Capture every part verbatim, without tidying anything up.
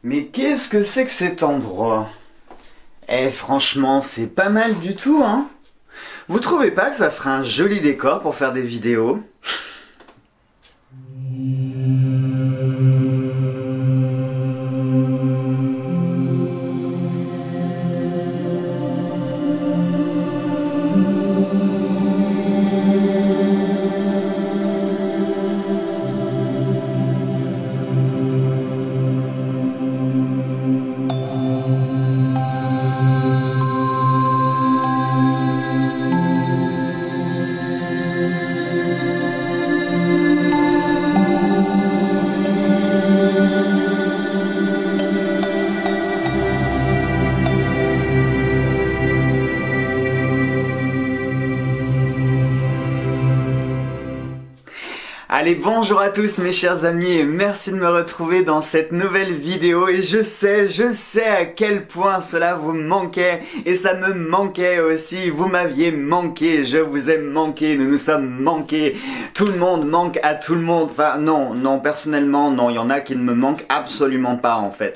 Mais qu'est-ce que c'est que cet endroit? Eh franchement, c'est pas mal du tout, hein? Vous trouvez pas que ça ferait un joli décor pour faire des vidéos? Allez, bonjour à tous mes chers amis et merci de me retrouver dans cette nouvelle vidéo et je sais, je sais à quel point cela vous manquait et ça me manquait aussi, vous m'aviez manqué, je vous ai manqué, nous nous sommes manqués, tout le monde manque à tout le monde, enfin non, non personnellement non, il y en a qui ne me manquent absolument pas en fait.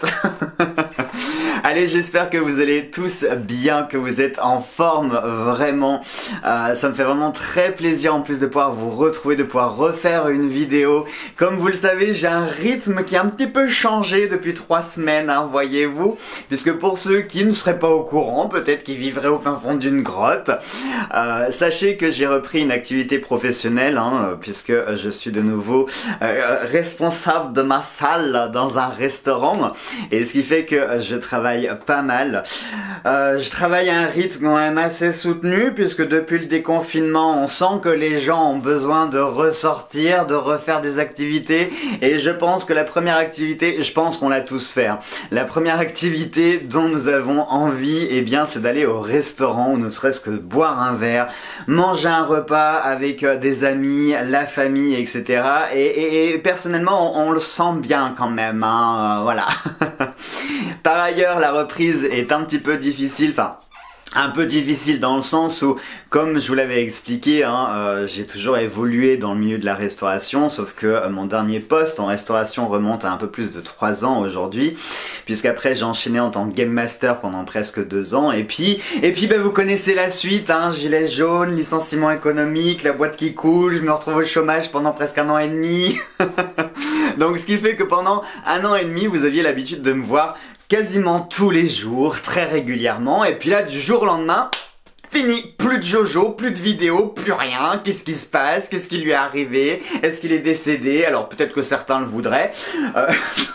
Allez, j'espère que vous allez tous bien, que vous êtes en forme, vraiment. Euh, ça me fait vraiment très plaisir en plus de pouvoir vous retrouver, de pouvoir refaire une vidéo. Comme vous le savez, j'ai un rythme qui a un petit peu changé depuis trois semaines, hein, voyez-vous. Puisque pour ceux qui ne seraient pas au courant, peut-être qui vivraient au fin fond d'une grotte, euh, sachez que j'ai repris une activité professionnelle, hein, puisque je suis de nouveau euh, responsable de ma salle dans un restaurant. Et ce qui fait que je travaille pas mal. Euh, je travaille à un rythme quand même assez soutenu puisque depuis le déconfinement, on sent que les gens ont besoin de ressortir, de refaire des activités et je pense que la première activité, je pense qu'on l'a tous fait. Hein. La première activité dont nous avons envie, eh bien, c'est d'aller au restaurant ou ne serait-ce que boire un verre, manger un repas avec des amis, la famille, et cetera. Et, et, et personnellement, on, on le sent bien quand même. Hein. Euh, voilà. Par ailleurs, la reprise est un petit peu difficile, enfin un peu difficile dans le sens où, comme je vous l'avais expliqué, hein, euh, j'ai toujours évolué dans le milieu de la restauration, sauf que euh, mon dernier poste en restauration remonte à un peu plus de trois ans aujourd'hui, puisqu'après j'ai enchaîné en tant que game master pendant presque deux ans, et puis, et puis bah, vous connaissez la suite, hein, gilet jaune, licenciement économique, la boîte qui coule, je me retrouve au chômage pendant presque un an et demi. Donc ce qui fait que pendant un an et demi, vous aviez l'habitude de me voir quasiment tous les jours, très régulièrement, et puis là, du jour au lendemain, fini, plus de Jojo, plus de vidéos, plus rien, qu'est-ce qui se passe, qu'est-ce qui lui est arrivé, est-ce qu'il est décédé, alors peut-être que certains le voudraient, euh...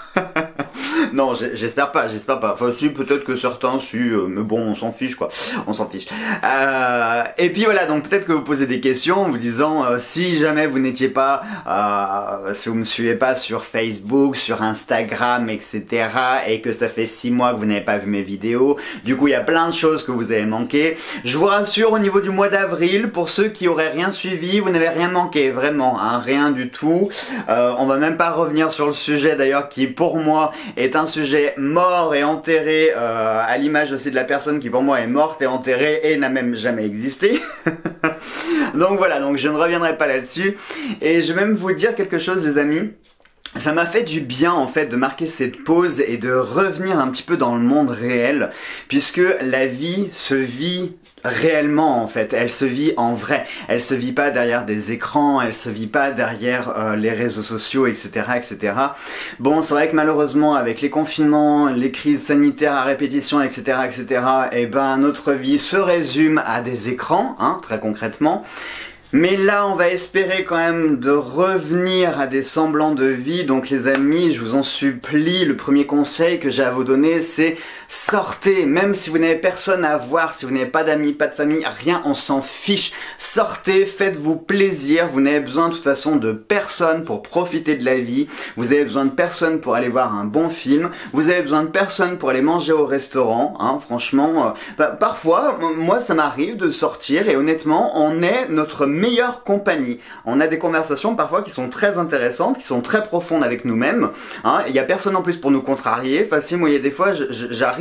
Non, j'espère pas, j'espère pas. Enfin, si, peut-être que certains, si, euh, mais bon, on s'en fiche, quoi. On s'en fiche. Euh, et puis voilà, donc peut-être que vous posez des questions en vous disant, euh, si jamais vous n'étiez pas, euh, si vous me suivez pas sur Facebook, sur Instagram, et cetera, et que ça fait six mois que vous n'avez pas vu mes vidéos, du coup, il y a plein de choses que vous avez manqué. Je vous rassure, au niveau du mois d'avril, pour ceux qui auraient rien suivi, vous n'avez rien manqué, vraiment, hein, rien du tout. Euh, on va même pas revenir sur le sujet, d'ailleurs, qui, pour moi, est un sujet mort et enterré, euh, à l'image aussi de la personne qui pour moi est morte et enterrée et n'a même jamais existé. Donc voilà, donc je ne reviendrai pas là-dessus. Et je vais même vous dire quelque chose les amis. Ça m'a fait du bien en fait de marquer cette pause et de revenir un petit peu dans le monde réel, puisque la vie se vit réellement en fait, elle se vit en vrai, elle se vit pas derrière des écrans, elle se vit pas derrière euh, les réseaux sociaux, et cetera, et cetera. Bon, c'est vrai que malheureusement avec les confinements, les crises sanitaires à répétition, et cetera, et cetera, et ben notre vie se résume à des écrans, hein, très concrètement. Mais là, on va espérer quand même de revenir à des semblants de vie. Donc les amis, je vous en supplie, le premier conseil que j'ai à vous donner, c'est sortez. Même si vous n'avez personne à voir, si vous n'avez pas d'amis, pas de famille, rien, on s'en fiche. Sortez, faites-vous plaisir. Vous n'avez besoin de toute façon de personne pour profiter de la vie. Vous avez besoin de personne pour aller voir un bon film. Vous avez besoin de personne pour aller manger au restaurant. Hein, franchement, euh, bah, parfois, moi, ça m'arrive de sortir et honnêtement, on est notre meilleure compagnie. On a des conversations parfois qui sont très intéressantes, qui sont très profondes avec nous-mêmes. Hein, il y a personne en plus pour nous contrarier. Enfin, si moi, il y a des fois, j'arrive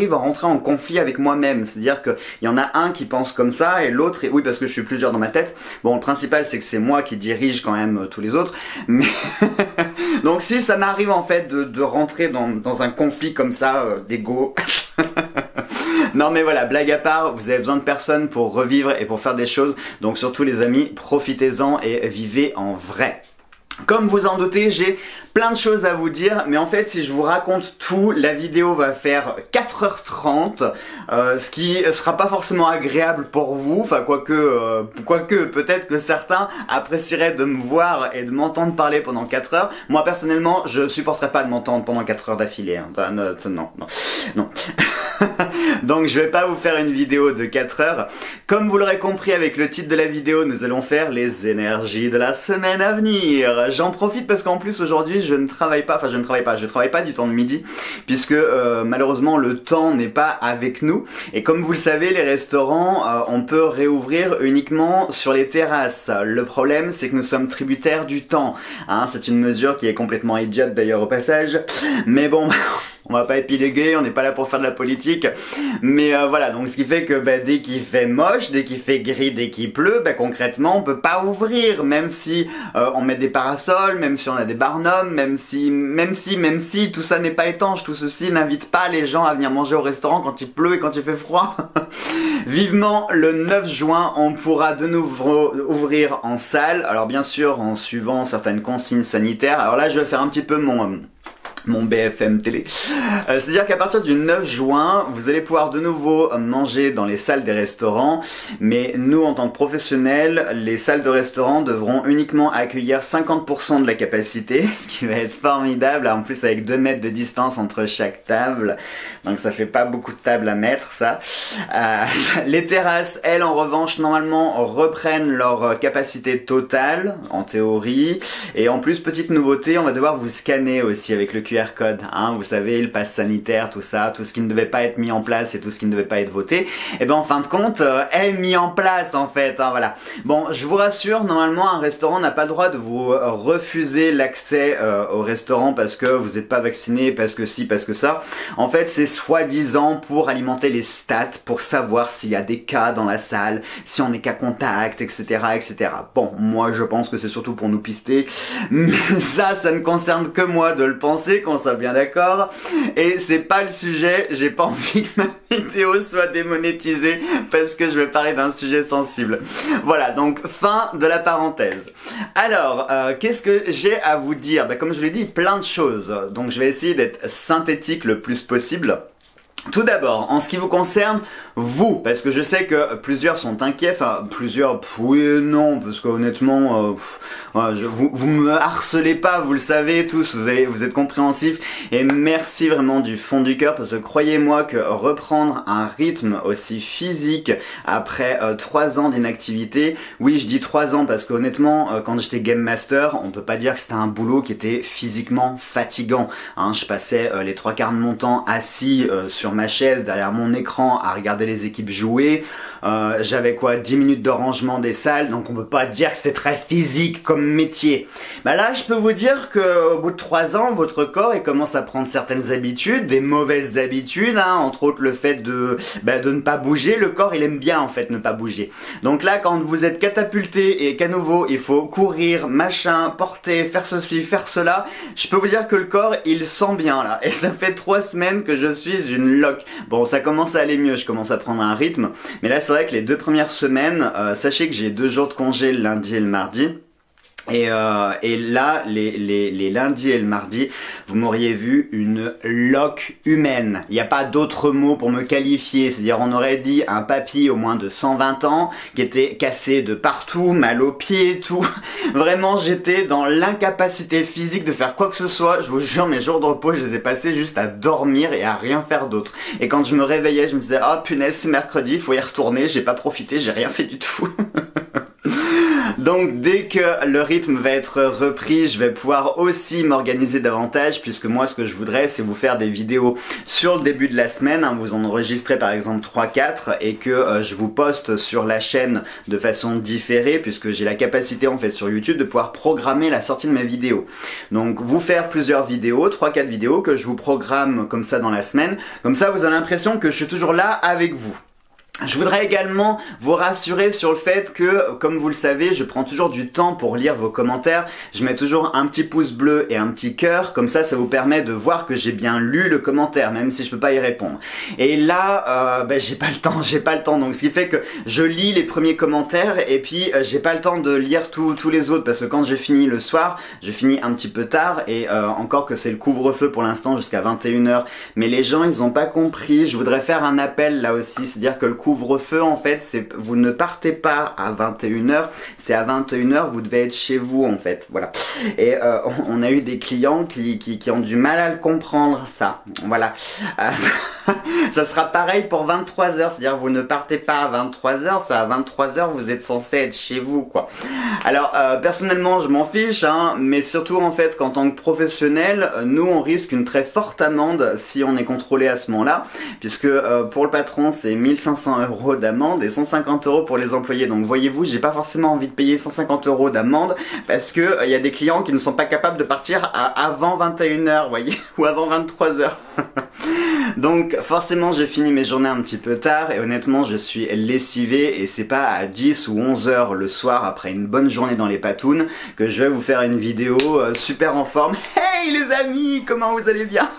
j'arrive à rentrer en conflit avec moi-même. C'est-à-dire qu'il y en a un qui pense comme ça et l'autre, oui parce que je suis plusieurs dans ma tête. Bon, le principal c'est que c'est moi qui dirige quand même euh, tous les autres. Mais donc si ça m'arrive en fait de, de rentrer dans, dans un conflit comme ça euh, d'ego. Non mais voilà, blague à part, vous avez besoin de personne pour revivre et pour faire des choses. Donc surtout les amis, profitez-en et vivez en vrai. Comme vous en doutez, j'ai plein de choses à vous dire, mais en fait si je vous raconte tout, la vidéo va faire quatre heures trente, euh, ce qui sera pas forcément agréable pour vous, enfin quoique, euh, quoique peut-être que certains apprécieraient de me voir et de m'entendre parler pendant quatre heures. Moi personnellement, je supporterais pas de m'entendre pendant quatre heures d'affilée, hein. non, non, non, non. Donc je vais pas vous faire une vidéo de quatre heures. Comme vous l'aurez compris avec le titre de la vidéo, nous allons faire les énergies de la semaine à venir. J'en profite parce qu'en plus aujourd'hui je ne travaille pas, enfin je ne travaille pas, je travaille pas du temps de midi puisque euh, malheureusement le temps n'est pas avec nous. Et comme vous le savez, les restaurants, euh, on peut réouvrir uniquement sur les terrasses. Le problème c'est que nous sommes tributaires du temps, hein, c'est une mesure qui est complètement idiote d'ailleurs au passage. Mais bon... On va pas épiloguer, on n'est pas là pour faire de la politique. Mais euh, voilà, donc ce qui fait que bah, dès qu'il fait moche, dès qu'il fait gris, dès qu'il pleut, bah, concrètement on peut pas ouvrir. Même si euh, on met des parasols, même si on a des barnums, même si, même si, même si tout ça n'est pas étanche, tout ceci n'invite pas les gens à venir manger au restaurant quand il pleut et quand il fait froid. Vivement le neuf juin, on pourra de nouveau ouvrir en salle. Alors bien sûr en suivant certaines consignes sanitaires. Alors là je vais faire un petit peu mon... Euh, mon B F M télé. Euh, C'est-à-dire qu'à partir du neuf juin, vous allez pouvoir de nouveau manger dans les salles des restaurants, mais nous en tant que professionnels, les salles de restaurants devront uniquement accueillir cinquante pour cent de la capacité, ce qui va être formidable, en plus avec deux mètres de distance entre chaque table, donc ça fait pas beaucoup de tables à mettre ça. Euh, les terrasses, elles en revanche, normalement reprennent leur capacité totale, en théorie, et en plus, petite nouveauté, on va devoir vous scanner aussi avec le Q R code, hein, vous savez, le pass sanitaire, tout ça, tout ce qui ne devait pas être mis en place et tout ce qui ne devait pas être voté, et ben en fin de compte, euh, est mis en place en fait, hein, voilà. Bon, je vous rassure, normalement un restaurant n'a pas le droit de vous euh, refuser l'accès euh, au restaurant parce que vous n'êtes pas vacciné, parce que si, parce que ça. En fait, c'est soi-disant pour alimenter les stats, pour savoir s'il y a des cas dans la salle, si on est cas contact, et cetera, et cetera. Bon, moi je pense que c'est surtout pour nous pister, mais ça, ça ne concerne que moi de le penser, qu'on soit bien d'accord, et c'est pas le sujet, j'ai pas envie que ma vidéo soit démonétisée parce que je vais parler d'un sujet sensible. Voilà, donc fin de la parenthèse. Alors, euh, qu'est-ce que j'ai à vous dire? Bah, comme je vous l'ai dit, plein de choses, donc je vais essayer d'être synthétique le plus possible. Tout d'abord, en ce qui vous concerne, vous, parce que je sais que plusieurs sont inquiets, enfin plusieurs, pff, oui et non, parce qu'honnêtement, euh, pff, ouais, je, vous, vous me harcelez pas, vous le savez tous, vous, avez, vous êtes compréhensifs, et merci vraiment du fond du cœur, parce que croyez-moi que reprendre un rythme aussi physique après euh, trois ans d'inactivité, oui je dis trois ans parce qu'honnêtement, euh, quand j'étais Game Master, on peut pas dire que c'était un boulot qui était physiquement fatigant, hein, je passais euh, les trois quarts de mon temps assis euh, sur ma chaise derrière mon écran à regarder les équipes jouer, euh, j'avais quoi dix minutes de rangement des salles, donc on peut pas dire que c'était très physique comme métier. Bah là je peux vous dire que au bout de trois ans votre corps il commence à prendre certaines habitudes, des mauvaises habitudes, hein, entre autres le fait de, bah, de ne pas bouger. Le corps il aime bien en fait ne pas bouger, donc là quand vous êtes catapulté et qu'à nouveau il faut courir, machin, porter, faire ceci, faire cela, je peux vous dire que le corps il sent bien là, et ça fait trois semaines que je suis une loque. Bon, ça commence à aller mieux, je commence à prendre un rythme, mais là c'est vrai que les deux premières semaines, euh, sachez que j'ai deux jours de congé le lundi et le mardi. Et, euh, et là, les, les, les lundis et le mardi, vous m'auriez vu une loque humaine. Il n'y a pas d'autre mot pour me qualifier. C'est-à-dire, on aurait dit un papy au moins de cent vingt ans, qui était cassé de partout, mal aux pieds, tout. Vraiment, j'étais dans l'incapacité physique de faire quoi que ce soit. Je vous jure, mes jours de repos, je les ai passés juste à dormir et à rien faire d'autre. Et quand je me réveillais, je me disais, oh punaise, c'est mercredi, il faut y retourner, j'ai pas profité, j'ai rien fait du tout. Donc dès que le rythme va être repris, je vais pouvoir aussi m'organiser davantage, puisque moi ce que je voudrais c'est vous faire des vidéos sur le début de la semaine, hein, vous en enregistrez par exemple trois quatre et que euh, je vous poste sur la chaîne de façon différée, puisque j'ai la capacité en fait sur YouTube de pouvoir programmer la sortie de mes vidéos. Donc vous faire plusieurs vidéos, trois quatre vidéos que je vous programme comme ça dans la semaine, comme ça vous avez l'impression que je suis toujours là avec vous. Je voudrais également vous rassurer sur le fait que, comme vous le savez, je prends toujours du temps pour lire vos commentaires. Je mets toujours un petit pouce bleu et un petit cœur, comme ça, ça vous permet de voir que j'ai bien lu le commentaire, même si je peux pas y répondre. Et là, euh, ben, j'ai pas le temps, j'ai pas le temps. Donc, ce qui fait que je lis les premiers commentaires et puis euh, j'ai pas le temps de lire tous tous les autres, parce que quand je finis le soir, je finis un petit peu tard et euh, encore que c'est le couvre-feu pour l'instant jusqu'à vingt et une heures. Mais les gens, ils ont pas compris. Je voudrais faire un appel là aussi, c'est-à-dire que le couvre-feu en fait, c'est vous ne partez pas à vingt et une heures, c'est à vingt et une heures vous devez être chez vous en fait, voilà. Et euh, on a eu des clients qui, qui, qui ont du mal à le comprendre ça, voilà. Euh, ça sera pareil pour vingt-trois heures, c'est-à-dire vous ne partez pas à vingt-trois heures, c'est à vingt-trois heures vous êtes censé être chez vous quoi. Alors euh, personnellement je m'en fiche, hein, mais surtout en fait qu'en tant que professionnel, nous on risque une très forte amende si on est contrôlé à ce moment-là, puisque euh, pour le patron c'est mille cinq cents euros d'amende et cent cinquante euros pour les employés. Donc voyez-vous, j'ai pas forcément envie de payer cent cinquante euros d'amende parce que il euh, y a des clients qui ne sont pas capables de partir à, avant vingt et une heures, voyez, ou avant vingt-trois heures. Donc forcément j'ai fini mes journées un petit peu tard et honnêtement je suis lessivé, et c'est pas à dix ou onze heures le soir après une bonne journée dans les patounes que je vais vous faire une vidéo euh, super en forme. Hey les amis, comment vous allez bien?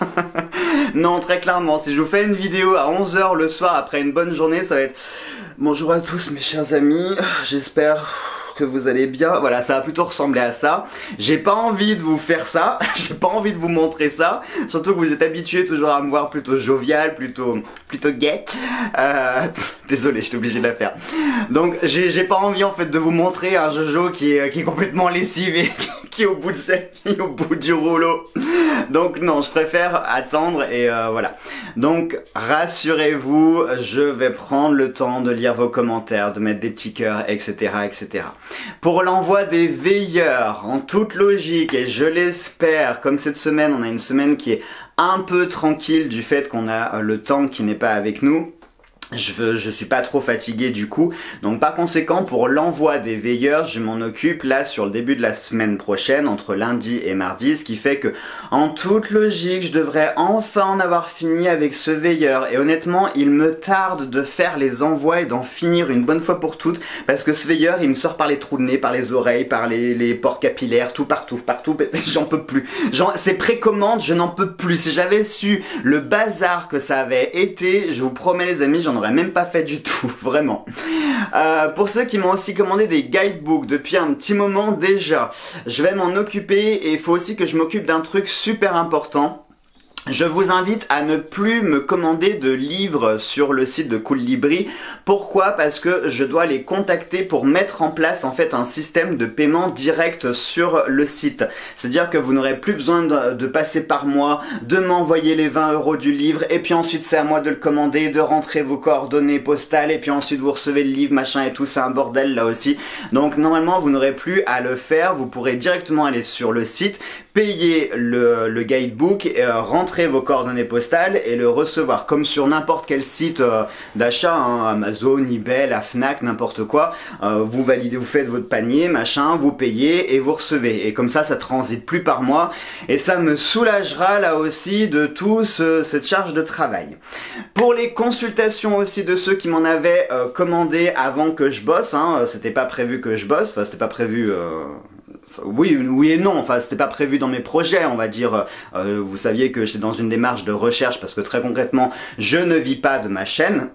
Non, très clairement, si je vous fais une vidéo à onze heures le soir après une bonne journée, ça va être bonjour à tous mes chers amis, j'espère que vous allez bien. Voilà, ça va plutôt ressembler à ça. J'ai pas envie de vous faire ça, j'ai pas envie de vous montrer ça, surtout que vous êtes habitués toujours à me voir plutôt jovial, plutôt plutôt gay. Euh, désolé, j'étais obligé de la faire. Donc j'ai pas envie en fait de vous montrer un Jojo qui est, qui est complètement lessivé, qui est au bout de sa vie, au bout du rouleau. Donc non, je préfère attendre et euh, voilà. Donc rassurez-vous, je vais prendre le temps de lire vos commentaires, de mettre des petits cœurs, et cetera, et cetera. Pour l'envoi des veilleurs, en toute logique, et je l'espère, comme cette semaine, on a une semaine qui est un peu tranquille du fait qu'on a le temps qui n'est pas avec nous. Je, veux, je suis pas trop fatigué du coup, donc par conséquent pour l'envoi des veilleurs je m'en occupe là sur le début de la semaine prochaine, entre lundi et mardi, ce qui fait que en toute logique je devrais enfin en avoir fini avec ce veilleur, et honnêtement il me tarde de faire les envois et d'en finir une bonne fois pour toutes, parce que ce veilleur il me sort par les trous de nez, par les oreilles, par les, les pores capillaires, tout partout, partout, j'en peux plus, c'est précommande, je n'en peux plus. Si j'avais su le bazar que ça avait été, je vous promets les amis, j'en aurais même pas fait du tout, vraiment. Euh, pour ceux qui m'ont aussi commandé des guidebooks depuis un petit moment déjà, je vais m'en occuper, et il faut aussi que je m'occupe d'un truc super important. Je vous invite à ne plus me commander de livres sur le site de Coolibri. Pourquoi? Parce que je dois les contacter pour mettre en place en fait un système de paiement direct sur le site. C'est-à-dire que vous n'aurez plus besoin de, de passer par moi, de m'envoyer les vingt euros du livre, et puis ensuite c'est à moi de le commander, de rentrer vos coordonnées postales, et puis ensuite vous recevez le livre, machin et tout, c'est un bordel là aussi. Donc normalement vous n'aurez plus à le faire, vous pourrez directement aller sur le site, payer le, le guidebook, et euh, rentrer vos coordonnées postales et le recevoir comme sur n'importe quel site euh, d'achat, hein, Amazon, eBay, la Fnac, n'importe quoi. Euh, vous validez, vous faites votre panier, machin, vous payez et vous recevez. Et comme ça, ça transite plus par mois, et ça me soulagera là aussi de tout ce, cette charge de travail. Pour les consultations aussi de ceux qui m'en avaient euh, commandé avant que je bosse, hein, c'était pas prévu que je bosse, enfin c'était pas prévu. Euh... Oui, oui et non, enfin c'était pas prévu dans mes projets, on va dire. Euh, vous saviez que j'étais dans une démarche de recherche, parce que très concrètement je ne vis pas de ma chaîne.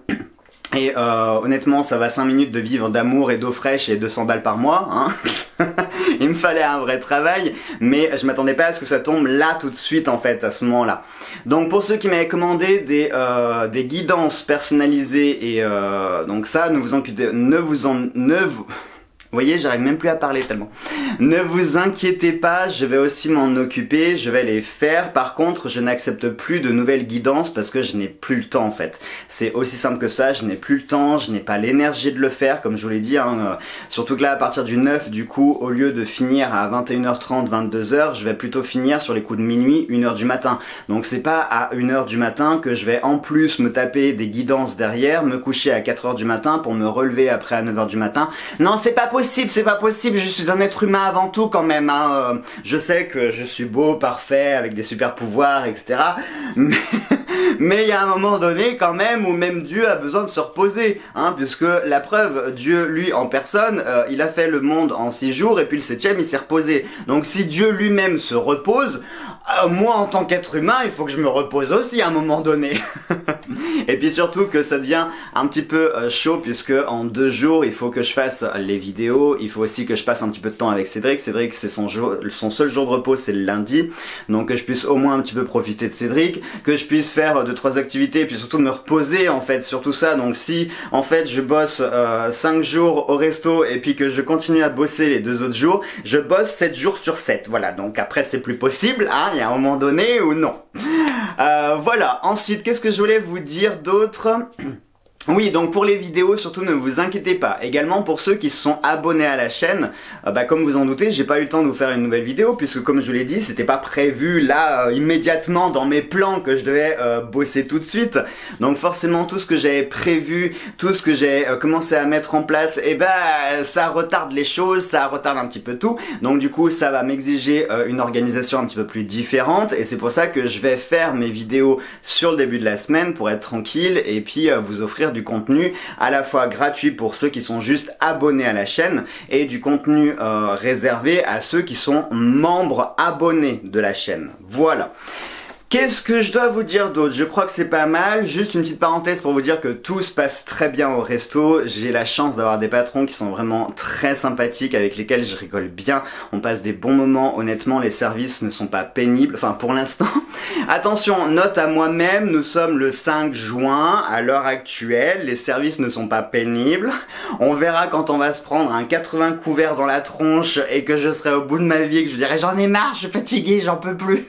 Et euh, honnêtement ça va cinq minutes de vivre d'amour et d'eau fraîche et deux cents balles par mois, hein. Il me fallait un vrai travail, mais je m'attendais pas à ce que ça tombe là tout de suite en fait, à ce moment là. Donc pour ceux qui m'avaient commandé des, euh, des guidances personnalisées, et euh, donc ça ne vous en, ne vous en, ne vous... Vous voyez, j'arrive même plus à parler tellement. Ne vous inquiétez pas, je vais aussi m'en occuper, je vais les faire. Par contre, je n'accepte plus de nouvelles guidances parce que je n'ai plus le temps en fait. C'est aussi simple que ça, je n'ai plus le temps, je n'ai pas l'énergie de le faire, comme je vous l'ai dit. Hein, euh, surtout que là, à partir du neuf, du coup, au lieu de finir à vingt et une heures trente, vingt-deux heures, je vais plutôt finir sur les coups de minuit, une heure du matin. Donc c'est pas à une heure du matin que je vais en plus me taper des guidances derrière, me coucher à quatre heures du matin pour me relever après à neuf heures du matin. Non, c'est pas possible. Possible, c'est pas possible, je suis un être humain avant tout quand même, hein. Je sais que je suis beau, parfait, avec des super pouvoirs, et cetera. Mais mais il y a un moment donné quand même où même Dieu a besoin de se reposer, hein, puisque la preuve, Dieu lui en personne, euh, il a fait le monde en six jours et puis le septième il s'est reposé. Donc si Dieu lui-même se repose, euh, moi en tant qu'être humain, il faut que je me repose aussi à un moment donné. Et puis surtout que ça devient un petit peu euh, chaud puisque en deux jours il faut que je fasse les vidéos, il faut aussi que je passe un petit peu de temps avec Cédric. Cédric c'est son, jour, son seul jour de repos, c'est le lundi, donc que je puisse au moins un petit peu profiter de Cédric, que je puisse faire deux trois activités et puis surtout me reposer en fait sur tout ça. Donc si en fait je bosse euh, cinq jours au resto et puis que je continue à bosser les deux autres jours, je bosse sept jours sur sept, voilà. Donc après c'est plus possible, hein, il y a un moment donné où non. Euh, voilà, ensuite qu'est-ce que je voulais vous dire d'autre? Oui, donc pour les vidéos, surtout ne vous inquiétez pas. Également pour ceux qui se sont abonnés à la chaîne, euh, bah, comme vous en doutez, j'ai pas eu le temps de vous faire une nouvelle vidéo puisque comme je vous l'ai dit, c'était pas prévu là euh, immédiatement dans mes plans que je devais euh, bosser tout de suite. Donc forcément tout ce que j'avais prévu, tout ce que j'ai euh, commencé à mettre en place, et eh ben ça retarde les choses, ça retarde un petit peu tout. Donc du coup ça va m'exiger euh, une organisation un petit peu plus différente et c'est pour ça que je vais faire mes vidéos sur le début de la semaine pour être tranquille et puis euh, vous offrir du contenu à la fois gratuit pour ceux qui sont juste abonnés à la chaîne et du contenu euh, réservé à ceux qui sont membres abonnés de la chaîne. Voilà. Qu'est-ce que je dois vous dire d'autre? Je crois que c'est pas mal. Juste une petite parenthèse pour vous dire que tout se passe très bien au resto. J'ai la chance d'avoir des patrons qui sont vraiment très sympathiques, avec lesquels je rigole bien. On passe des bons moments. Honnêtement, les services ne sont pas pénibles. Enfin, pour l'instant. Attention, note à moi-même, nous sommes le cinq juin. À l'heure actuelle, les services ne sont pas pénibles. On verra quand on va se prendre un quatre-vingts couverts dans la tronche et que je serai au bout de ma vie et que je dirai j'en ai marre, je suis fatigué, j'en peux plus.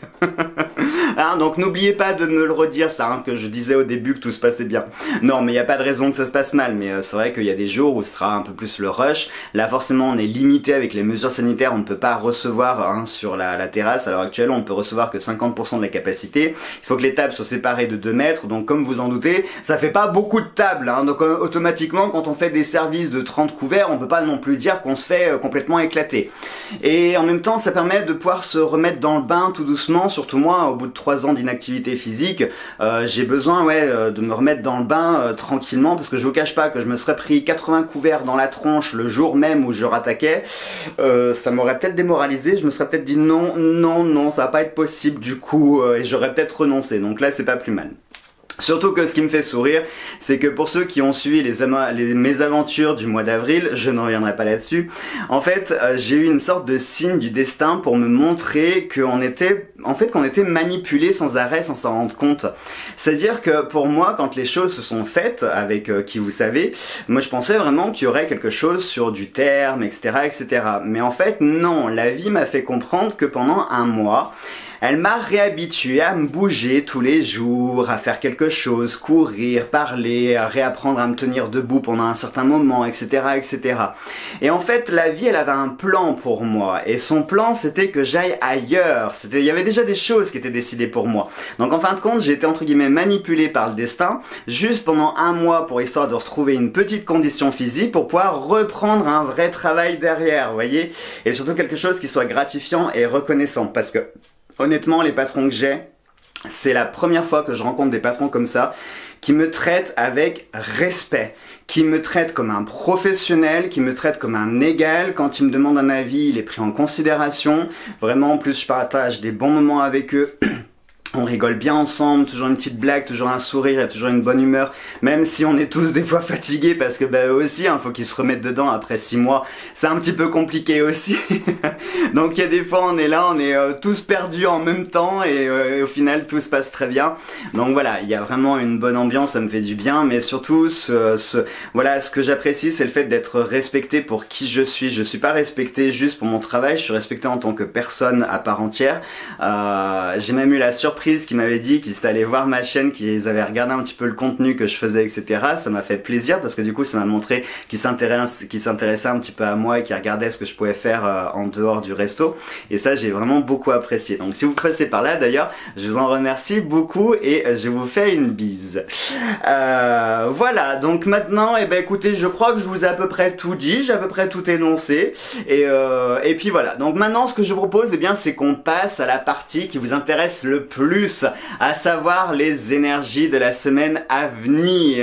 Hein, donc n'oubliez pas de me le redire ça, hein, que je disais au début que tout se passait bien. Non mais il n'y a pas de raison que ça se passe mal, mais euh, c'est vrai qu'il y a des jours où ce sera un peu plus le rush. Là forcément on est limité avec les mesures sanitaires, on ne peut pas recevoir hein, sur la, la terrasse. À l'heure actuelle on ne peut recevoir que cinquante pour cent de la capacité. Il faut que les tables soient séparées de deux mètres, donc comme vous en doutez, ça fait pas beaucoup de tables. Hein, donc euh, automatiquement quand on fait des services de trente couverts, on peut pas non plus dire qu'on se fait euh, complètement éclater. Et en même temps ça permet de pouvoir se remettre dans le bain tout doucement, surtout moi au bout de trois ans d'inactivité physique, euh, j'ai besoin ouais, euh, de me remettre dans le bain euh, tranquillement parce que je vous cache pas que je me serais pris quatre-vingts couverts dans la tronche le jour même où je rattaquais, euh, ça m'aurait peut-être démoralisé, je me serais peut-être dit non, non, non, ça va pas être possible du coup euh, et j'aurais peut-être renoncé, donc là c'est pas plus mal. Surtout que ce qui me fait sourire, c'est que pour ceux qui ont suivi les, les mésaventures du mois d'avril, je n'en reviendrai pas là-dessus, en fait, euh, j'ai eu une sorte de signe du destin pour me montrer qu'on était, en fait, qu'on était manipulé sans arrêt, sans s'en rendre compte. C'est-à-dire que pour moi, quand les choses se sont faites, avec euh, qui vous savez, moi je pensais vraiment qu'il y aurait quelque chose sur du terme, et cetera, et cetera. Mais en fait, non, la vie m'a fait comprendre que pendant un mois, elle m'a réhabitué à me bouger tous les jours, à faire quelque chose, courir, parler, à réapprendre à me tenir debout pendant un certain moment, et cetera, et cetera. Et en fait, la vie, elle avait un plan pour moi. Et son plan, c'était que j'aille ailleurs. C'était, il y avait déjà des choses qui étaient décidées pour moi. Donc en fin de compte, j'ai été entre guillemets manipulé par le destin, juste pendant un mois pour histoire de retrouver une petite condition physique pour pouvoir reprendre un vrai travail derrière, vous voyez. Et surtout quelque chose qui soit gratifiant et reconnaissant. Parce que honnêtement, les patrons que j'ai, c'est la première fois que je rencontre des patrons comme ça, qui me traitent avec respect, qui me traitent comme un professionnel, qui me traitent comme un égal. Quand ils me demandent un avis, il est pris en considération. Vraiment, en plus, je partage des bons moments avec eux. On rigole bien ensemble, toujours une petite blague, toujours un sourire, toujours une bonne humeur, même si on est tous des fois fatigués parce que bah eux aussi, hein, faut qu'ils se remettent dedans après six mois. C'est un petit peu compliqué aussi. Donc il y a des fois on est là, on est euh, tous perdus en même temps et, euh, et au final tout se passe très bien. Donc voilà, il y a vraiment une bonne ambiance, ça me fait du bien, mais surtout ce, ce voilà, ce que j'apprécie, c'est le fait d'être respecté pour qui je suis. Je suis pas respecté juste pour mon travail, je suis respecté en tant que personne à part entière. Euh, j'ai même eu la surprise qui m'avait dit qu'ils étaient allés voir ma chaîne, qu'ils avaient regardé un petit peu le contenu que je faisais, et cetera. Ça m'a fait plaisir parce que du coup ça m'a montré qu'ils s'intéressaient qu'ils s'intéressaient un petit peu à moi et qu'ils regardaient ce que je pouvais faire euh, en dehors du resto. Et ça j'ai vraiment beaucoup apprécié. Donc si vous passez par là d'ailleurs, je vous en remercie beaucoup et je vous fais une bise. Euh, voilà, donc maintenant, eh ben écoutez, je crois que je vous ai à peu près tout dit, j'ai à peu près tout énoncé. Et, euh, et puis voilà, donc maintenant ce que je vous propose, eh bien c'est qu'on passe à la partie qui vous intéresse le plus, à savoir les énergies de la semaine à venir.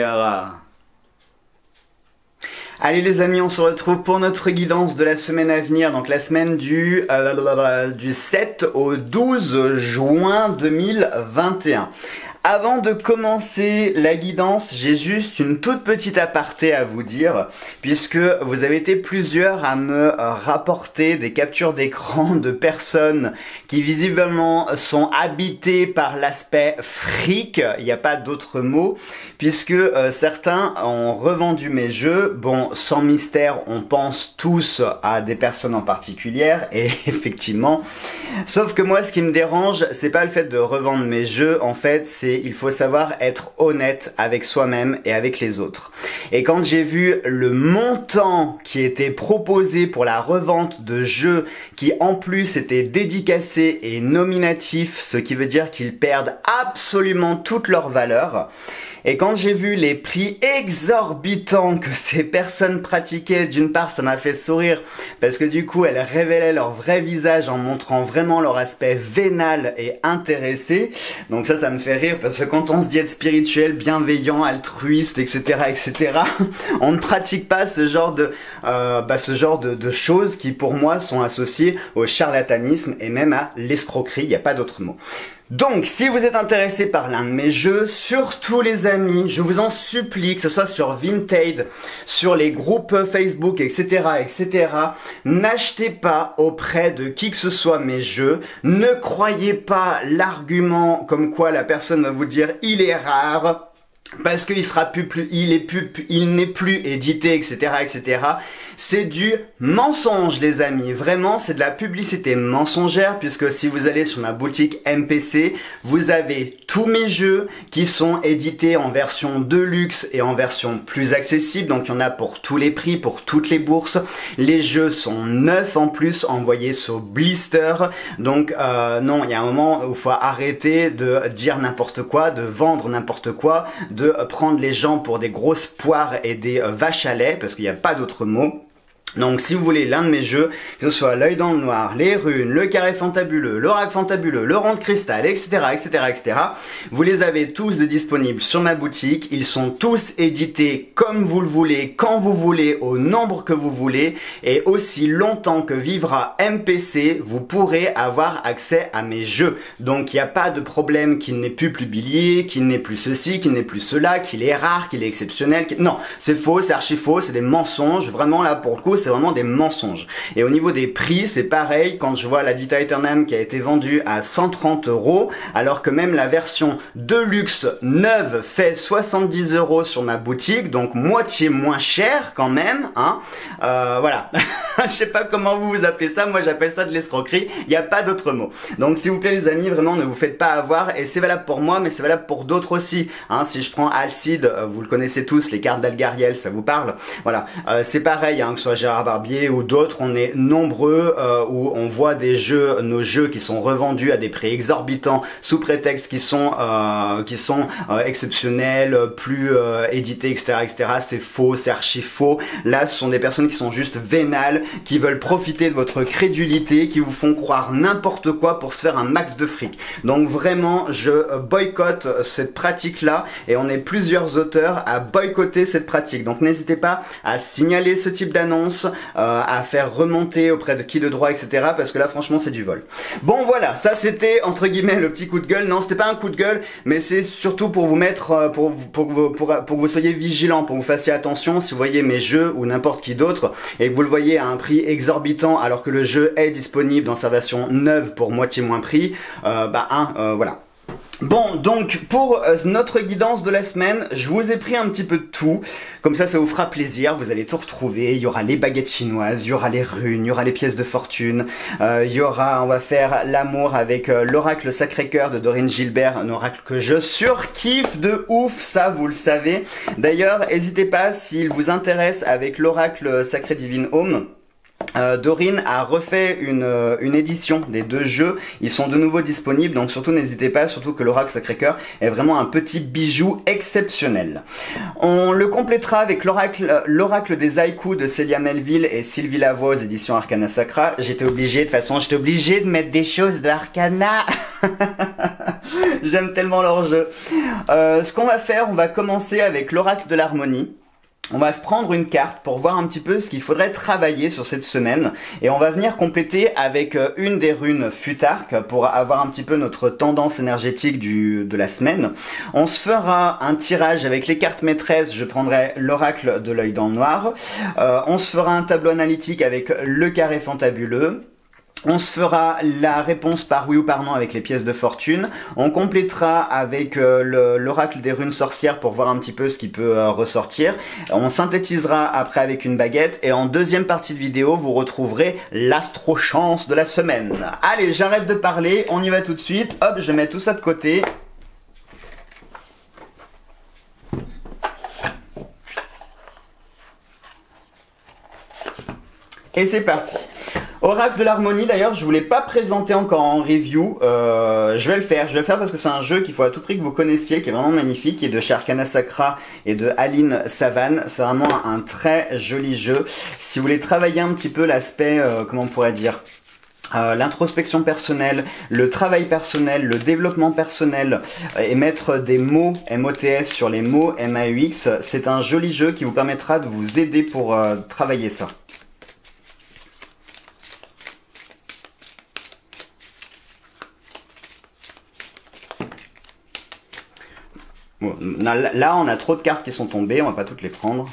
Allez les amis, on se retrouve pour notre guidance de la semaine à venir, donc la semaine du, euh, du sept au douze juin deux mille vingt et un. Avant de commencer la guidance, j'ai juste une toute petite aparté à vous dire, puisque vous avez été plusieurs à me rapporter des captures d'écran de personnes qui visiblement sont habitées par l'aspect fric, il n'y a pas d'autre mot, puisque euh, certains ont revendu mes jeux. Bon, sans mystère, on pense tous à des personnes en particulier, et effectivement, sauf que moi ce qui me dérange, c'est pas le fait de revendre mes jeux, en fait c'est il faut savoir être honnête avec soi-même et avec les autres. Et quand j'ai vu le montant qui était proposé pour la revente de jeux qui en plus était dédicacé et nominatif, ce qui veut dire qu'ils perdent absolument toute leur valeur, et quand j'ai vu les prix exorbitants que ces personnes pratiquaient, d'une part ça m'a fait sourire parce que du coup elles révélaient leur vrai visage en montrant vraiment leur aspect vénal et intéressé. Donc ça, ça me fait rire parce que quand on se dit être spirituel, bienveillant, altruiste, et cetera, et cetera, on ne pratique pas ce genre de, euh, bah, ce genre de, de choses qui pour moi sont associées au charlatanisme et même à l'escroquerie, il n'y a pas d'autre mot. Donc, si vous êtes intéressé par l'un de mes jeux, surtout les amis, je vous en supplie, que ce soit sur Vinted, sur les groupes Facebook, et cetera, et cetera, n'achetez pas auprès de qui que ce soit mes jeux. Ne croyez pas l'argument comme quoi la personne va vous dire « il est rare ». Parce qu'il sera plus, plus, il est plus, il n'est plus édité, et cetera, et cetera. C'est du mensonge, les amis. Vraiment, c'est de la publicité mensongère, puisque si vous allez sur ma boutique M P C, vous avez tous mes jeux qui sont édités en version deluxe et en version plus accessible. Donc, il y en a pour tous les prix, pour toutes les bourses. Les jeux sont neufs en plus, envoyés sur blister. Donc, euh, non, il y a un moment où il faut arrêter de dire n'importe quoi, de vendre n'importe quoi, de prendre les gens pour des grosses poires et des euh, vaches à lait, parce qu'il n'y a pas d'autre mot. Donc si vous voulez l'un de mes jeux, que ce soit l'œil dans le noir, les runes, le carré fantabuleux, l'oracle fantabuleux, le rond de cristal, et cetera, et cetera, et cetera, vous les avez tous de disponibles sur ma boutique. Ils sont tous édités comme vous le voulez, quand vous voulez, au nombre que vous voulez, et aussi longtemps que vivra M P C, vous pourrez avoir accès à mes jeux. Donc il n'y a pas de problème qu'il n'ait plus publié, qu'il n'ait plus ceci, qu'il n'ait plus cela, qu'il est rare, qu'il est exceptionnel. Qu'il... Non, c'est faux, c'est archi faux, c'est des mensonges. Vraiment là pour le coup, c'est vraiment des mensonges. Et au niveau des prix, c'est pareil. Quand je vois la Vita Aeternam qui a été vendue à cent trente euros, alors que même la version Deluxe neuve fait soixante-dix euros sur ma boutique, donc moitié moins cher quand même, hein. Euh, voilà. Je sais pas comment vous vous appelez ça, moi j'appelle ça de l'escroquerie, il n'y a pas d'autre mot. Donc s'il vous plaît les amis, vraiment ne vous faites pas avoir, et c'est valable pour moi, mais c'est valable pour d'autres aussi. Hein, si je prends Alcide, vous le connaissez tous, les cartes d'Algariel, ça vous parle. Voilà, euh, c'est pareil, hein, que ce soit Gérard Barbier ou d'autres, on est nombreux euh, où on voit des jeux, nos jeux qui sont revendus à des prix exorbitants sous prétexte qu'ils sont, euh, qui sont euh, exceptionnels, plus euh, édités, et cetera, et cetera. C'est faux, c'est archi faux. Là, ce sont des personnes qui sont juste vénales, qui veulent profiter de votre crédulité, qui vous font croire n'importe quoi pour se faire un max de fric. Donc vraiment, je boycotte cette pratique-là, et on est plusieurs auteurs à boycotter cette pratique. Donc n'hésitez pas à signaler ce type d'annonce, guidance euh, à faire remonter auprès de qui de droit, et cetera. Parce que là, franchement, c'est du vol. Bon, voilà, ça c'était entre guillemets le petit coup de gueule. Non, c'était pas un coup de gueule, mais c'est surtout pour vous mettre, euh, pour, pour, pour, pour, pour que vous soyez vigilants, pour que vous fassiez attention si vous voyez mes jeux ou n'importe qui d'autre et que vous le voyez à un prix exorbitant alors que le jeu est disponible dans sa version neuve pour moitié moins prix. Euh, bah, un, euh, voilà. Bon, donc pour euh, notre guidance de la semaine, je vous ai pris un petit peu de tout, comme ça ça vous fera plaisir, vous allez tout retrouver, il y aura les baguettes chinoises, il y aura les runes, il y aura les pièces de fortune, euh, il y aura, on va faire l'amour avec euh, l'oracle Sacré-Cœur de Dorine Gilbert, un oracle que je surkiffe de ouf, ça vous le savez. D'ailleurs, n'hésitez pas s'il vous intéresse avec l'oracle Sacré Divine Home. Euh, Dorine a refait une, euh, une édition des deux jeux, ils sont de nouveau disponibles, donc surtout n'hésitez pas, surtout que l'oracle Sacré-Cœur est vraiment un petit bijou exceptionnel. On le complétera avec l'oracle l'oracle des haïkus de Célia Melville et Sylvie Lavoie aux éditions Arcana Sacra. J'étais obligé, de toute façon j'étais obligé de mettre des choses de Arcana. J'aime tellement leur jeu. Euh, ce qu'on va faire, on va commencer avec l'oracle de l'harmonie. On va se prendre une carte pour voir un petit peu ce qu'il faudrait travailler sur cette semaine et on va venir compléter avec une des runes Futark pour avoir un petit peu notre tendance énergétique du, de la semaine. On se fera un tirage avec les cartes maîtresses, je prendrai l'oracle de l'œil dans le noir. Euh, on se fera un tableau analytique avec le carré fantabuleux. On se fera la réponse par oui ou par non avec les pièces de fortune. On complétera avec euh, l'oracle des runes sorcières pour voir un petit peu ce qui peut euh, ressortir. On synthétisera après avec une baguette. Et en deuxième partie de vidéo, vous retrouverez l'astro-chance de la semaine. Allez, j'arrête de parler, on y va tout de suite. Hop, je mets tout ça de côté. Et c'est parti. Oracle de l'harmonie, d'ailleurs, je ne vous l'ai pas présenté encore en review, euh, je vais le faire, je vais le faire parce que c'est un jeu qu'il faut à tout prix que vous connaissiez, qui est vraiment magnifique, qui est de chez Arcana Sacra et de Aline Savane. C'est vraiment un très joli jeu. Si vous voulez travailler un petit peu l'aspect, euh, comment on pourrait dire, Euh, l'introspection personnelle, le travail personnel, le développement personnel euh, et mettre des mots M O T S sur les mots M A U X, c'est un joli jeu qui vous permettra de vous aider pour euh, travailler ça. Bon, là, on a trop de cartes qui sont tombées, on va pas toutes les prendre.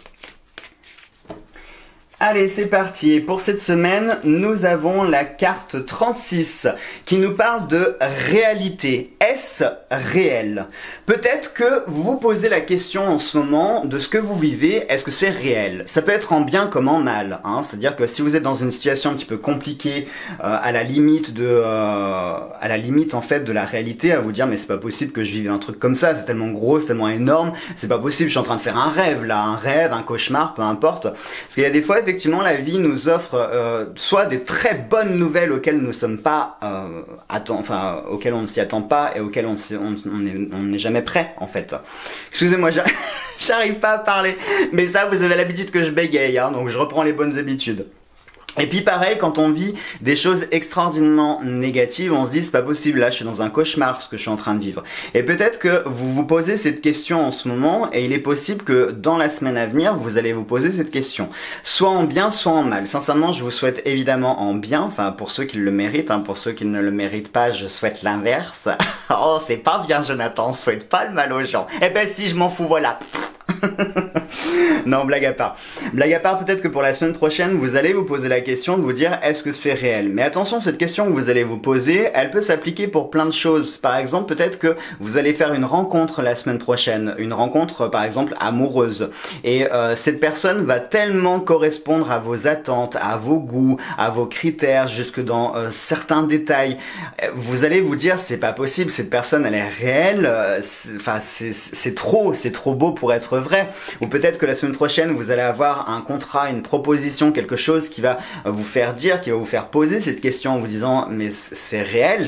Allez, c'est parti. Et pour cette semaine, nous avons la carte trente-six qui nous parle de réalité. Est-ce réel? Peut-être que vous vous posez la question en ce moment de ce que vous vivez, est-ce que c'est réel? Ça peut être en bien comme en mal, hein. C'est-à-dire que si vous êtes dans une situation un petit peu compliquée, euh, à la limite de, euh, à la limite en fait de la réalité, à vous dire mais c'est pas possible que je vive un truc comme ça, c'est tellement gros, c'est tellement énorme, c'est pas possible, je suis en train de faire un rêve là, un rêve, un cauchemar, peu importe. Parce qu'il y a des fois effectivement la vie nous offre euh, soit des très bonnes nouvelles auxquelles nous ne sommes pas euh, attend, enfin auxquelles on ne s'y attend pas et auxquelles on n'est jamais prêt en fait. Excusez-moi, j'arrive pas à parler, mais ça vous avez l'habitude que je bégaye, hein, donc je reprends les bonnes habitudes. Et puis pareil, quand on vit des choses extraordinairement négatives, on se dit c'est pas possible, là je suis dans un cauchemar ce que je suis en train de vivre. Et peut-être que vous vous posez cette question en ce moment et il est possible que dans la semaine à venir, vous allez vous poser cette question. Soit en bien, soit en mal. Sincèrement, je vous souhaite évidemment en bien, enfin pour ceux qui le méritent, hein, pour ceux qui ne le méritent pas, je souhaite l'inverse. Oh, c'est pas bien Jonathan, je souhaite pas le mal aux gens. Eh ben si, je m'en fous, voilà. Non, blague à part. Blague à part, peut-être que pour la semaine prochaine, vous allez vous poser la question de vous dire est-ce que c'est réel? Mais attention, cette question que vous allez vous poser, elle peut s'appliquer pour plein de choses. Par exemple, peut-être que vous allez faire une rencontre la semaine prochaine, une rencontre par exemple amoureuse. Et euh, cette personne va tellement correspondre à vos attentes, à vos goûts, à vos critères, jusque dans euh, certains détails. Vous allez vous dire c'est pas possible, cette personne elle est réelle, enfin c'est c'est trop, c'est trop beau pour être vrai. Ou peut-être que la semaine prochaine vous allez avoir un contrat, une proposition, quelque chose qui va vous faire dire, qui va vous faire poser cette question en vous disant mais c'est réel,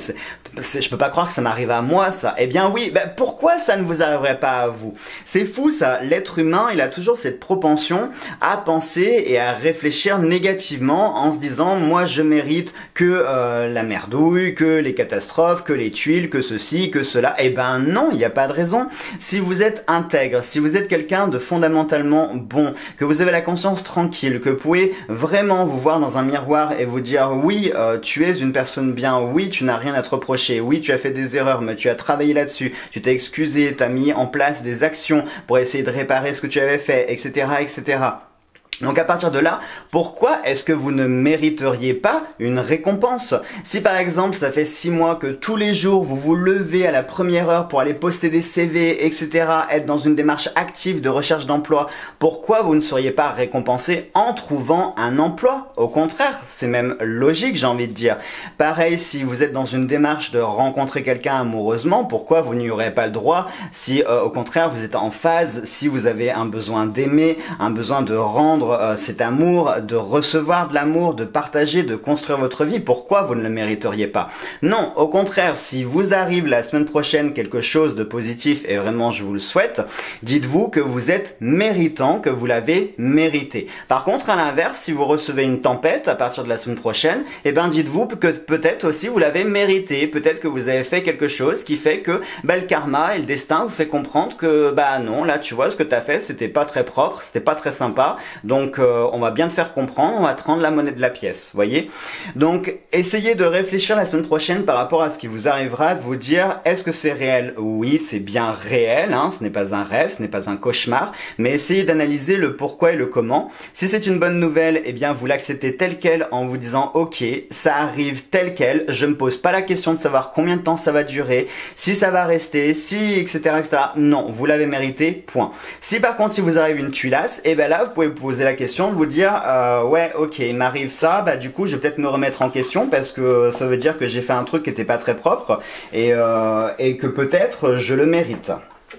je peux pas croire que ça m'arrive à moi ça. Eh bien oui, ben pourquoi ça ne vous arriverait pas à vous? C'est fou ça, l'être humain il a toujours cette propension à penser et à réfléchir négativement en se disant moi je mérite que euh, la merdouille, que les catastrophes, que les tuiles, que ceci, que cela. Eh ben non, il n'y a pas de raison. Si vous êtes intègre, si vous êtes quelqu'un de fondamentalement bon, que vous avez la conscience tranquille, que vous pouvez vraiment vous voir dans un miroir et vous dire oui, euh, tu es une personne bien, oui, tu n'as rien à te reprocher. Oui, tu as fait des erreurs, mais tu as travaillé là-dessus, tu t'es excusé, tu as mis en place des actions pour essayer de réparer ce que tu avais fait, et cetera, et cetera. Donc à partir de là, pourquoi est-ce que vous ne mériteriez pas une récompense? Si par exemple ça fait six mois que tous les jours vous vous levez à la première heure pour aller poster des C V, et cetera, être dans une démarche active de recherche d'emploi, pourquoi vous ne seriez pas récompensé en trouvant un emploi? Au contraire, c'est même logique, j'ai envie de dire. Pareil, si vous êtes dans une démarche de rencontrer quelqu'un amoureusement, pourquoi vous n'y aurez pas le droit si euh, au contraire vous êtes en phase, si vous avez un besoin d'aimer, un besoin de rendre Euh, cet amour, de recevoir de l'amour, de partager, de construire votre vie, pourquoi vous ne le mériteriez pas? Non, au contraire, si vous arrive la semaine prochaine quelque chose de positif, et vraiment je vous le souhaite, dites-vous que vous êtes méritant, que vous l'avez mérité. Par contre, à l'inverse, si vous recevez une tempête à partir de la semaine prochaine, eh ben dites-vous que peut-être aussi vous l'avez mérité, peut-être que vous avez fait quelque chose qui fait que bah, le karma et le destin vous fait comprendre que bah non, là tu vois ce que tu as fait, c'était pas très propre, c'était pas très sympa, donc Donc euh, on va bien te faire comprendre, on va te rendre la monnaie de la pièce, voyez. Donc essayez de réfléchir la semaine prochaine par rapport à ce qui vous arrivera, de vous dire est-ce que c'est réel? Oui, c'est bien réel, hein, ce n'est pas un rêve, ce n'est pas un cauchemar, mais essayez d'analyser le pourquoi et le comment. Si c'est une bonne nouvelle, eh bien vous l'acceptez tel quel en vous disant ok, ça arrive tel quel, je me pose pas la question de savoir combien de temps ça va durer, si ça va rester, si et cetera et cetera. Non, vous l'avez mérité, point. Si par contre il vous arrive une tuilasse, eh bien là vous pouvez vous poser la question de vous dire euh, ouais ok il m'arrive ça, bah du coup je vais peut-être me remettre en question parce que ça veut dire que j'ai fait un truc qui était pas très propre et, euh, et que peut-être je le mérite.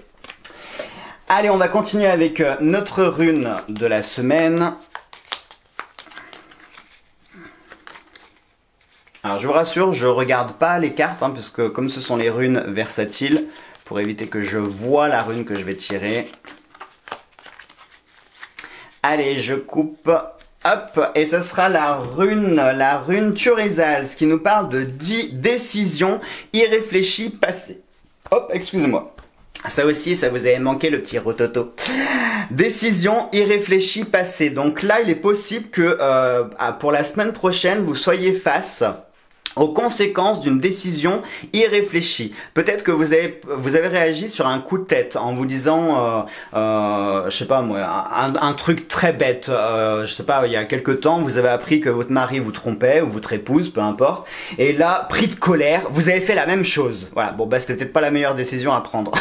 Allez, on va continuer avec notre rune de la semaine. Alors je vous rassure, je regarde pas les cartes hein, puisque comme ce sont les runes versatiles, pour éviter que je voie la rune que je vais tirer. Allez, je coupe, hop, et ce sera la rune, la rune Turizaz qui nous parle de dix décisions irréfléchies passées. Hop, excusez-moi. Ça aussi, ça vous avait manqué le petit rototo. Décision irréfléchie passée. Donc là, il est possible que euh, pour la semaine prochaine, vous soyez face aux conséquences d'une décision irréfléchie. Peut-être que vous avez vous avez réagi sur un coup de tête en vous disant, euh, euh, je sais pas moi, un, un truc très bête. Euh, je sais pas, il y a quelque temps, vous avez appris que votre mari vous trompait ou votre épouse, peu importe. Et là, pris de colère, vous avez fait la même chose. Voilà. Bon, bah c'était peut-être pas la meilleure décision à prendre.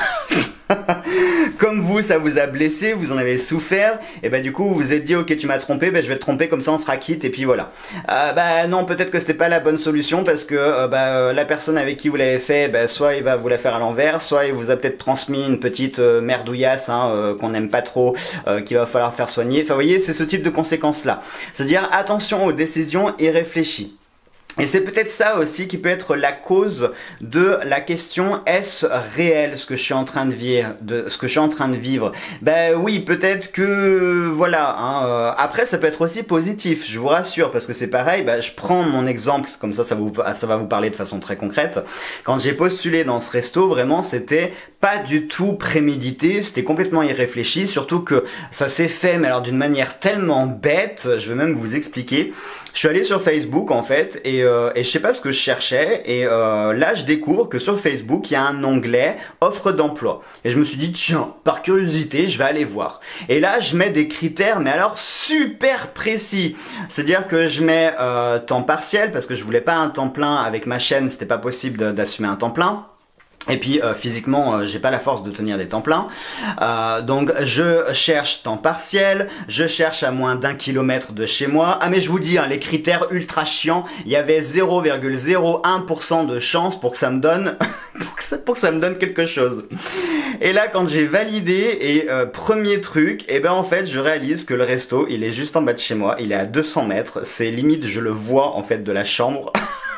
Comme vous, ça vous a blessé, vous en avez souffert, et bah du coup vous vous êtes dit ok tu m'as trompé, bah, je vais te tromper comme ça on sera quitte et puis voilà. Euh, bah non, peut-être que c'était pas la bonne solution parce que euh, bah, la personne avec qui vous l'avez fait, bah, soit il va vous la faire à l'envers, soit il vous a peut-être transmis une petite euh, merdouillasse hein, euh, qu'on n'aime pas trop, euh, qu'il va falloir faire soigner. Enfin vous voyez, c'est ce type de conséquences là. C'est-à-dire attention aux décisions irréfléchies. Et c'est peut-être ça aussi qui peut être la cause de la question est-ce réel ce que je suis en train de vivre, de ce que je suis en train de vivre. Ben oui, peut-être que voilà. Hein, euh, après, ça peut être aussi positif. Je vous rassure parce que c'est pareil. Ben, je prends mon exemple comme ça, ça, vous, ça va vous parler de façon très concrète. Quand j'ai postulé dans ce resto, vraiment, c'était pas du tout prémédité. C'était complètement irréfléchi. Surtout que ça s'est fait, mais alors d'une manière tellement bête. Je vais même vous expliquer. Je suis allé sur Facebook en fait et, euh, et je sais pas ce que je cherchais et euh, là je découvre que sur Facebook il y a un onglet offre d'emploi et je me suis dit tiens par curiosité je vais aller voir et là je mets des critères mais alors super précis, c'est à dire que je mets euh, temps partiel parce que je voulais pas un temps plein avec ma chaîne, c'était pas possible d'assumer un temps plein. Et puis euh, physiquement, euh, j'ai pas la force de tenir des temps pleins. Euh, donc je cherche temps partiel, je cherche à moins d'un kilomètre de chez moi. Ah mais je vous dis, hein, les critères ultra chiants, il y avait zéro virgule zéro un pour cent de chance pour que ça me donne pour que ça, pour que ça me donne quelque chose. Et là quand j'ai validé et euh, premier truc, et ben en fait je réalise que le resto il est juste en bas de chez moi, il est à deux cents mètres, c'est limite je le vois en fait de la chambre.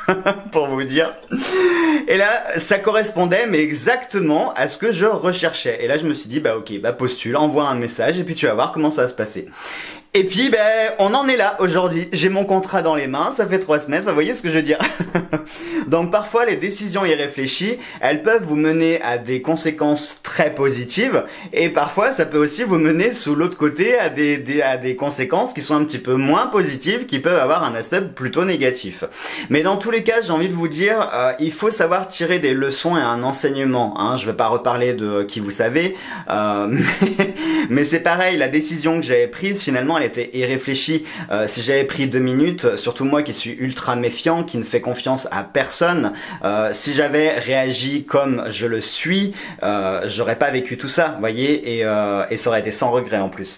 pour vous dire. Et là, ça correspondait, mais exactement à ce que je recherchais. Et là, je me suis dit, bah ok, bah postule, envoie un message, et puis tu vas voir comment ça va se passer. Et puis, ben, on en est là aujourd'hui. J'ai mon contrat dans les mains, ça fait trois semaines, vous voyez ce que je veux dire. Donc parfois, les décisions irréfléchies, elles peuvent vous mener à des conséquences très positives, et parfois, ça peut aussi vous mener sous l'autre côté à des, des, à des conséquences qui sont un petit peu moins positives, qui peuvent avoir un aspect plutôt négatif. Mais dans tous les cas, j'ai envie de vous dire, euh, il faut savoir tirer des leçons et un enseignement. Hein. Je vais pas reparler de qui vous savez, euh, mais, mais c'est pareil, la décision que j'avais prise, finalement, elle était irréfléchie. Euh, si j'avais pris deux minutes, surtout moi qui suis ultra méfiant, qui ne fait confiance à personne, euh, si j'avais réagi comme je le suis, euh, j'aurais pas vécu tout ça, vous voyez, et, euh, et ça aurait été sans regret en plus.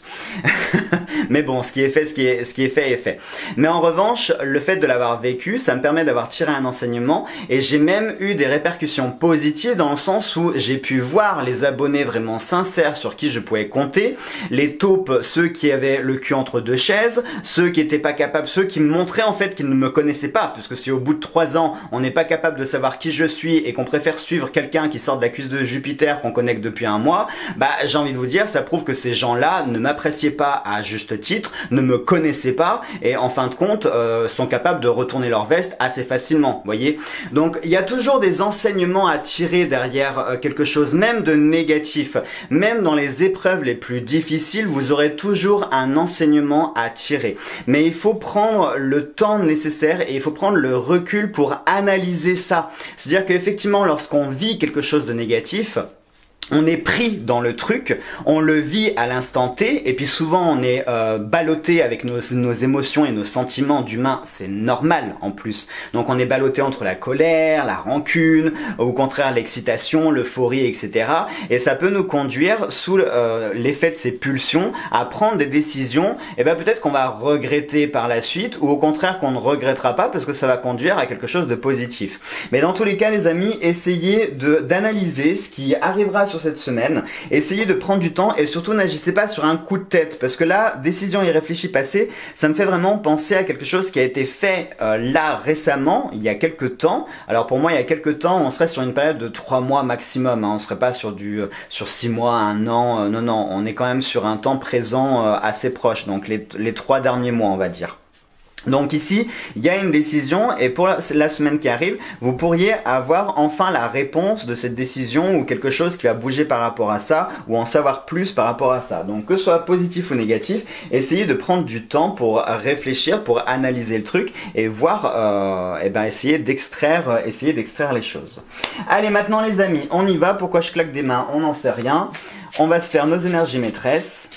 Mais bon, ce qui est fait, ce qui est, ce qui est fait est fait. Mais en revanche, le fait de l'avoir vécu, ça me permet d'avoir tiré un enseignement, et j'ai même eu des répercussions positives dans le sens où j'ai pu voir les abonnés vraiment sincères sur qui je pouvais compter, les taupes, ceux qui avaient le cul entre deux chaises, ceux qui étaient pas capables, ceux qui me montraient en fait qu'ils ne me connaissaient pas, puisque si au bout de trois ans, on n'est pas capable de savoir qui je suis et qu'on préfère suivre quelqu'un qui sort de la cuisse de Jupiter qu'on connecte depuis un mois, bah j'ai envie de vous dire, ça prouve que ces gens-là ne m'appréciaient pas à juste titre, ne me connaissaient pas et en fin de compte euh, sont capables de retourner leur veste assez facilement, vous voyez. Donc il y a toujours des enseignements à tirer derrière euh, quelque chose, même de négatif, même dans les épreuves les plus difficiles, vous aurez toujours un enseignement à tirer. Mais il faut prendre le temps nécessaire et il faut prendre le recul pour analyser ça. C'est-à-dire qu'effectivement, lorsqu'on vit quelque chose de négatif, on est pris dans le truc, on le vit à l'instant T, et puis souvent on est euh, ballotté avec nos, nos émotions et nos sentiments d'humain, c'est normal en plus. Donc on est ballotté entre la colère, la rancune, au contraire l'excitation, l'euphorie, et cetera. Et ça peut nous conduire sous euh, l'effet de ces pulsions à prendre des décisions, et ben peut-être qu'on va regretter par la suite, ou au contraire qu'on ne regrettera pas parce que ça va conduire à quelque chose de positif. Mais dans tous les cas les amis, essayez de d'analyser ce qui arrivera sur cette semaine, essayez de prendre du temps et surtout n'agissez pas sur un coup de tête parce que là, décision irréfléchie passée, ça me fait vraiment penser à quelque chose qui a été fait euh, là récemment, il y a quelques temps. Alors pour moi, il y a quelques temps, on serait sur une période de trois mois maximum, hein. On serait pas sur du euh, sur six mois, un an, euh, non non, on est quand même sur un temps présent euh, assez proche, donc les, les trois derniers mois on va dire. Donc ici, il y a une décision et pour la semaine qui arrive, vous pourriez avoir enfin la réponse de cette décision ou quelque chose qui va bouger par rapport à ça ou en savoir plus par rapport à ça. Donc que ce soit positif ou négatif, essayez de prendre du temps pour réfléchir, pour analyser le truc et voir, euh, et ben essayer d'extraire, essayer d'extraire les choses. Allez maintenant les amis, on y va. Pourquoi je claque des mains, on n'en sait rien. On va se faire nos énergies maîtresses.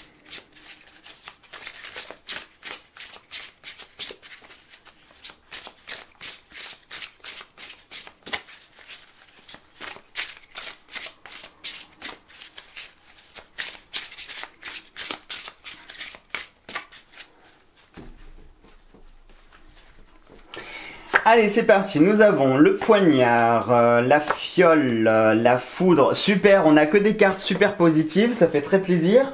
Allez, c'est parti. Nous avons le poignard, euh, la fiole, euh, la foudre. Super, on n'a que des cartes super positives, ça fait très plaisir.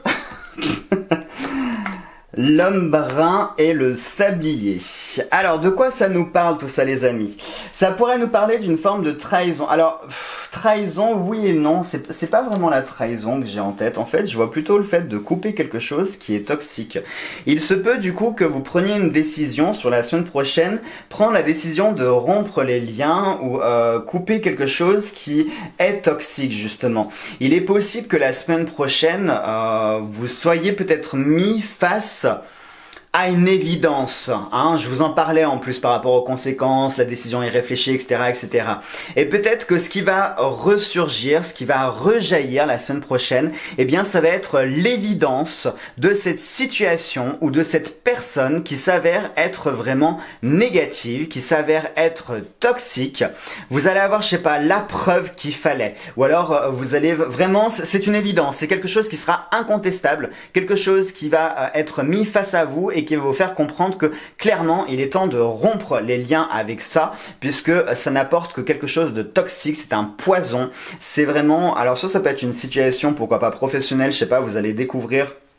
L'homme brun et le sablier. Alors, de quoi ça nous parle tout ça les amis? Ça pourrait nous parler d'une forme de trahison. Alors, pff, trahison, oui et non. C'est pas vraiment la trahison que j'ai en tête. En fait, je vois plutôt le fait de couper quelque chose qui est toxique. Il se peut du coup que vous preniez une décision sur la semaine prochaine, prendre la décision de rompre les liens ou euh, couper quelque chose qui est toxique justement. Il est possible que la semaine prochaine, euh, vous soyez peut-être mis face à une évidence, hein, je vous en parlais en plus par rapport aux conséquences, la décision irréfléchie, et cetera, et cetera. Et peut-être que ce qui va ressurgir, ce qui va rejaillir la semaine prochaine, eh bien, ça va être l'évidence de cette situation ou de cette personne qui s'avère être vraiment négative, qui s'avère être toxique. Vous allez avoir, je sais pas, la preuve qu'il fallait, ou alors vous allez vraiment, c'est une évidence, c'est quelque chose qui sera incontestable, quelque chose qui va être mis face à vous et qui va vous faire comprendre que clairement il est temps de rompre les liens avec ça puisque ça n'apporte que quelque chose de toxique, c'est un poison, c'est vraiment, alors ça ça peut être une situation pourquoi pas professionnelle, je sais pas, vous allez découvrir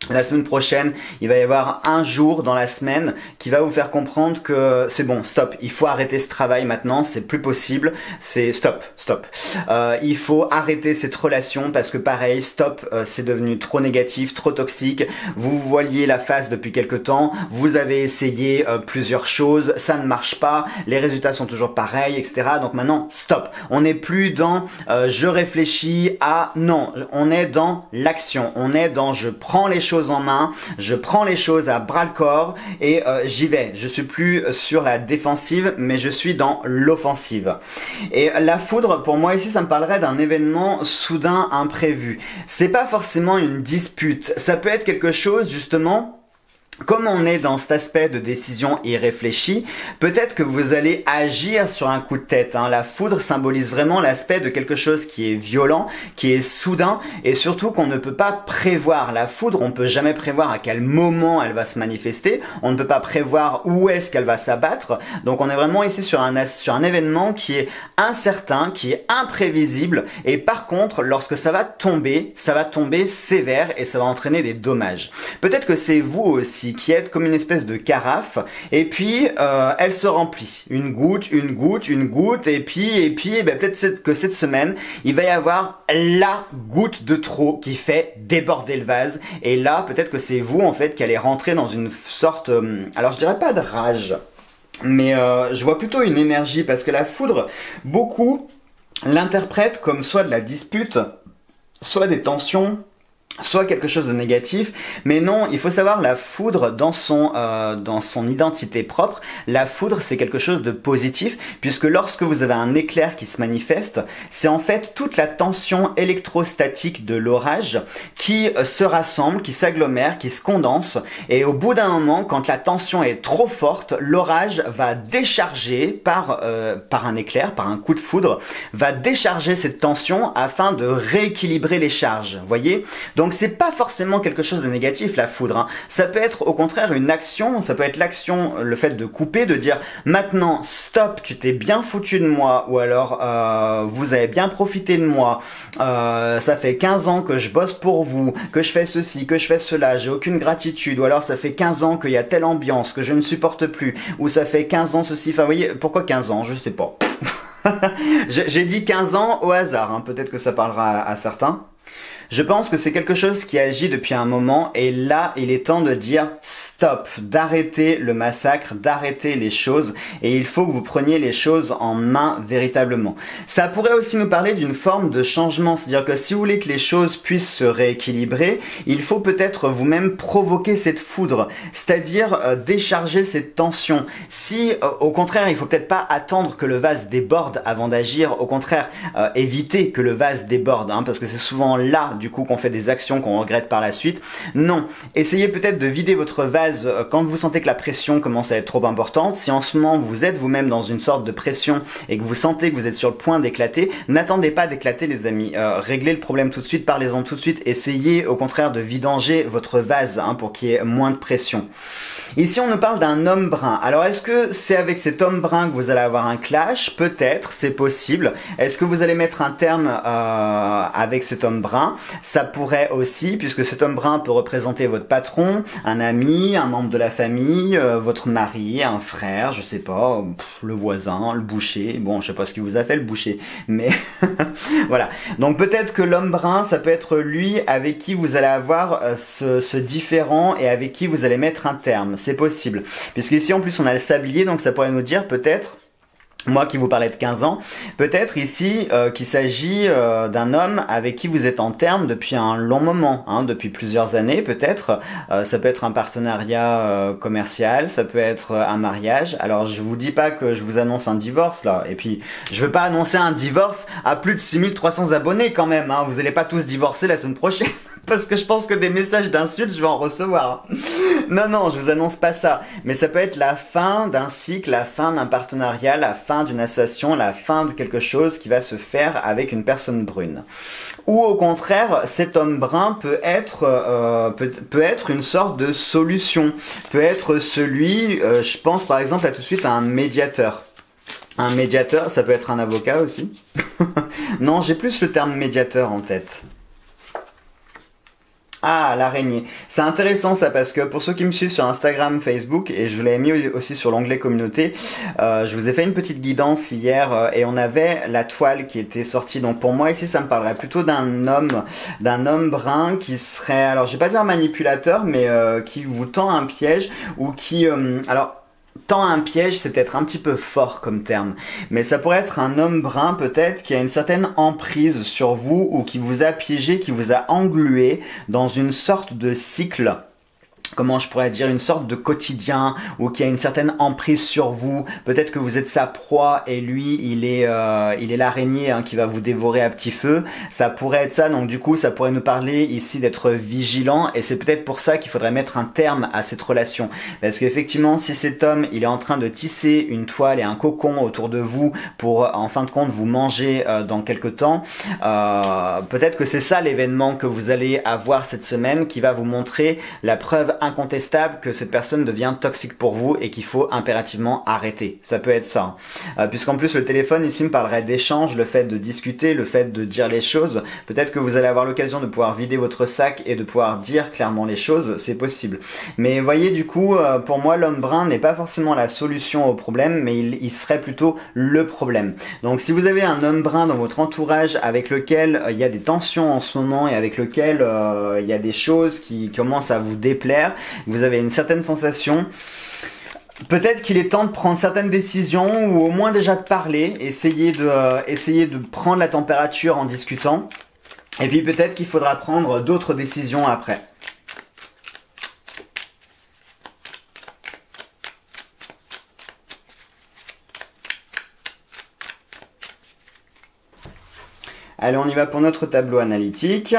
La semaine prochaine, il va y avoir un jour dans la semaine qui va vous faire comprendre que c'est bon, stop, il faut arrêter ce travail maintenant, c'est plus possible, c'est stop, stop. Euh, il faut arrêter cette relation parce que pareil, stop, euh, c'est devenu trop négatif, trop toxique. Vous voyez la face depuis quelque temps, vous avez essayé euh, plusieurs choses, ça ne marche pas, les résultats sont toujours pareils, et cetera. Donc maintenant, stop. On n'est plus dans euh, je réfléchis à non, on est dans l'action, on est dans je prends les choses en main, je prends les choses à bras le corps et euh, j'y vais. Je suis plus sur la défensive, mais je suis dans l'offensive. Et la foudre, pour moi ici, ça me parlerait d'un événement soudain imprévu. C'est pas forcément une dispute, ça peut être quelque chose justement. Comme on est dans cet aspect de décision irréfléchie, peut-être que vous allez agir sur un coup de tête. Hein. La foudre symbolise vraiment l'aspect de quelque chose qui est violent, qui est soudain et surtout qu'on ne peut pas prévoir. La foudre, on ne peut jamais prévoir à quel moment elle va se manifester. On ne peut pas prévoir où est-ce qu'elle va s'abattre. Donc on est vraiment ici sur un, sur un événement qui est incertain, qui est imprévisible. Et par contre, lorsque ça va tomber, ça va tomber sévère et ça va entraîner des dommages. Peut-être que c'est vous aussi qui est comme une espèce de carafe et puis euh, elle se remplit, une goutte, une goutte, une goutte et puis et puis eh ben, peut-être que cette semaine il va y avoir la goutte de trop qui fait déborder le vase et là peut-être que c'est vous en fait qui allez rentrer dans une sorte, euh, alors je dirais pas de rage, mais euh, je vois plutôt une énergie parce que la foudre, beaucoup l'interprètent comme soit de la dispute, soit des tensions, soit quelque chose de négatif, mais non, il faut savoir la foudre dans son euh, dans son identité propre. La foudre, c'est quelque chose de positif, puisque lorsque vous avez un éclair qui se manifeste, c'est en fait toute la tension électrostatique de l'orage qui euh, se rassemble, qui s'agglomère, qui se condense, et au bout d'un moment, quand la tension est trop forte, l'orage va décharger par euh, par un éclair, par un coup de foudre, va décharger cette tension afin de rééquilibrer les charges. Voyez ? Donc c'est pas forcément quelque chose de négatif la foudre, hein. Ça peut être au contraire une action, ça peut être l'action, le fait de couper, de dire maintenant stop, tu t'es bien foutu de moi, ou alors euh, vous avez bien profité de moi, euh, ça fait quinze ans que je bosse pour vous, que je fais ceci, que je fais cela, j'ai aucune gratitude, ou alors ça fait quinze ans qu'il y a telle ambiance que je ne supporte plus, ou ça fait quinze ans ceci, enfin vous voyez, pourquoi quinze ans, je sais pas. J'ai dit quinze ans au hasard, hein. Peut-être que ça parlera à, à certains. Je pense que c'est quelque chose qui agit depuis un moment et là, il est temps de dire stop, d'arrêter le massacre, d'arrêter les choses et il faut que vous preniez les choses en main véritablement. Ça pourrait aussi nous parler d'une forme de changement, c'est-à-dire que si vous voulez que les choses puissent se rééquilibrer, il faut peut-être vous-même provoquer cette foudre, c'est-à-dire euh, décharger cette tension. Si euh, au contraire, il faut peut-être pas attendre que le vase déborde avant d'agir, au contraire, euh, éviter que le vase déborde, hein, parce que c'est souvent là du coup qu'on fait des actions qu'on regrette par la suite. Non, essayez peut-être de vider votre vase quand vous sentez que la pression commence à être trop importante. Si en ce moment vous êtes vous-même dans une sorte de pression et que vous sentez que vous êtes sur le point d'éclater, n'attendez pas d'éclater les amis, euh, réglez le problème tout de suite, parlez-en tout de suite, essayez au contraire de vidanger votre vase hein, pour qu'il y ait moins de pression. Ici on nous parle d'un homme brun, alors est-ce que c'est avec cet homme brun que vous allez avoir un clash? Peut-être, c'est possible. Est-ce que vous allez mettre un terme euh, avec cet homme brun? Ça pourrait aussi, puisque cet homme brun peut représenter votre patron, un ami, un membre de la famille, euh, votre mari, un frère, je sais pas, pff, le voisin, le boucher, bon je sais pas ce qu'il vous a fait le boucher, mais voilà. Donc peut-être que l'homme brun, ça peut être lui avec qui vous allez avoir euh, ce, ce différend et avec qui vous allez mettre un terme, c'est possible. Puisque ici en plus on a le sablier, donc ça pourrait nous dire peut-être, moi qui vous parlais de quinze ans, peut-être ici euh, qu'il s'agit euh, d'un homme avec qui vous êtes en terme depuis un long moment, hein, depuis plusieurs années peut-être. Euh, ça peut être un partenariat euh, commercial, ça peut être un mariage. Alors je vous dis pas que je vous annonce un divorce là, et puis je veux pas annoncer un divorce à plus de six mille trois cents abonnés quand même, hein. Vous allez pas tous divorcer la semaine prochaine. Parce que je pense que des messages d'insultes, je vais en recevoir. Non, non, je vous annonce pas ça. Mais ça peut être la fin d'un cycle, la fin d'un partenariat, la fin d'une association, la fin de quelque chose qui va se faire avec une personne brune. Ou au contraire, cet homme brun peut être, euh, peut, peut être une sorte de solution. Peut être celui, euh, je pense par exemple là tout de suite à un médiateur. Un médiateur, ça peut être un avocat aussi. Non, j'ai plus le terme médiateur en tête. Ah, l'araignée. C'est intéressant ça parce que pour ceux qui me suivent sur Instagram, Facebook, et je vous l'avais mis aussi sur l'onglet communauté, euh, je vous ai fait une petite guidance hier euh, et on avait la toile qui était sortie. Donc pour moi ici, ça me parlerait plutôt d'un homme, d'un homme brun qui serait, alors je vais pas dire manipulateur, mais euh, qui vous tend un piège ou qui, euh, alors tend un piège, c'est peut-être un petit peu fort comme terme, mais ça pourrait être un homme brun peut-être qui a une certaine emprise sur vous ou qui vous a piégé, qui vous a englué dans une sorte de cycle. Comment je pourrais dire, une sorte de quotidien ou qui a une certaine emprise sur vous. Peut-être que vous êtes sa proie et lui, il est, euh, il est l'araignée hein, qui va vous dévorer à petit feu. Ça pourrait être ça, donc du coup, ça pourrait nous parler ici d'être vigilant et c'est peut-être pour ça qu'il faudrait mettre un terme à cette relation. Parce qu'effectivement, si cet homme, il est en train de tisser une toile et un cocon autour de vous pour, en fin de compte, vous manger euh, dans quelques temps, euh, peut-être que c'est ça l'événement que vous allez avoir cette semaine qui va vous montrer la preuve incontestable que cette personne devient toxique pour vous et qu'il faut impérativement arrêter. Ça peut être ça. Euh, Puisqu'en plus le téléphone ici me parlerait d'échange, le fait de discuter, le fait de dire les choses. Peut-être que vous allez avoir l'occasion de pouvoir vider votre sac et de pouvoir dire clairement les choses, c'est possible. Mais voyez du coup, euh, pour moi l'homme brun n'est pas forcément la solution au problème, mais il, il serait plutôt le problème. Donc si vous avez un homme brun dans votre entourage avec lequel euh, il y a des tensions en ce moment et avec lequel euh, il y a des choses qui commencent à vous déplaire, vous avez une certaine sensation, peut-être qu'il est temps de prendre certaines décisions ou au moins déjà de parler, essayer de, euh, essayer de prendre la température en discutant et puis peut-être qu'il faudra prendre d'autres décisions après. Allez, on y va pour notre tableau analytique.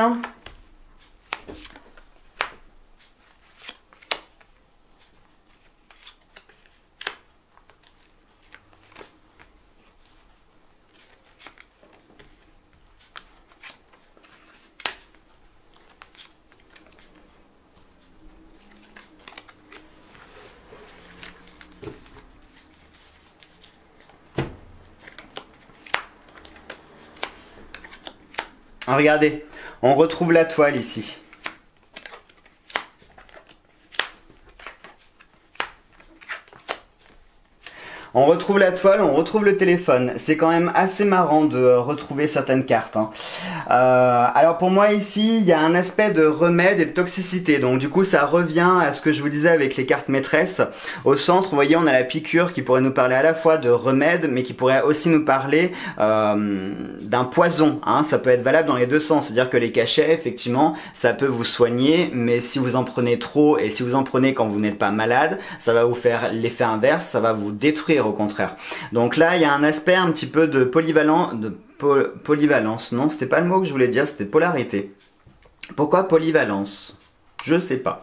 Regardez, on retrouve la toile ici. On retrouve la toile, on retrouve le téléphone. C'est quand même assez marrant de retrouver certaines cartes. Hein. Euh, alors pour moi ici, il y a un aspect de remède et de toxicité. Donc du coup, ça revient à ce que je vous disais avec les cartes maîtresses. Au centre, vous voyez, on a la piqûre qui pourrait nous parler à la fois de remède, mais qui pourrait aussi nous parler euh, d'un poison. Hein. Ça peut être valable dans les deux sens. C'est-à-dire que les cachets, effectivement, ça peut vous soigner, mais si vous en prenez trop et si vous en prenez quand vous n'êtes pas malade, ça va vous faire l'effet inverse, ça va vous détruire au contraire. Donc là, il y a un aspect un petit peu de polyvalent, de poly, polyvalence. Non, c'était pas le mot que je voulais dire, c'était polarité. Pourquoi polyvalence? Je sais pas.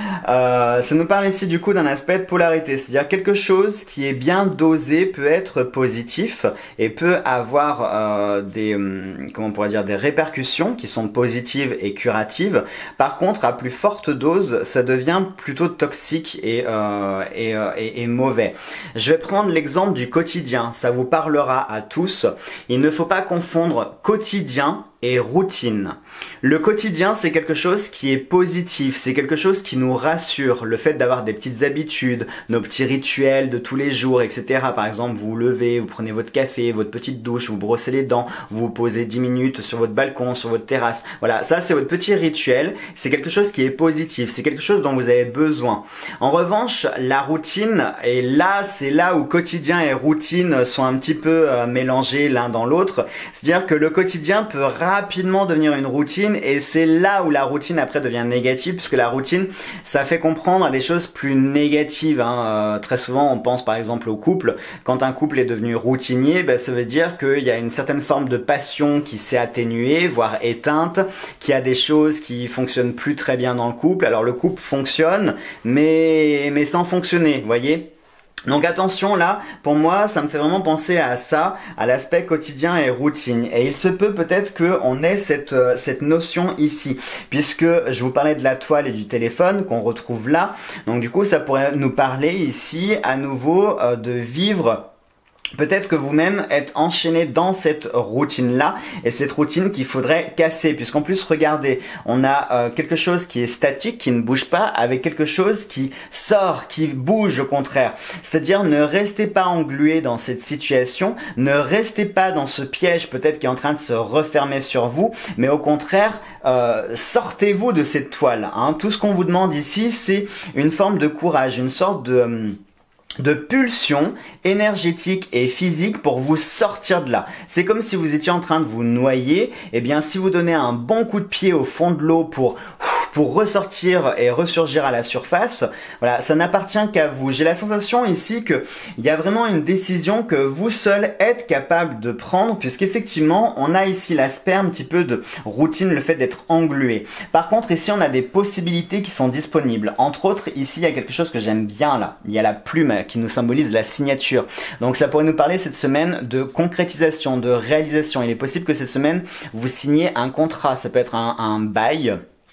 Euh, ça nous parle ici du coup d'un aspect de polarité, c'est-à-dire quelque chose qui est bien dosé peut être positif et peut avoir euh, des, comment on pourrait dire, des répercussions qui sont positives et curatives. Par contre, à plus forte dose, ça devient plutôt toxique et, euh, et, euh, et, et mauvais. Je vais prendre l'exemple du quotidien, ça vous parlera à tous. Il ne faut pas confondre quotidien et routine. Le quotidien, c'est quelque chose qui est positif, c'est quelque chose qui nous rassure. Le fait d'avoir des petites habitudes, nos petits rituels de tous les jours, et cetera. Par exemple, vous vous levez, vous prenez votre café, votre petite douche, vous brossez les dents, vous vous posez dix minutes sur votre balcon, sur votre terrasse. Voilà, ça c'est votre petit rituel. C'est quelque chose qui est positif, c'est quelque chose dont vous avez besoin. En revanche, la routine, et là, c'est là où quotidien et routine sont un petit peu euh, mélangés l'un dans l'autre. C'est-à-dire que le quotidien peut rapidement devenir une routine et c'est là où la routine après devient négative puisque la routine ça fait comprendre à des choses plus négatives hein. euh, très souvent on pense par exemple au couple. Quand un couple est devenu routinier, ben, ça veut dire qu'il y a une certaine forme de passion qui s'est atténuée voire éteinte, qu'il y a des choses qui fonctionnent plus très bien dans le couple. Alors le couple fonctionne mais, mais sans fonctionner, vous voyez. Donc attention là, pour moi ça me fait vraiment penser à ça, à l'aspect quotidien et routine. Et il se peut peut-être qu'on ait cette, euh, cette notion ici, puisque je vous parlais de la toile et du téléphone qu'on retrouve là. Donc du coup ça pourrait nous parler ici à nouveau euh, de vivre peut-être que vous-même êtes enchaîné dans cette routine-là, et cette routine qu'il faudrait casser, puisqu'en plus, regardez, on a euh, quelque chose qui est statique, qui ne bouge pas, avec quelque chose qui sort, qui bouge au contraire. C'est-à-dire, ne restez pas englué dans cette situation, ne restez pas dans ce piège peut-être qui est en train de se refermer sur vous, mais au contraire, euh, sortez-vous de cette toile. Hein. Tout ce qu'on vous demande ici, c'est une forme de courage, une sorte de... Euh, de pulsion énergétique et physique pour vous sortir de là. C'est comme si vous étiez en train de vous noyer. Eh bien, si vous donnez un bon coup de pied au fond de l'eau pour pour ressortir et ressurgir à la surface, voilà, ça n'appartient qu'à vous. J'ai la sensation ici que il y a vraiment une décision que vous seul êtes capable de prendre, puisqu'effectivement, on a ici l'aspect un petit peu de routine, le fait d'être englué. Par contre, ici, on a des possibilités qui sont disponibles. Entre autres, ici, il y a quelque chose que j'aime bien là. Il y a la plume qui nous symbolise la signature. Donc, ça pourrait nous parler cette semaine de concrétisation, de réalisation. Il est possible que cette semaine, vous signiez un contrat. Ça peut être un, un bail.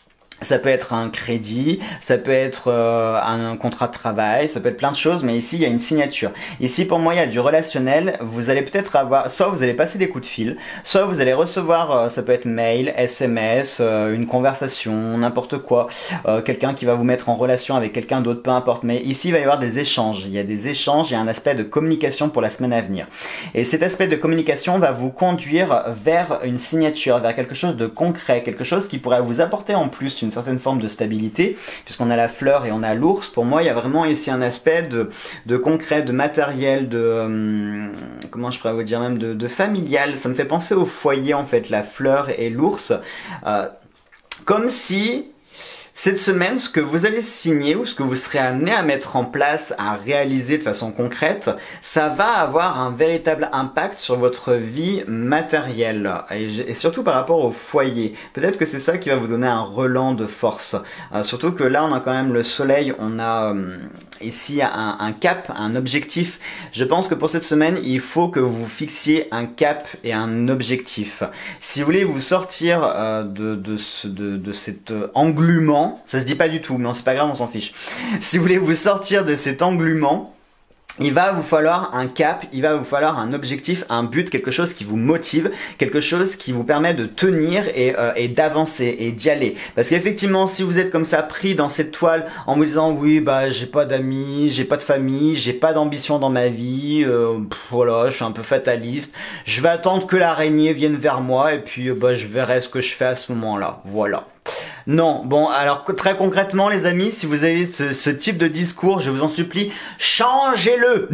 Ça peut être un crédit, ça peut être euh, un contrat de travail, ça peut être plein de choses, mais ici il y a une signature. Ici pour moi il y a du relationnel, vous allez peut-être avoir, soit vous allez passer des coups de fil, soit vous allez recevoir, euh, ça peut être mail, S M S, euh, une conversation, n'importe quoi, euh, quelqu'un qui va vous mettre en relation avec quelqu'un d'autre, peu importe, mais ici il va y avoir des échanges, il y a des échanges, il y a un aspect de communication pour la semaine à venir. Et cet aspect de communication va vous conduire vers une signature, vers quelque chose de concret, quelque chose qui pourrait vous apporter en plus une certaine forme de stabilité, puisqu'on a la fleur et on a l'ours. Pour moi, il y a vraiment ici un aspect de, de concret, de matériel, de euh, comment je pourrais vous dire même de, de familial. Ça me fait penser au foyer en fait, la fleur et l'ours, euh, comme si cette semaine, ce que vous allez signer ou ce que vous serez amené à mettre en place, à réaliser de façon concrète, ça va avoir un véritable impact sur votre vie matérielle et, et surtout par rapport au foyer. Peut-être que c'est ça qui va vous donner un relan de force. Euh, surtout que là, on a quand même le soleil, on a euh, ici un, un cap, un objectif. Je pense que pour cette semaine, il faut que vous fixiez un cap et un objectif. Si vous voulez vous sortir euh, de, de, ce, de, de cet englument, ça se dit pas du tout, mais c'est pas grave, on s'en fiche. Si vous voulez vous sortir de cet englument, il va vous falloir un cap, il va vous falloir un objectif, un but, quelque chose qui vous motive, quelque chose qui vous permet de tenir et, euh, et d'avancer et d'y aller. Parce qu'effectivement, si vous êtes comme ça pris dans cette toile en vous disant oui bah j'ai pas d'amis, j'ai pas de famille, j'ai pas d'ambition dans ma vie, euh, pff, voilà, je suis un peu fataliste, je vais attendre que l'araignée vienne vers moi et puis euh, bah je verrai ce que je fais à ce moment-là. Voilà. Non, bon, alors très concrètement les amis, si vous avez ce, ce type de discours, je vous en supplie, changez-le.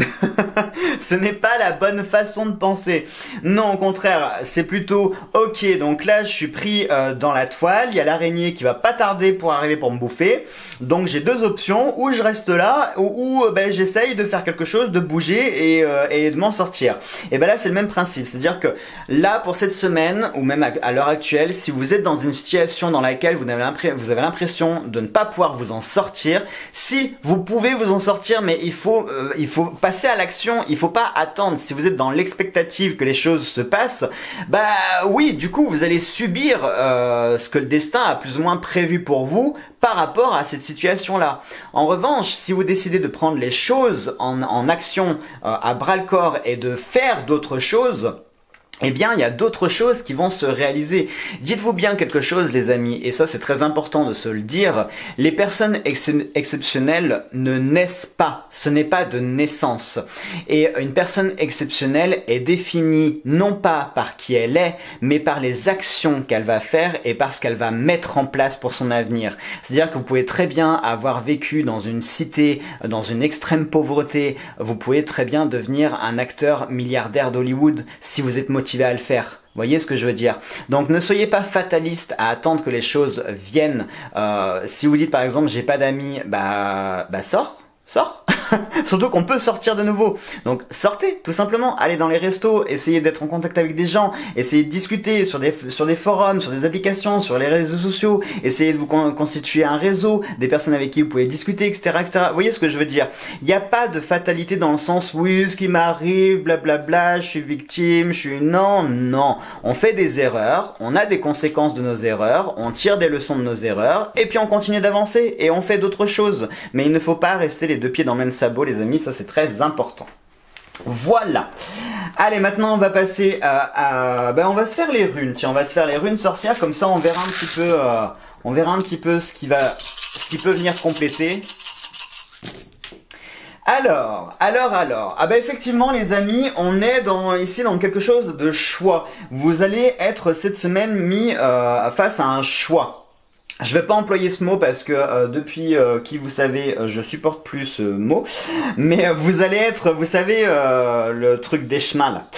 Ce n'est pas la bonne façon de penser. Non, au contraire, c'est plutôt, ok, donc là je suis pris euh, dans la toile, il y a l'araignée qui va pas tarder pour arriver pour me bouffer, donc j'ai deux options, ou je reste là, ou, ou euh, ben, j'essaye de faire quelque chose, de bouger et, euh, et de m'en sortir. Et ben là c'est le même principe, c'est-à-dire que là pour cette semaine, ou même à, à l'heure actuelle, si vous êtes dans une situation dans laquelle vous n'avez vous avez l'impression de ne pas pouvoir vous en sortir, si vous pouvez vous en sortir, mais il faut, euh, il faut passer à l'action, il faut pas attendre. Si vous êtes dans l'expectative que les choses se passent, bah oui, du coup vous allez subir euh, ce que le destin a plus ou moins prévu pour vous par rapport à cette situation-là. En revanche, si vous décidez de prendre les choses en, en action euh, à bras-le-corps et de faire d'autres choses, eh bien, il y a d'autres choses qui vont se réaliser. Dites-vous bien quelque chose, les amis, et ça c'est très important de se le dire, les personnes ex exceptionnelles ne naissent pas, ce n'est pas de naissance. Et une personne exceptionnelle est définie non pas par qui elle est, mais par les actions qu'elle va faire et par ce qu'elle va mettre en place pour son avenir. C'est-à-dire que vous pouvez très bien avoir vécu dans une cité, dans une extrême pauvreté, vous pouvez très bien devenir un acteur milliardaire d'Hollywood si vous êtes motivé à le faire. Vous voyez ce que je veux dire? Donc ne soyez pas fataliste à attendre que les choses viennent. Euh, si vous dites par exemple j'ai pas d'amis, bah, bah sors, sors. Surtout qu'on peut sortir de nouveau. Donc sortez, tout simplement. Allez dans les restos, essayez d'être en contact avec des gens, essayez de discuter sur des, sur des forums, sur des applications, sur les réseaux sociaux, essayez de vous con constituer un réseau, des personnes avec qui vous pouvez discuter, et cetera et cetera. Vous voyez ce que je veux dire? Il n'y a pas de fatalité dans le sens oui, ce qui m'arrive, blablabla, je suis victime, je suis... Non, non. On fait des erreurs, on a des conséquences de nos erreurs, on tire des leçons de nos erreurs, et puis on continue d'avancer, et on fait d'autres choses. Mais il ne faut pas rester les deux pieds dans le même sabot, les amis, ça c'est très important. Voilà. Allez, maintenant on va passer à, à ben on va se faire les runes. Tiens, on va se faire les runes sorcières, comme ça on verra un petit peu, euh, on verra un petit peu ce qui va, ce qui peut venir compléter. Alors, alors, alors, ah bah effectivement les amis, on est dans ici dans quelque chose de choix. Vous allez être cette semaine mis euh, face à un choix. Je vais pas employer ce mot parce que euh, depuis euh, qui vous savez, euh, je supporte plus ce mot. Mais euh, vous allez être, vous savez, euh, le truc des chemins là.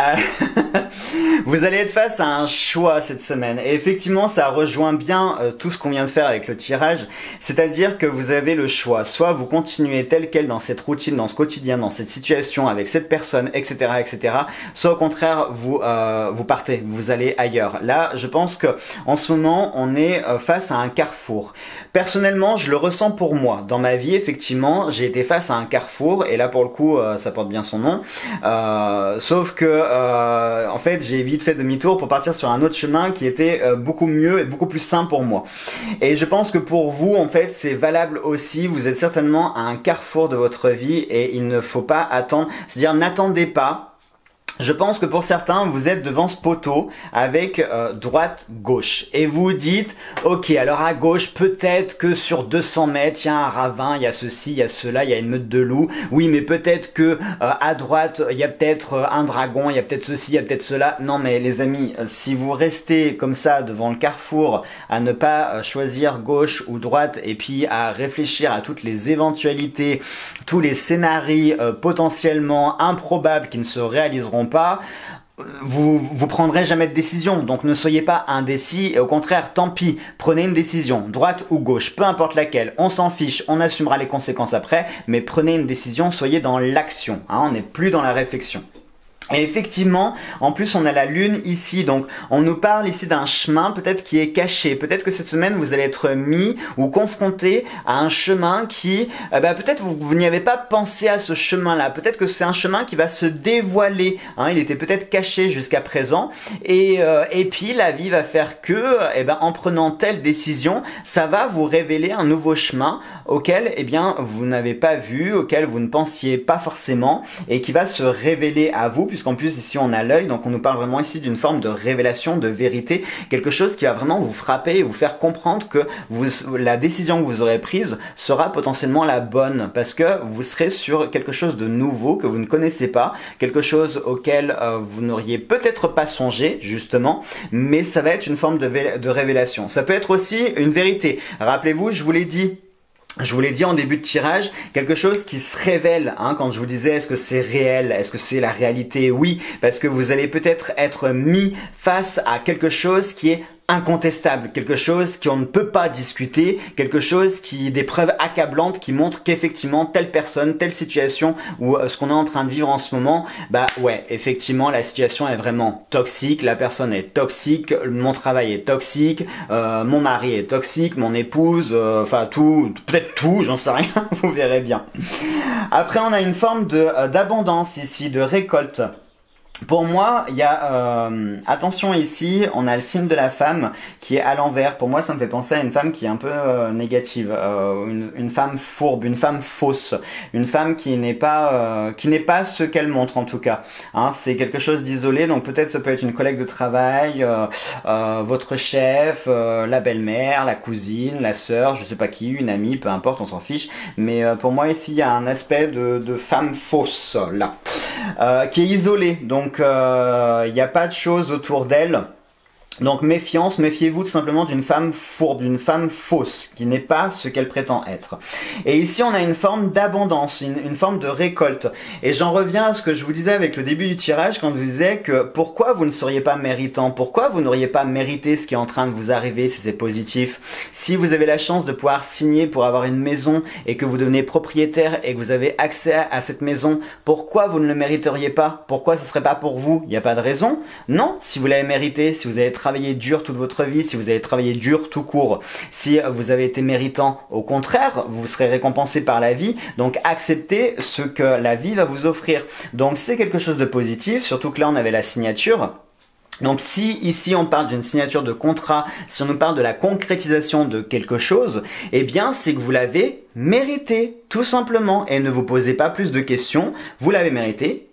Euh, vous allez être face à un choix cette semaine. Et effectivement, ça rejoint bien euh, tout ce qu'on vient de faire avec le tirage. C'est-à-dire que vous avez le choix. Soit vous continuez tel quel dans cette routine, dans ce quotidien, dans cette situation, avec cette personne, et cetera, et cetera. Soit au contraire, vous euh, vous partez, vous allez ailleurs. Là, je pense que en ce moment, on est euh, face à un carrefour. Personnellement, je le ressens pour moi. Dans ma vie, effectivement, j'ai été face à un carrefour et là, pour le coup, euh, ça porte bien son nom. Euh, sauf que, euh, en fait, j'ai vite fait demi-tour pour partir sur un autre chemin qui était euh, beaucoup mieux et beaucoup plus sain pour moi. Et je pense que pour vous, en fait, c'est valable aussi. Vous êtes certainement à un carrefour de votre vie et il ne faut pas attendre. C'est-à-dire, n'attendez pas. Je pense que pour certains, vous êtes devant ce poteau avec euh, droite-gauche et vous dites, ok, alors à gauche, peut-être que sur deux cents mètres, il y a un ravin, il y a ceci, il y a cela, il y a une meute de loups. Oui, mais peut-être que euh, à droite, il y a peut-être euh, un dragon, il y a peut-être ceci, il y a peut-être cela. Non, mais les amis, euh, si vous restez comme ça devant le carrefour, à ne pas euh, choisir gauche ou droite et puis à réfléchir à toutes les éventualités, tous les scénarios euh, potentiellement improbables qui ne se réaliseront pas, vous vous prendrez jamais de décision. Donc ne soyez pas indécis et au contraire, tant pis, prenez une décision, droite ou gauche, peu importe laquelle, on s'en fiche, on assumera les conséquences après, mais prenez une décision, soyez dans l'action, hein, on n'est plus dans la réflexion. Et effectivement, en plus on a la lune ici, donc on nous parle ici d'un chemin peut-être qui est caché. Peut-être que cette semaine vous allez être mis ou confronté à un chemin qui, euh, bah, peut-être vous, vous n'y avez pas pensé à ce chemin-là. Peut-être que c'est un chemin qui va se dévoiler. Hein, il était peut-être caché jusqu'à présent. Et, euh, et puis la vie va faire que, eh ben, en prenant telle décision, ça va vous révéler un nouveau chemin auquel eh bien, vous n'avez pas vu, auquel vous ne pensiez pas forcément et qui va se révéler à vous. Puisqu'en plus ici on a l'œil, donc on nous parle vraiment ici d'une forme de révélation, de vérité, quelque chose qui va vraiment vous frapper et vous faire comprendre que vous, la décision que vous aurez prise sera potentiellement la bonne, parce que vous serez sur quelque chose de nouveau que vous ne connaissez pas, quelque chose auquel euh, vous n'auriez peut-être pas songé justement, mais ça va être une forme de, de révélation. Ça peut être aussi une vérité. Rappelez-vous, je vous l'ai dit, Je vous l'ai dit en début de tirage, quelque chose qui se révèle, hein, quand je vous disais est-ce que c'est réel, est-ce que c'est la réalité? Oui, parce que vous allez peut-être être mis face à quelque chose qui est incontestable, quelque chose qu'on ne peut pas discuter, quelque chose qui, des preuves accablantes qui montrent qu'effectivement telle personne, telle situation ou euh, ce qu'on est en train de vivre en ce moment, bah ouais, effectivement la situation est vraiment toxique, la personne est toxique, mon travail est toxique, euh, mon mari est toxique, mon épouse, euh, enfin tout, peut-être tout, j'en sais rien, vous verrez bien. Après on a une forme de euh, d'abondance ici, de récolte. Pour moi, il y a, euh, attention ici, on a le signe de la femme qui est à l'envers. Pour moi, ça me fait penser à une femme qui est un peu euh, négative, euh, une, une femme fourbe, une femme fausse, une femme qui n'est pas, euh, qui n'est pas ce qu'elle montre en tout cas. Hein, c'est quelque chose d'isolé, donc peut-être ça peut être une collègue de travail, euh, euh, votre chef, euh, la belle-mère, la cousine, la sœur, je sais pas qui, une amie, peu importe, on s'en fiche. Mais euh, pour moi ici, il y a un aspect de, de femme fausse là, euh, qui est isolée. Donc Donc il euh, n'y a pas de choses autour d'elle. Donc méfiance, méfiez-vous tout simplement d'une femme fourbe, d'une femme fausse, qui n'est pas ce qu'elle prétend être. Et ici on a une forme d'abondance, une, une forme de récolte. Et j'en reviens à ce que je vous disais avec le début du tirage, quand je vous disais que pourquoi vous ne seriez pas méritant, pourquoi vous n'auriez pas mérité ce qui est en train de vous arriver si c'est positif. Si vous avez la chance de pouvoir signer pour avoir une maison et que vous devenez propriétaire et que vous avez accès à cette maison, pourquoi vous ne le mériteriez pas? Pourquoi ce serait pas pour vous? Il n'y a pas de raison. Non, si vous l'avez mérité, si vous avez travaillé dur toute votre vie, si vous avez travaillé dur tout court, si vous avez été méritant, au contraire, vous serez récompensé par la vie. Donc acceptez ce que la vie va vous offrir. Donc c'est quelque chose de positif, surtout que là on avait la signature. Donc si ici on parle d'une signature de contrat, si on nous parle de la concrétisation de quelque chose, eh bien c'est que vous l'avez mérité, tout simplement. Et ne vous posez pas plus de questions, vous l'avez mérité,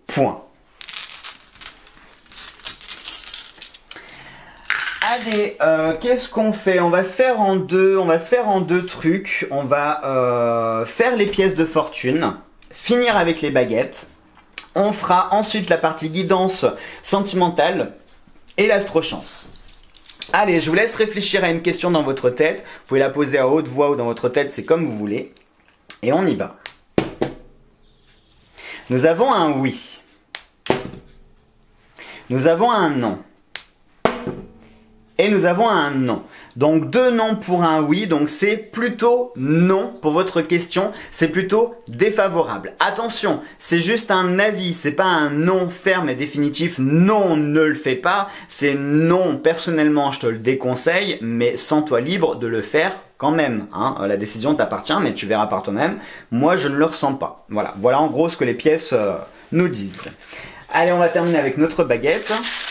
point. Allez, euh, qu'est-ce qu'on fait? On va se faire en deux, on va se faire en deux trucs. On va euh, faire les pièces de fortune, finir avec les baguettes. On fera ensuite la partie guidance sentimentale et l'astrochance. Allez, je vous laisse réfléchir à une question dans votre tête. Vous pouvez la poser à haute voix ou dans votre tête, c'est comme vous voulez. Et on y va. Nous avons un oui. Nous avons un non. Et nous avons un non. Donc deux noms pour un oui, donc c'est plutôt non pour votre question, c'est plutôt défavorable. Attention, c'est juste un avis, c'est pas un non ferme et définitif, non ne le fais pas, c'est non, personnellement je te le déconseille, mais sens-toi libre de le faire quand même. Hein. La décision t'appartient, mais tu verras par toi-même, moi je ne le ressens pas. Voilà, voilà en gros ce que les pièces euh, nous disent. Allez, on va terminer avec notre baguette.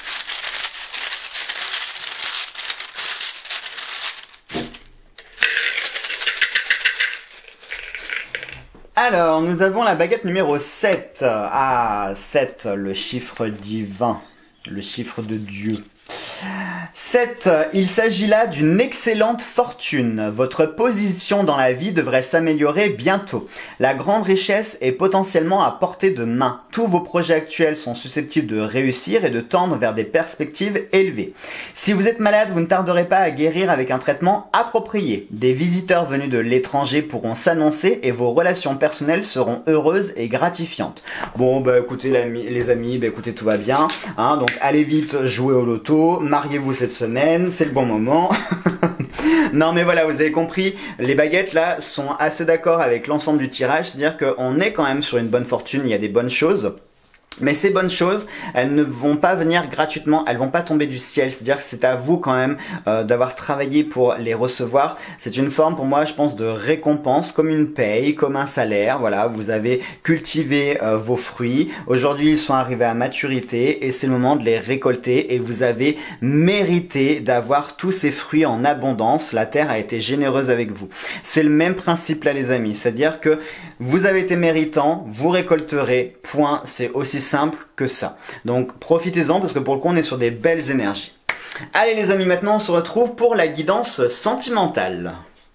Alors, nous avons la baguette numéro sept. Ah, sept, le chiffre divin, le chiffre de Dieu. sept. Il s'agit là d'une excellente fortune. Votre position dans la vie devrait s'améliorer bientôt. La grande richesse est potentiellement à portée de main. Tous vos projets actuels sont susceptibles de réussir et de tendre vers des perspectives élevées. Si vous êtes malade, vous ne tarderez pas à guérir avec un traitement approprié. Des visiteurs venus de l'étranger pourront s'annoncer et vos relations personnelles seront heureuses et gratifiantes. Bon, bah écoutez les amis, bah écoutez, tout va bien. Hein, donc allez vite jouer au loto, mariez-vous cette semaine, c'est le bon moment. Non mais voilà, vous avez compris, les baguettes là sont assez d'accord avec l'ensemble du tirage, c'est-à-dire qu'on est quand même sur une bonne fortune, il y a des bonnes choses. Mais ces bonnes choses, elles ne vont pas venir gratuitement, elles vont pas tomber du ciel, c'est-à-dire que c'est à vous quand même euh, d'avoir travaillé pour les recevoir. C'est une forme pour moi, je pense, de récompense, comme une paye, comme un salaire. Voilà, vous avez cultivé euh, vos fruits, aujourd'hui ils sont arrivés à maturité et c'est le moment de les récolter et vous avez mérité d'avoir tous ces fruits en abondance. La terre a été généreuse avec vous. C'est le même principe là les amis, c'est-à-dire que vous avez été méritant, vous récolterez, point, c'est aussi simple que ça. Donc profitez-en parce que pour le coup on est sur des belles énergies. Allez les amis, maintenant on se retrouve pour la guidance sentimentale.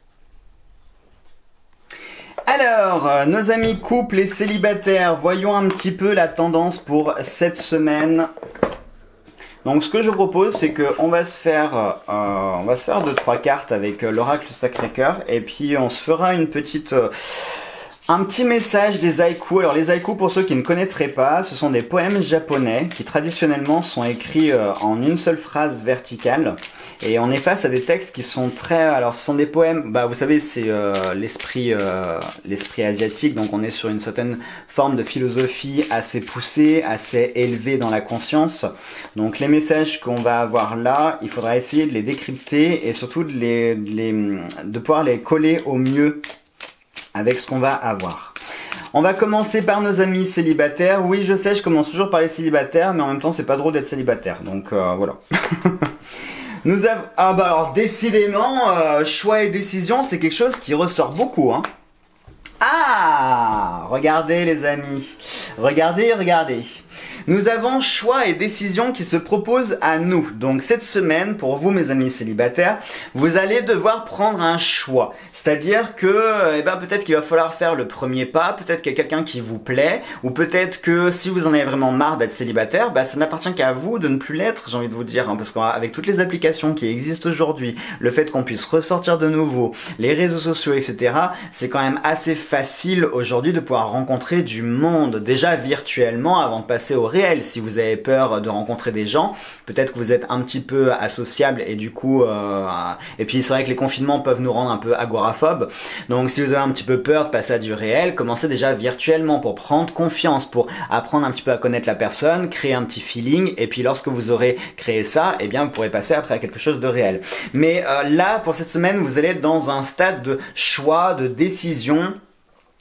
Alors, euh, nos amis couples et célibataires, voyons un petit peu la tendance pour cette semaine. Donc ce que je vous propose, c'est qu'on va se faire euh, on va se faire deux trois cartes avec euh, l'oracle Sacré-Cœur et puis on se fera une petite euh, un petit message des haïkus. Alors les haïkus, pour ceux qui ne connaîtraient pas, ce sont des poèmes japonais qui traditionnellement sont écrits euh, en une seule phrase verticale. Et on est face à des textes qui sont très... Alors ce sont des poèmes, bah vous savez c'est euh, l'esprit euh, l'esprit asiatique, donc on est sur une certaine forme de philosophie assez poussée, assez élevée dans la conscience. Donc les messages qu'on va avoir là, il faudra essayer de les décrypter et surtout de, les, de, les, de pouvoir les coller au mieux avec ce qu'on va avoir. On va commencer par nos amis célibataires. Oui, je sais, je commence toujours par les célibataires, mais en même temps, c'est pas drôle d'être célibataire. Donc, euh, voilà. Nous avons... Ah bah alors, décidément, euh, choix et décision, c'est quelque chose qui ressort beaucoup, hein. Ah, regardez les amis. Regardez, regardez. Nous avons choix et décision qui se proposent à nous. Donc cette semaine, pour vous mes amis célibataires, vous allez devoir prendre un choix. C'est-à-dire que eh ben, peut-être qu'il va falloir faire le premier pas, peut-être qu'il y a quelqu'un qui vous plaît, ou peut-être que si vous en avez vraiment marre d'être célibataire, bah, ça n'appartient qu'à vous de ne plus l'être, j'ai envie de vous dire. Hein, parce qu'avec toutes les applications qui existent aujourd'hui, le fait qu'on puisse ressortir de nouveau, les réseaux sociaux, et cetera, c'est quand même assez facile aujourd'hui de pouvoir rencontrer du monde, déjà virtuellement, avant de passer au réel. Si vous avez peur de rencontrer des gens, peut-être que vous êtes un petit peu associable et du coup euh, et puis c'est vrai que les confinements peuvent nous rendre un peu agoraphobes, donc si vous avez un petit peu peur de passer à du réel, commencez déjà virtuellement pour prendre confiance, pour apprendre un petit peu à connaître la personne, créer un petit feeling, et puis lorsque vous aurez créé ça, eh bien vous pourrez passer après à quelque chose de réel. Mais euh, là pour cette semaine vous allez être dans un stade de choix, de décision.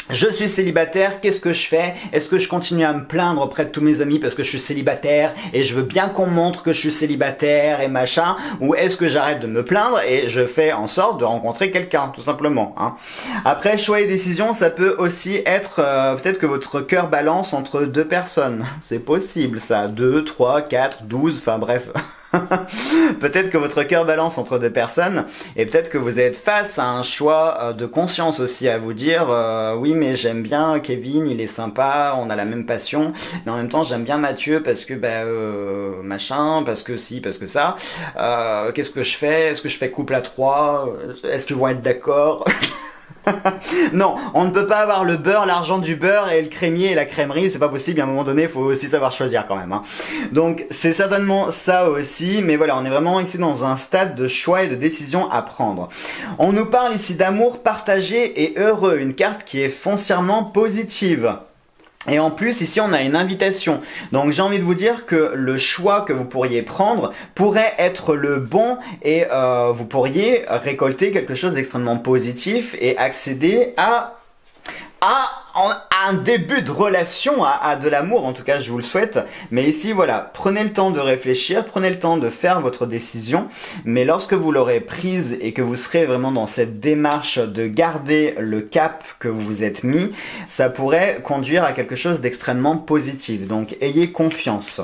Je suis célibataire, qu'est-ce que je fais? Est-ce que je continue à me plaindre auprès de tous mes amis parce que je suis célibataire et je veux bien qu'on montre que je suis célibataire et machin? Ou est-ce que j'arrête de me plaindre et je fais en sorte de rencontrer quelqu'un, tout simplement, hein? Après, choix et décision, ça peut aussi être euh, peut-être que votre cœur balance entre deux personnes. C'est possible ça, deux, trois, quatre, douze, enfin bref... peut-être que votre cœur balance entre deux personnes et peut-être que vous êtes face à un choix de conscience aussi à vous dire euh, oui mais j'aime bien Kevin, il est sympa, on a la même passion, mais en même temps j'aime bien Mathieu parce que bah euh, machin, parce que si, parce que ça, euh, qu'est-ce que je fais? Est-ce que je fais couple à trois? Est-ce qu'ils vont être d'accord? Non, on ne peut pas avoir le beurre, l'argent du beurre et le crémier et la crèmerie, c'est pas possible, à un moment donné, il faut aussi savoir choisir quand même, hein. Donc c'est certainement ça aussi, mais voilà, on est vraiment ici dans un stade de choix et de décision à prendre. On nous parle ici d'amour partagé et heureux, une carte qui est foncièrement positive. Et en plus, ici, on a une invitation. Donc, j'ai envie de vous dire que le choix que vous pourriez prendre pourrait être le bon et euh, vous pourriez récolter quelque chose d'extrêmement positif et accéder à... à un début de relation, à, à de l'amour, en tout cas je vous le souhaite. Mais ici voilà, prenez le temps de réfléchir, prenez le temps de faire votre décision, mais lorsque vous l'aurez prise et que vous serez vraiment dans cette démarche de garder le cap que vous vous êtes mis, ça pourrait conduire à quelque chose d'extrêmement positif. Donc ayez confiance.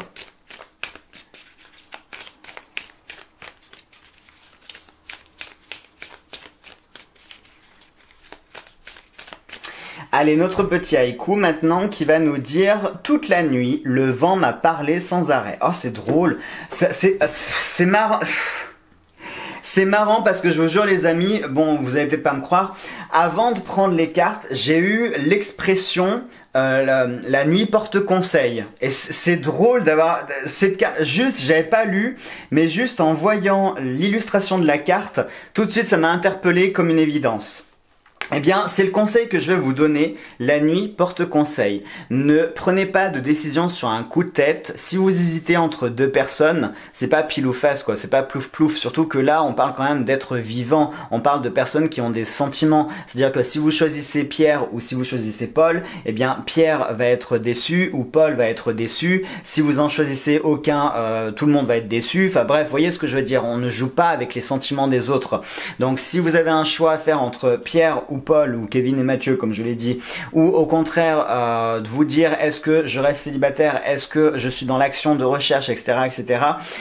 Allez, notre petit haïku maintenant qui va nous dire « Toute la nuit, le vent m'a parlé sans arrêt ». Oh, c'est drôle. C'est marrant. C'est marrant parce que je vous jure les amis, bon, vous allez peut-être pas me croire, avant de prendre les cartes, j'ai eu l'expression euh, la, la nuit porte conseil. Et c'est drôle d'avoir cette carte, juste, j'avais pas lu, mais juste en voyant l'illustration de la carte, tout de suite ça m'a interpellé comme une évidence. Eh bien, c'est le conseil que je vais vous donner. La nuit porte conseil. Ne prenez pas de décision sur un coup de tête. Si vous hésitez entre deux personnes, c'est pas pile ou face, quoi. C'est pas plouf plouf. Surtout que là, on parle quand même d'êtres vivants. On parle de personnes qui ont des sentiments. C'est-à-dire que si vous choisissez Pierre ou si vous choisissez Paul, eh bien, Pierre va être déçu ou Paul va être déçu. Si vous en choisissez aucun, euh, tout le monde va être déçu. Enfin bref, vous voyez ce que je veux dire. On ne joue pas avec les sentiments des autres. Donc, si vous avez un choix à faire entre Pierre ou Paul ou Kevin et Mathieu comme je l'ai dit, ou au contraire euh, de vous dire est-ce que je reste célibataire, est-ce que je suis dans l'action de recherche, etc, etc,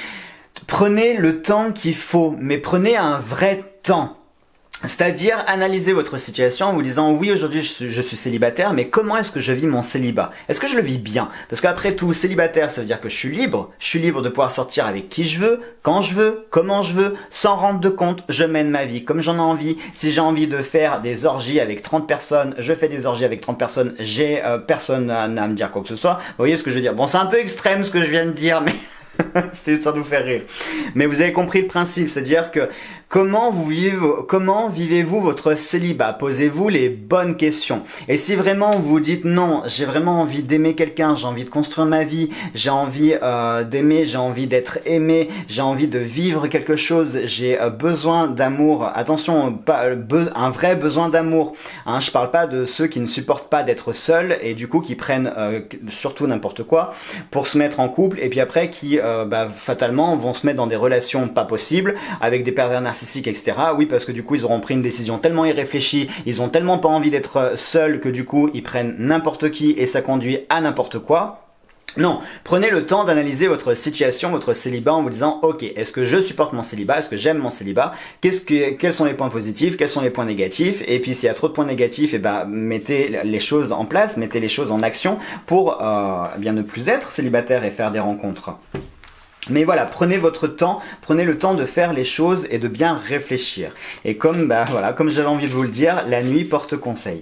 prenez le temps qu'il faut, mais prenez un vrai temps. C'est-à-dire analyser votre situation en vous disant oui aujourd'hui je suis, je suis célibataire, mais comment est-ce que je vis mon célibat? Est-ce que je le vis bien? Parce qu'après tout, célibataire ça veut dire que je suis libre, je suis libre de pouvoir sortir avec qui je veux, quand je veux, comment je veux, sans rendre de compte, je mène ma vie comme j'en ai envie. Si j'ai envie de faire des orgies avec trente personnes, je fais des orgies avec trente personnes, j'ai euh, personne à, à me dire quoi que ce soit. Vous voyez ce que je veux dire? Bon, c'est un peu extrême ce que je viens de dire, mais... c'était histoire de vous faire rire. Mais vous avez compris le principe, c'est-à-dire que comment vous vivez, comment vivez-vous votre célibat? Posez-vous les bonnes questions. Et si vraiment vous vous dites non, j'ai vraiment envie d'aimer quelqu'un, j'ai envie de construire ma vie, j'ai envie euh, d'aimer, j'ai envie d'être aimé, j'ai envie de vivre quelque chose, j'ai euh, besoin d'amour. Attention, pas, be, un vrai besoin d'amour. Hein, je parle pas de ceux qui ne supportent pas d'être seuls et du coup qui prennent euh, surtout n'importe quoi pour se mettre en couple et puis après qui Euh, bah, fatalement vont se mettre dans des relations pas possibles avec des pervers narcissiques, et cetera. Oui, parce que du coup ils auront pris une décision tellement irréfléchie, ils ont tellement pas envie d'être seuls que du coup ils prennent n'importe qui et ça conduit à n'importe quoi. Non, prenez le temps d'analyser votre situation, votre célibat en vous disant ok, est-ce que je supporte mon célibat, est-ce que j'aime mon célibat, qu'est-ce que, quels sont les points positifs, quels sont les points négatifs, et puis s'il y a trop de points négatifs, et ben mettez les choses en place, mettez les choses en action pour euh, bien ne plus être célibataire et faire des rencontres. Mais voilà, prenez votre temps, prenez le temps de faire les choses et de bien réfléchir. Et comme, bah, voilà, comme j'avais envie de vous le dire, la nuit porte conseil.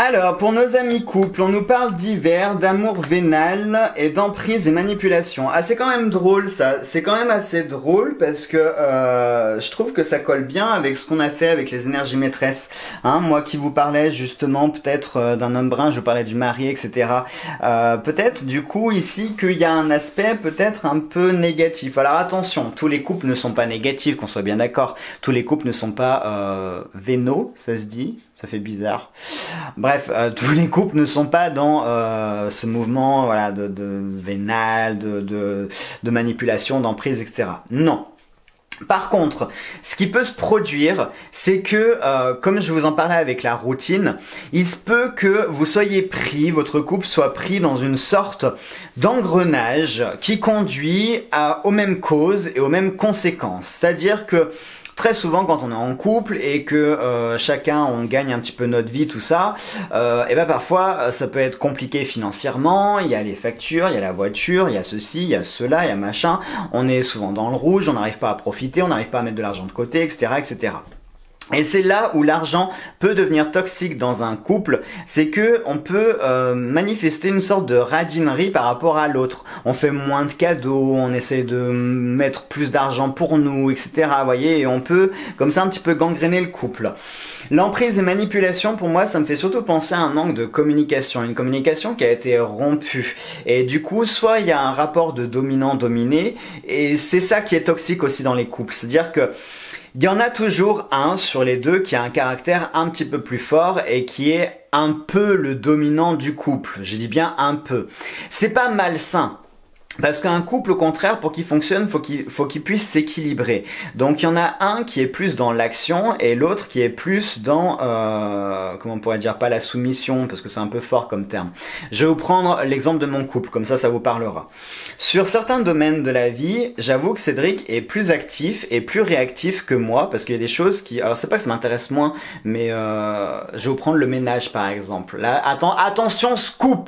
Alors, pour nos amis couples, on nous parle d'hiver, d'amour vénal et d'emprise et manipulation. Ah, c'est quand même drôle ça, c'est quand même assez drôle parce que euh, je trouve que ça colle bien avec ce qu'on a fait avec les énergies maîtresses. Hein, moi qui vous parlais justement peut-être euh, d'un homme brun, je vous parlais du mari, et cetera. Euh, peut-être du coup ici qu'il y a un aspect peut-être un peu négatif. Alors attention, tous les couples ne sont pas négatifs, qu'on soit bien d'accord. Tous les couples ne sont pas euh, vénaux, ça se dit ? Ça fait bizarre. Bref, euh, tous les couples ne sont pas dans euh, ce mouvement voilà, de, de vénal, de, de, de manipulation, d'emprise, et cetera. Non. Par contre, ce qui peut se produire, c'est que, euh, comme je vous en parlais avec la routine, il se peut que vous soyez pris, votre couple soit pris dans une sorte d'engrenage qui conduit à, aux mêmes causes et aux mêmes conséquences. C'est-à-dire que très souvent, quand on est en couple et que euh, chacun on gagne un petit peu notre vie, tout ça, euh, et ben parfois ça peut être compliqué financièrement. Il y a les factures, il y a la voiture, il y a ceci, il y a cela, il y a machin. On est souvent dans le rouge, on n'arrive pas à profiter, on n'arrive pas à mettre de l'argent de côté, et cetera, et cetera. Et c'est là où l'argent peut devenir toxique dans un couple, c'est que on peut euh, manifester une sorte de radinerie par rapport à l'autre. On fait moins de cadeaux, on essaie de mettre plus d'argent pour nous, et cetera. Vous voyez, et on peut comme ça un petit peu gangréner le couple. L'emprise et manipulation, pour moi, ça me fait surtout penser à un manque de communication, une communication qui a été rompue. Et du coup, soit il y a un rapport de dominant-dominé, et c'est ça qui est toxique aussi dans les couples. C'est-à-dire que il y en a toujours un sur les deux qui a un caractère un petit peu plus fort et qui est un peu le dominant du couple. Je dis bien un peu. C'est pas malsain. Parce qu'un couple, au contraire, pour qu'il fonctionne, faut qu'il faut qu'il puisse s'équilibrer. Donc il y en a un qui est plus dans l'action et l'autre qui est plus dans, euh, comment on pourrait dire, pas la soumission, parce que c'est un peu fort comme terme. Je vais vous prendre l'exemple de mon couple, comme ça, ça vous parlera. Sur certains domaines de la vie, j'avoue que Cédric est plus actif et plus réactif que moi, parce qu'il y a des choses qui, alors c'est pas que ça m'intéresse moins, mais euh, je vais vous prendre le ménage par exemple. Là, attends, attention, scoop!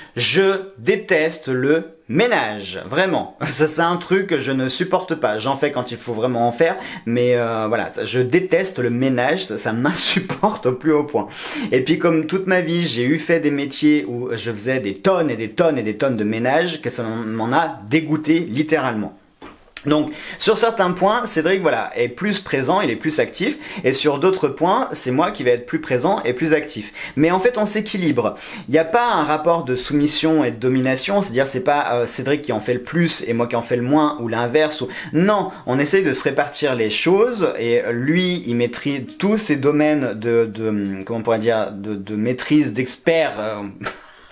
Je déteste le ménage, vraiment. Ça c'est un truc que je ne supporte pas. J'en fais quand il faut vraiment en faire, mais euh, voilà, je déteste le ménage, ça, ça m'insupporte au plus haut point. Et puis comme toute ma vie, j'ai eu fait des métiers où je faisais des tonnes et des tonnes et des tonnes de ménage, que ça m'en a dégoûté littéralement. Donc, sur certains points, Cédric, voilà, est plus présent, il est plus actif, et sur d'autres points, c'est moi qui vais être plus présent et plus actif. Mais en fait, on s'équilibre. Il n'y a pas un rapport de soumission et de domination, c'est-à-dire c'est pas euh, Cédric qui en fait le plus et moi qui en fais le moins, ou l'inverse. Ou... Non, on essaye de se répartir les choses, et lui, il maîtrise tous ces domaines de, de comment on pourrait dire, de, de maîtrise, d'expert. Euh...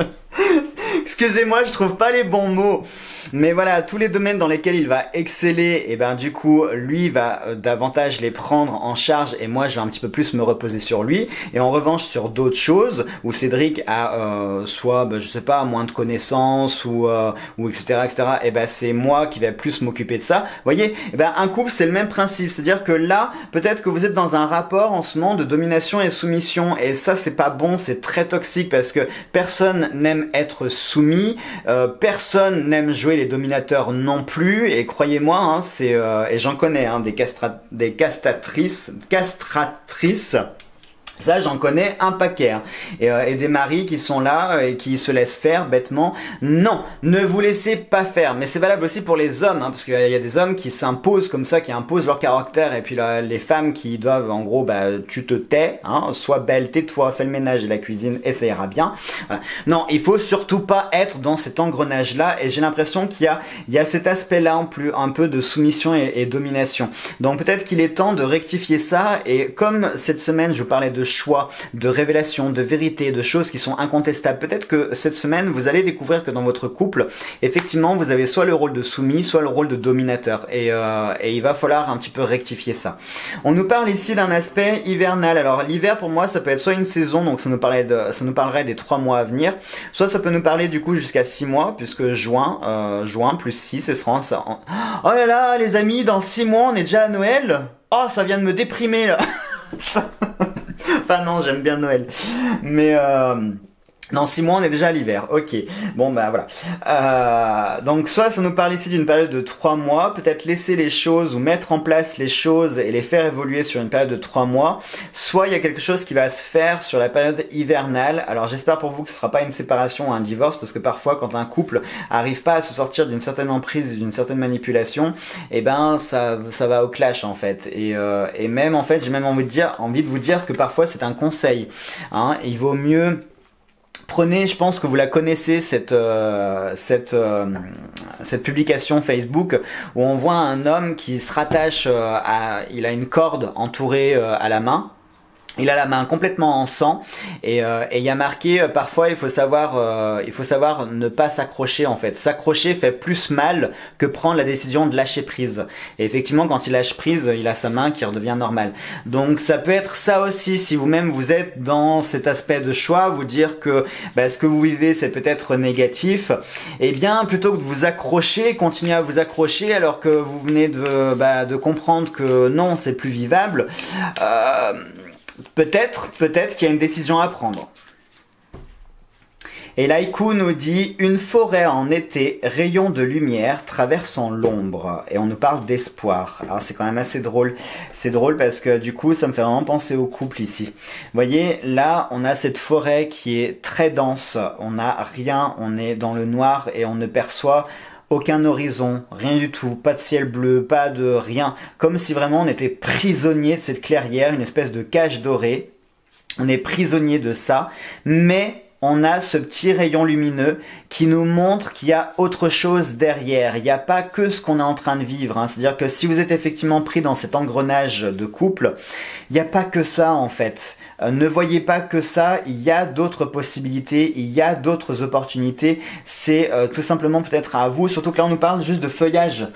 Excusez-moi, je trouve pas les bons mots. Mais voilà, tous les domaines dans lesquels il va exceller, et ben du coup, lui va euh, davantage les prendre en charge et moi je vais un petit peu plus me reposer sur lui. Et en revanche, sur d'autres choses où Cédric a euh, soit, ben, je sais pas, moins de connaissances ou euh, ou et cetera et cetera. Et ben c'est moi qui vais plus m'occuper de ça. Vous voyez, et ben un couple c'est le même principe, c'est-à-dire que là, peut-être que vous êtes dans un rapport en ce moment de domination et soumission, et ça c'est pas bon, c'est très toxique parce que personne n'aime être soumis, euh, personne n'aime jouer les dominateurs non plus, et croyez-moi, hein, c'est euh, et j'en connais hein, des castra des castratrices, castratrices. Ça, j'en connais un paquet. Hein. Et, euh, et des maris qui sont là et qui se laissent faire bêtement. Non, ne vous laissez pas faire. Mais c'est valable aussi pour les hommes, hein, parce qu'il y a des hommes qui s'imposent comme ça, qui imposent leur caractère, et puis là, les femmes qui doivent, en gros, bah, tu te tais, hein, sois belle, tais-toi, fais le ménage et la cuisine, et ça ira bien. Voilà. Non, il faut surtout pas être dans cet engrenage-là, et j'ai l'impression qu'il y a, il y a cet aspect-là en plus, un peu de soumission et, et domination. Donc peut-être qu'il est temps de rectifier ça, et comme cette semaine, je vous parlais de choix, de révélation, de vérité, de choses qui sont incontestables. Peut-être que cette semaine, vous allez découvrir que dans votre couple, effectivement, vous avez soit le rôle de soumis, soit le rôle de dominateur. Et, euh, et il va falloir un petit peu rectifier ça. On nous parle ici d'un aspect hivernal. Alors l'hiver, pour moi, ça peut être soit une saison, donc ça nous, parlait de, ça nous parlerait des trois mois à venir, soit ça peut nous parler du coup jusqu'à six mois, puisque juin, euh, juin plus six, ce sera ça. Oh là là, les amis, dans six mois, on est déjà à Noël. Oh, ça vient de me déprimer là. Enfin non, j'aime bien Noël. Mais euh, Dans six mois, on est déjà à l'hiver. Ok. Bon, bah voilà. Euh, donc, soit ça nous parle ici d'une période de trois mois, peut-être laisser les choses ou mettre en place les choses et les faire évoluer sur une période de trois mois. Soit il y a quelque chose qui va se faire sur la période hivernale. Alors, j'espère pour vous que ce sera pas une séparation ou un divorce, parce que parfois, quand un couple arrive pas à se sortir d'une certaine emprise et d'une certaine manipulation, eh ben, ça, ça va au clash en fait. Et, euh, et même en fait, j'ai même envie de dire, envie de vous dire que parfois c'est un conseil. Hein, il vaut mieux Prenez, je pense que vous la connaissez, cette, euh, cette, euh, cette publication Facebook où on voit un homme qui se rattache euh, à, il a une corde entourée euh, à la main. Il a la main complètement en sang et euh, et il y a marqué euh, parfois il faut savoir euh, il faut savoir ne pas s'accrocher en fait. S'accrocher fait plus mal que prendre la décision de lâcher prise. Et effectivement quand il lâche prise, il a sa main qui redevient normale. Donc ça peut être ça aussi si vous-même vous êtes dans cet aspect de choix, vous dire que bah, ce que vous vivez c'est peut-être négatif. Et bien plutôt que de vous accrocher, continuez à vous accrocher alors que vous venez de bah, de comprendre que non c'est plus vivable. Euh, Peut-être, peut-être qu'il y a une décision à prendre. Et Laiku nous dit « Une forêt en été, rayon de lumière, traversant l'ombre. » Et on nous parle d'espoir. Alors c'est quand même assez drôle. C'est drôle parce que du coup, ça me fait vraiment penser au couple ici. Vous voyez, là, on a cette forêt qui est très dense. On n'a rien, on est dans le noir et on ne perçoit aucun horizon, rien du tout, pas de ciel bleu, pas de rien. Comme si vraiment on était prisonnier de cette clairière, une espèce de cage dorée. On est prisonnier de ça, mais on a ce petit rayon lumineux qui nous montre qu'il y a autre chose derrière. Il n'y a pas que ce qu'on est en train de vivre. Hein. C'est-à-dire que si vous êtes effectivement pris dans cet engrenage de couple, il n'y a pas que ça en fait. Euh, ne voyez pas que ça, il y a d'autres possibilités, il y a d'autres opportunités. C'est euh, tout simplement peut-être à vous, surtout que là on nous parle juste de feuillage.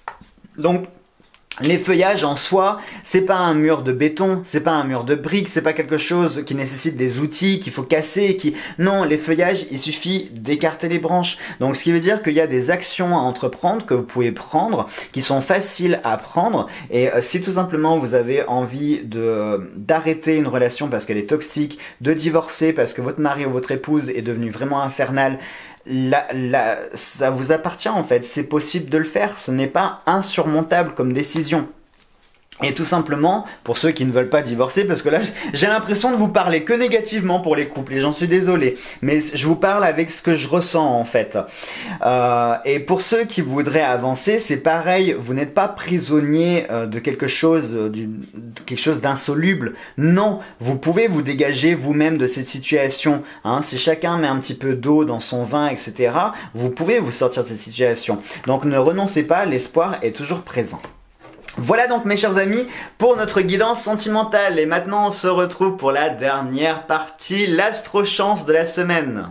Donc, les feuillages en soi, c'est pas un mur de béton, c'est pas un mur de briques, c'est pas quelque chose qui nécessite des outils qu'il faut casser, qui... Non, les feuillages, il suffit d'écarter les branches. Donc ce qui veut dire qu'il y a des actions à entreprendre que vous pouvez prendre, qui sont faciles à prendre. Et euh, si tout simplement vous avez envie de d'arrêter une relation parce qu'elle est toxique, de divorcer parce que votre mari ou votre épouse est devenu vraiment infernal, La, la, ça vous appartient en fait, c'est possible de le faire, ce n'est pas insurmontable comme décision. Et tout simplement, pour ceux qui ne veulent pas divorcer, parce que là, j'ai l'impression de vous parler que négativement pour les couples, et j'en suis désolé, mais je vous parle avec ce que je ressens en fait. Euh, et pour ceux qui voudraient avancer, c'est pareil, vous n'êtes pas prisonnier euh, de quelque chose, euh, du, de quelque chose d'insoluble. Non, vous pouvez vous dégager vous-même de cette situation. Hein. Si chacun met un petit peu d'eau dans son vin, et cetera, vous pouvez vous sortir de cette situation. Donc ne renoncez pas, l'espoir est toujours présent. Voilà donc mes chers amis pour notre guidance sentimentale et maintenant on se retrouve pour la dernière partie, l'astro-chance de la semaine.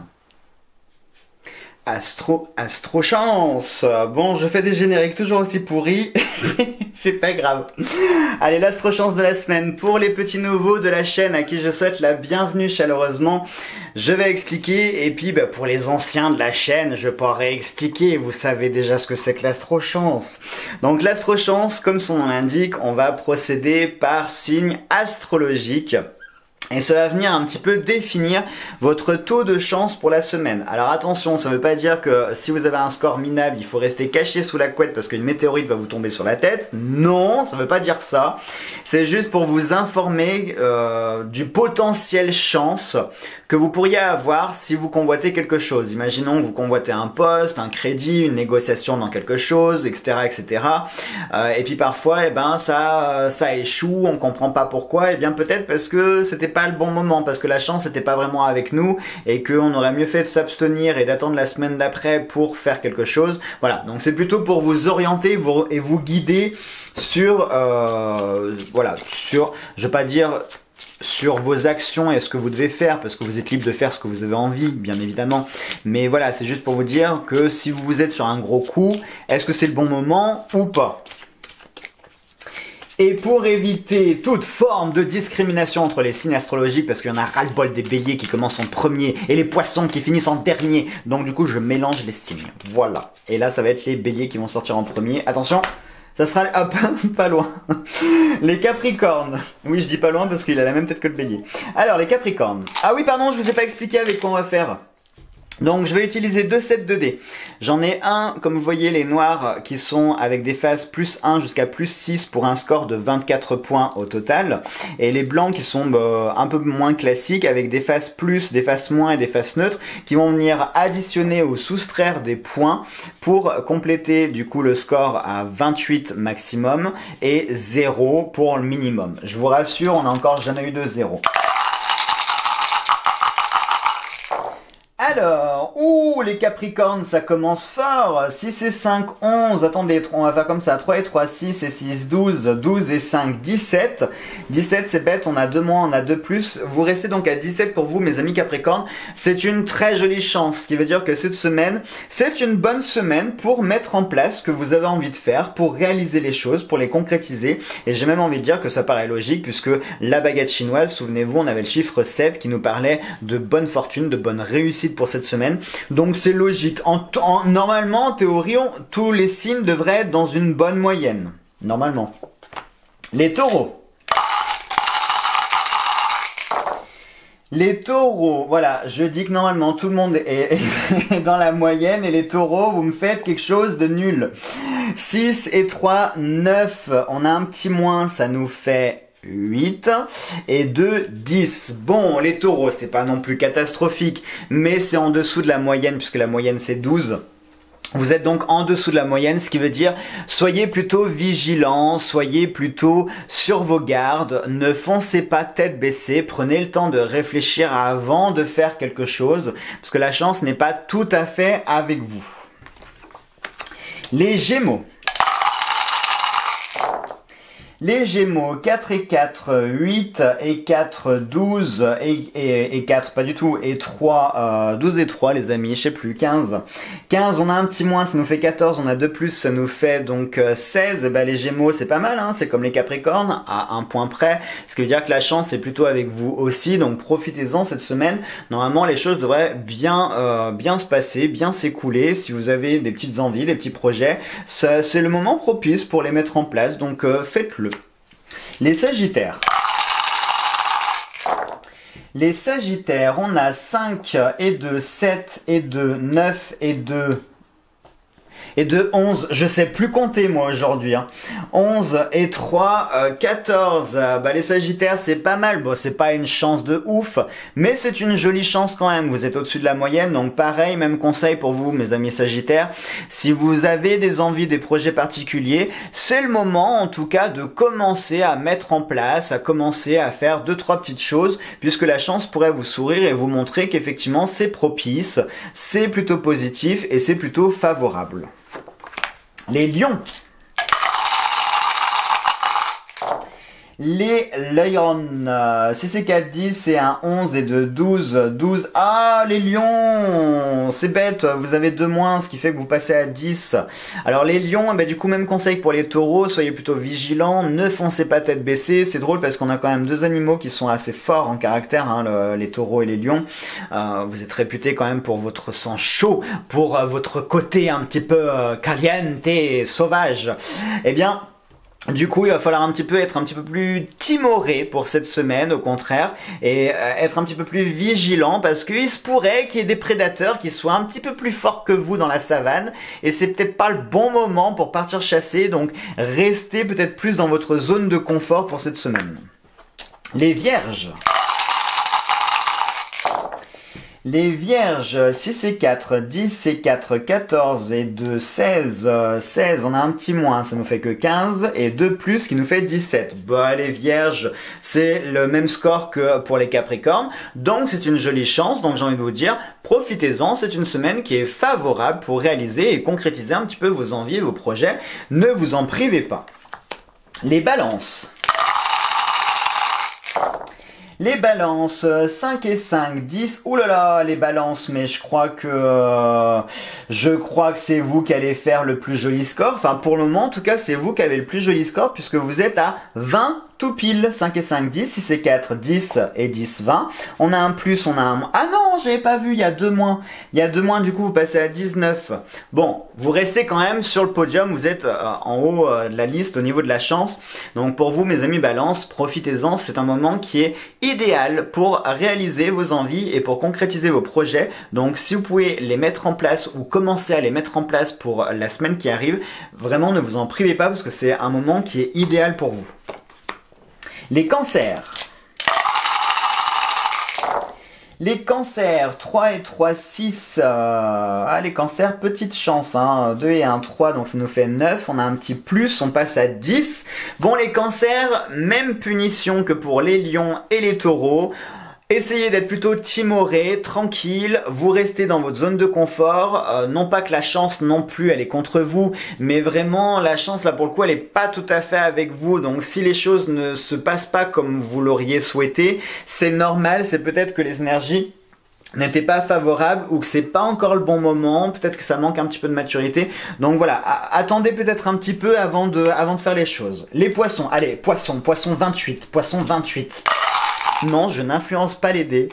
Astro, astro-chance. Bon, je fais des génériques toujours aussi pourris, c'est pas grave. Allez, l'astro-chance de la semaine. Pour les petits nouveaux de la chaîne à qui je souhaite la bienvenue chaleureusement, je vais expliquer. Et puis, bah, pour les anciens de la chaîne, je pourrais expliquer. Vous savez déjà ce que c'est que l'astro-chance. Donc, l'astro-chance, comme son nom l'indique, on va procéder par signe astrologique. Et ça va venir un petit peu définir votre taux de chance pour la semaine. Alors attention, ça ne veut pas dire que si vous avez un score minable, il faut rester caché sous la couette parce qu'une météorite va vous tomber sur la tête. Non, ça ne veut pas dire ça. C'est juste pour vous informer euh, du potentiel chance que vous pourriez avoir si vous convoitez quelque chose. Imaginons que vous convoitez un poste, un crédit, une négociation dans quelque chose, et cetera, et cetera. Euh, et puis parfois, eh ben ça, ça échoue, on comprend pas pourquoi. Et bien peut-être parce que c'était pas le bon moment, parce que la chance n'était pas vraiment avec nous et qu'on aurait mieux fait de s'abstenir et d'attendre la semaine d'après pour faire quelque chose. Voilà, donc c'est plutôt pour vous orienter vous, et vous guider sur, euh, voilà, sur, je vais pas dire sur vos actions et ce que vous devez faire, parce que vous êtes libre de faire ce que vous avez envie, bien évidemment. Mais voilà, c'est juste pour vous dire que si vous êtes sur un gros coup, est-ce que c'est le bon moment ou pas ? Et pour éviter toute forme de discrimination entre les signes astrologiques, parce qu'il y en a ras-le-bol des béliers qui commencent en premier et les poissons qui finissent en dernier, donc du coup je mélange les signes. Voilà. Et là ça va être les béliers qui vont sortir en premier. Attention, Ça sera... Ah, pas, pas loin. Les Capricornes. Oui, je dis pas loin parce qu'il a la même tête que le bélier. Alors, les Capricornes. Ah oui, pardon, je vous ai pas expliqué avec quoi on va faire. Donc je vais utiliser deux sets de dés. J'en ai un, comme vous voyez, les noirs qui sont avec des faces plus un jusqu'à plus six pour un score de vingt-quatre points au total. Et les blancs qui sont bah, un peu moins classiques avec des faces plus, des faces moins et des faces neutres qui vont venir additionner ou soustraire des points pour compléter du coup le score à vingt-huit maximum et zéro pour le minimum. Je vous rassure, on n'a encore jamais eu de zéro. Alors, ouh, les Capricornes, ça commence fort. six et cinq, onze. Attendez, on va faire comme ça. trois et trois, six et six, douze. douze et cinq, dix-sept. dix-sept, c'est bête, on a deux moins, on a deux plus. Vous restez donc à dix-sept pour vous, mes amis Capricornes. C'est une très jolie chance, ce qui veut dire que cette semaine, c'est une bonne semaine pour mettre en place ce que vous avez envie de faire, pour réaliser les choses, pour les concrétiser. Et j'ai même envie de dire que ça paraît logique, puisque la baguette chinoise, souvenez-vous, on avait le chiffre sept qui nous parlait de bonne fortune, de bonne réussite pour cette semaine. Donc c'est logique. En, en, normalement, en théorie, on, tous les signes devraient être dans une bonne moyenne. Normalement. Les taureaux. Les taureaux, voilà, je dis que normalement tout le monde est, est dans la moyenne et les taureaux, vous me faites quelque chose de nul. six et trois, neuf. On a un petit moins, ça nous fait huit et deux, dix. Bon, les taureaux, c'est pas non plus catastrophique, mais c'est en dessous de la moyenne puisque la moyenne c'est douze. Vous êtes donc en dessous de la moyenne, ce qui veut dire soyez plutôt vigilants, soyez plutôt sur vos gardes, ne foncez pas tête baissée, prenez le temps de réfléchir avant de faire quelque chose, parce que la chance n'est pas tout à fait avec vous. Les Gémeaux. Les Gémeaux, quatre et quatre, huit et quatre, douze et, et, et quatre, pas du tout, et trois, euh, douze et trois les amis, je sais plus, quinze. quinze, on a un petit moins, ça nous fait quatorze, on a deux plus, ça nous fait donc seize. Et ben les Gémeaux, c'est pas mal, hein, c'est comme les Capricornes, à un point près, ce qui veut dire que la chance est plutôt avec vous aussi, donc profitez-en cette semaine. Normalement, les choses devraient bien, euh, bien se passer, bien s'écouler. Si vous avez des petites envies, des petits projets, c'est le moment propice pour les mettre en place, donc euh, faites-le. Les Sagittaires. Les Sagittaires, on a cinq et deux, sept et deux, neuf et deux et deux, onze. Je sais plus compter moi aujourd'hui. Hein. onze et trois, euh, quatorze. Euh, bah, les Sagittaires, c'est pas mal. Bon, c'est pas une chance de ouf, mais c'est une jolie chance quand même. Vous êtes au-dessus de la moyenne, donc pareil, même conseil pour vous, mes amis Sagittaires. Si vous avez des envies, des projets particuliers, c'est le moment en tout cas de commencer à mettre en place, à commencer à faire deux, trois petites choses, puisque la chance pourrait vous sourire et vous montrer qu'effectivement c'est propice, c'est plutôt positif et c'est plutôt favorable. Les lions. Les lions, six et quatre, dix, c'est un onze et deux, douze, douze. Ah, les lions, c'est bête, vous avez deux moins, ce qui fait que vous passez à dix. Alors les lions, eh ben, du coup, même conseil pour les taureaux, soyez plutôt vigilants, ne foncez pas tête baissée. C'est drôle parce qu'on a quand même deux animaux qui sont assez forts en caractère, hein, le, les taureaux et les lions. Euh, vous êtes réputés quand même pour votre sang chaud, pour euh, votre côté un petit peu euh, caliente, sauvage. Eh bien... Du coup, il va falloir un petit peu être un petit peu plus timoré pour cette semaine, au contraire, et euh, être un petit peu plus vigilant parce qu'il se pourrait qu'il y ait des prédateurs qui soient un petit peu plus forts que vous dans la savane, et c'est peut-être pas le bon moment pour partir chasser, donc restez peut-être plus dans votre zone de confort pour cette semaine. Les Vierges. Les Vierges, six et quatre, dix et quatre, quatorze et deux, seize, seize, on a un petit moins, ça nous fait que quinze, et deux plus qui nous fait dix-sept. Bah, les Vierges, c'est le même score que pour les Capricornes, donc c'est une jolie chance, donc j'ai envie de vous dire, profitez-en, c'est une semaine qui est favorable pour réaliser et concrétiser un petit peu vos envies et vos projets, ne vous en privez pas. Les Balances. Les balances, cinq et cinq, dix. Ouh là là, les balances, mais je crois que euh, je crois que c'est vous qui allez faire le plus joli score. Enfin, pour le moment, en tout cas, c'est vous qui avez le plus joli score puisque vous êtes à vingt tout pile. cinq et cinq, dix, six et quatre, dix et dix, vingt. On a un plus, on a un... Ah non, j'avais pas vu, il y a deux moins. Il y a deux moins, du coup, vous passez à dix-neuf. Bon, vous restez quand même sur le podium, vous êtes euh, en haut euh, de la liste au niveau de la chance. Donc pour vous, mes amis balance, profitez-en, c'est un moment qui est idéal pour réaliser vos envies et pour concrétiser vos projets. Donc si vous pouvez les mettre en place ou commencer à les mettre en place pour la semaine qui arrive, vraiment ne vous en privez pas parce que c'est un moment qui est idéal pour vous. Les cancers. Les cancers, trois et trois, six. Euh, ah, les cancers, petite chance, hein, deux et un, trois, donc ça nous fait neuf. On a un petit plus, on passe à dix. Bon, les cancers, même punition que pour les lions et les taureaux. Essayez d'être plutôt timoré, tranquille, vous restez dans votre zone de confort, euh, non pas que la chance non plus elle est contre vous, mais vraiment la chance là pour le coup elle est pas tout à fait avec vous, donc si les choses ne se passent pas comme vous l'auriez souhaité, c'est normal, c'est peut-être que les énergies n'étaient pas favorables ou que c'est pas encore le bon moment, peut-être que ça manque un petit peu de maturité, donc voilà, attendez peut-être un petit peu avant de, avant de faire les choses. Les poissons, allez, poissons, poisson vingt-huit, poisson vingt-huit. Non, je n'influence pas les dés.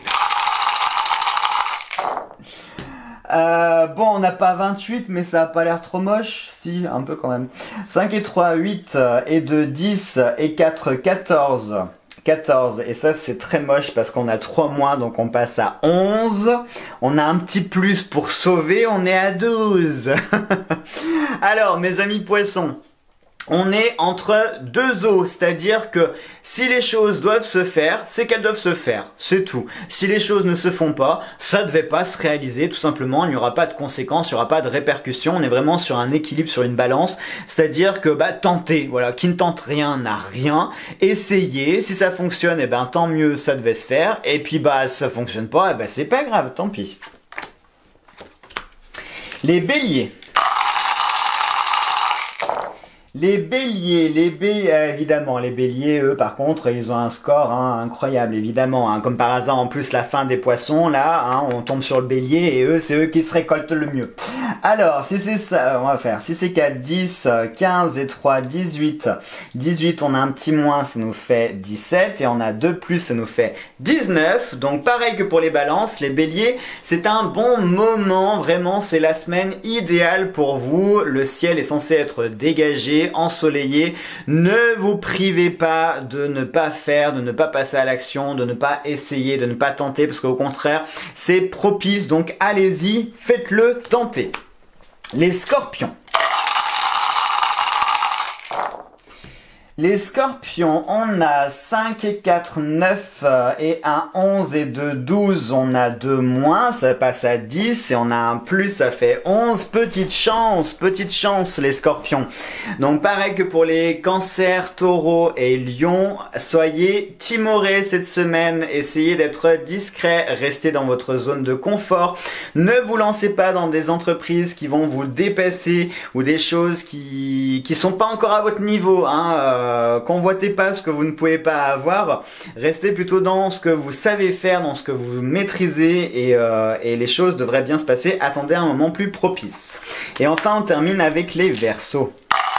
Euh, bon, on n'a pas vingt-huit, mais ça a pas l'air trop moche. Si, un peu quand même. cinq et trois, huit, et deux, dix, et quatre, quatorze. quatorze, et ça c'est très moche parce qu'on a trois moins, donc on passe à onze. On a un petit plus pour sauver, on est à douze. Alors, mes amis poissons, on est entre deux eaux, c'est-à-dire que si les choses doivent se faire, c'est qu'elles doivent se faire, c'est tout. Si les choses ne se font pas, ça ne devait pas se réaliser, tout simplement, il n'y aura pas de conséquences, il n'y aura pas de répercussions, on est vraiment sur un équilibre, sur une balance, c'est-à-dire que, bah, tentez, voilà, qui ne tente rien n'a rien, essayez, si ça fonctionne, eh ben, tant mieux, ça devait se faire, et puis, bah, si ça fonctionne pas, eh ben, c'est pas grave, tant pis. Les béliers. Les béliers, les béliers, euh, évidemment, les béliers, eux, par contre, ils ont un score hein, incroyable, évidemment. Hein, comme par hasard, en plus, la fin des poissons, là, hein, on tombe sur le bélier et eux, c'est eux qui se récoltent le mieux. Alors, si c'est ça, on va faire six et quatre, dix, quinze et trois, dix-huit. dix-huit, on a un petit moins, ça nous fait dix-sept. Et on a deux plus, ça nous fait dix-neuf. Donc, pareil que pour les balances, les béliers, c'est un bon moment. Vraiment, c'est la semaine idéale pour vous. Le ciel est censé être dégagé, ensoleillé. Ne vous privez pas de ne pas faire, de ne pas passer à l'action, de ne pas essayer, de ne pas tenter, parce qu'au contraire, c'est propice. Donc, allez-y, faites-le, tentez. Les scorpions. Les scorpions, on a cinq et quatre, neuf et un, onze et deux, douze, on a deux moins, ça passe à dix et on a un plus, ça fait onze. Petite chance, petite chance les scorpions. Donc pareil que pour les cancers, taureaux et lions, soyez timorés cette semaine, essayez d'être discret, restez dans votre zone de confort. Ne vous lancez pas dans des entreprises qui vont vous dépasser ou des choses qui qui sont pas encore à votre niveau, hein. Euh, Euh, convoitez pas ce que vous ne pouvez pas avoir, restez plutôt dans ce que vous savez faire, dans ce que vous maîtrisez et, euh, et les choses devraient bien se passer. Attendez un moment plus propice. Et enfin on termine avec les Verseaux.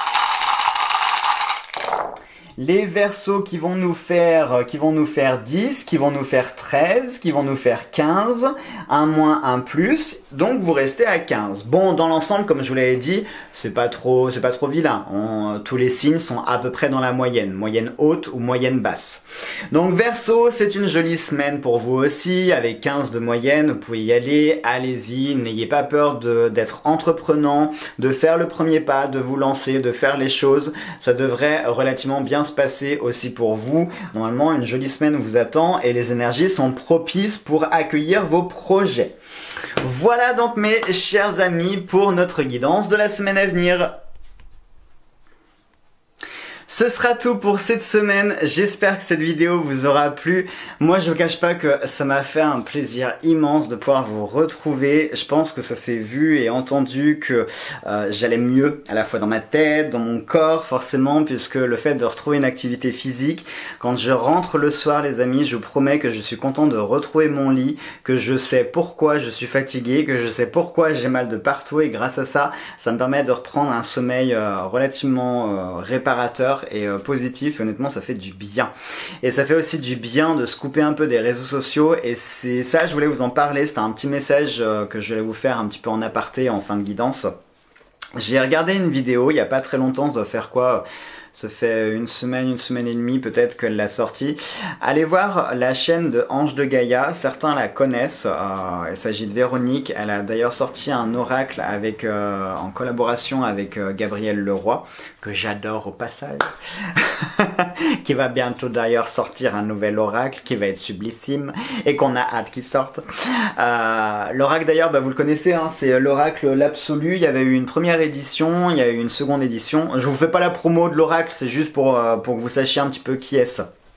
Les Verseaux qui vont nous faire, qui vont nous faire dix, qui vont nous faire treize, qui vont nous faire quinze, un moins, un plus, donc vous restez à quinze. Bon, dans l'ensemble, comme je vous l'avais dit, c'est pas trop, c'est pas trop vilain. On, tous les signes sont à peu près dans la moyenne, moyenne haute ou moyenne basse. Donc Verseau, c'est une jolie semaine pour vous aussi, avec quinze de moyenne, vous pouvez y aller, allez-y, n'ayez pas peur de, d'être entreprenant, de faire le premier pas, de vous lancer, de faire les choses, ça devrait relativement bien se passer aussi pour vous. Normalement, une jolie semaine vous attend et les énergies sont propices pour accueillir vos projets. Voilà donc mes chers amis pour notre guidance de la semaine à venir. Ce sera tout pour cette semaine, j'espère que cette vidéo vous aura plu. Moi je vous cache pas que ça m'a fait un plaisir immense de pouvoir vous retrouver. Je pense que ça s'est vu et entendu que euh, j'allais mieux à la fois dans ma tête, dans mon corps forcément, puisque le fait de retrouver une activité physique, quand je rentre le soir les amis, je vous promets que je suis content de retrouver mon lit, que je sais pourquoi je suis fatigué, que je sais pourquoi j'ai mal de partout et grâce à ça, ça me permet de reprendre un sommeil euh, relativement euh, réparateur et euh, positif. Honnêtement ça fait du bien et ça fait aussi du bien de se couper un peu des réseaux sociaux et c'est ça je voulais vous en parler. C'était un petit message euh, que je voulais vous faire un petit peu en aparté en fin de guidance. J'ai regardé une vidéo il y a pas très longtemps, ça doit faire quoi, ça fait une semaine, une semaine et demie peut-être qu'elle l'a sortie. Allez voir la chaîne de Ange de Gaïa, certains la connaissent, euh, il s'agit de Véronique, elle a d'ailleurs sorti un oracle avec, euh, en collaboration avec euh, Gabriel Leroy, que j'adore au passage, qui va bientôt d'ailleurs sortir un nouvel oracle qui va être sublissime et qu'on a hâte qu'il sorte. Euh, l'oracle d'ailleurs, bah, vous le connaissez, hein, c'est l'oracle l'absolu, il y avait eu une première édition, il y a eu une seconde édition, je vous fais pas la promo de l'oracle, c'est juste pour, euh, pour que vous sachiez un petit peu qui est-ce.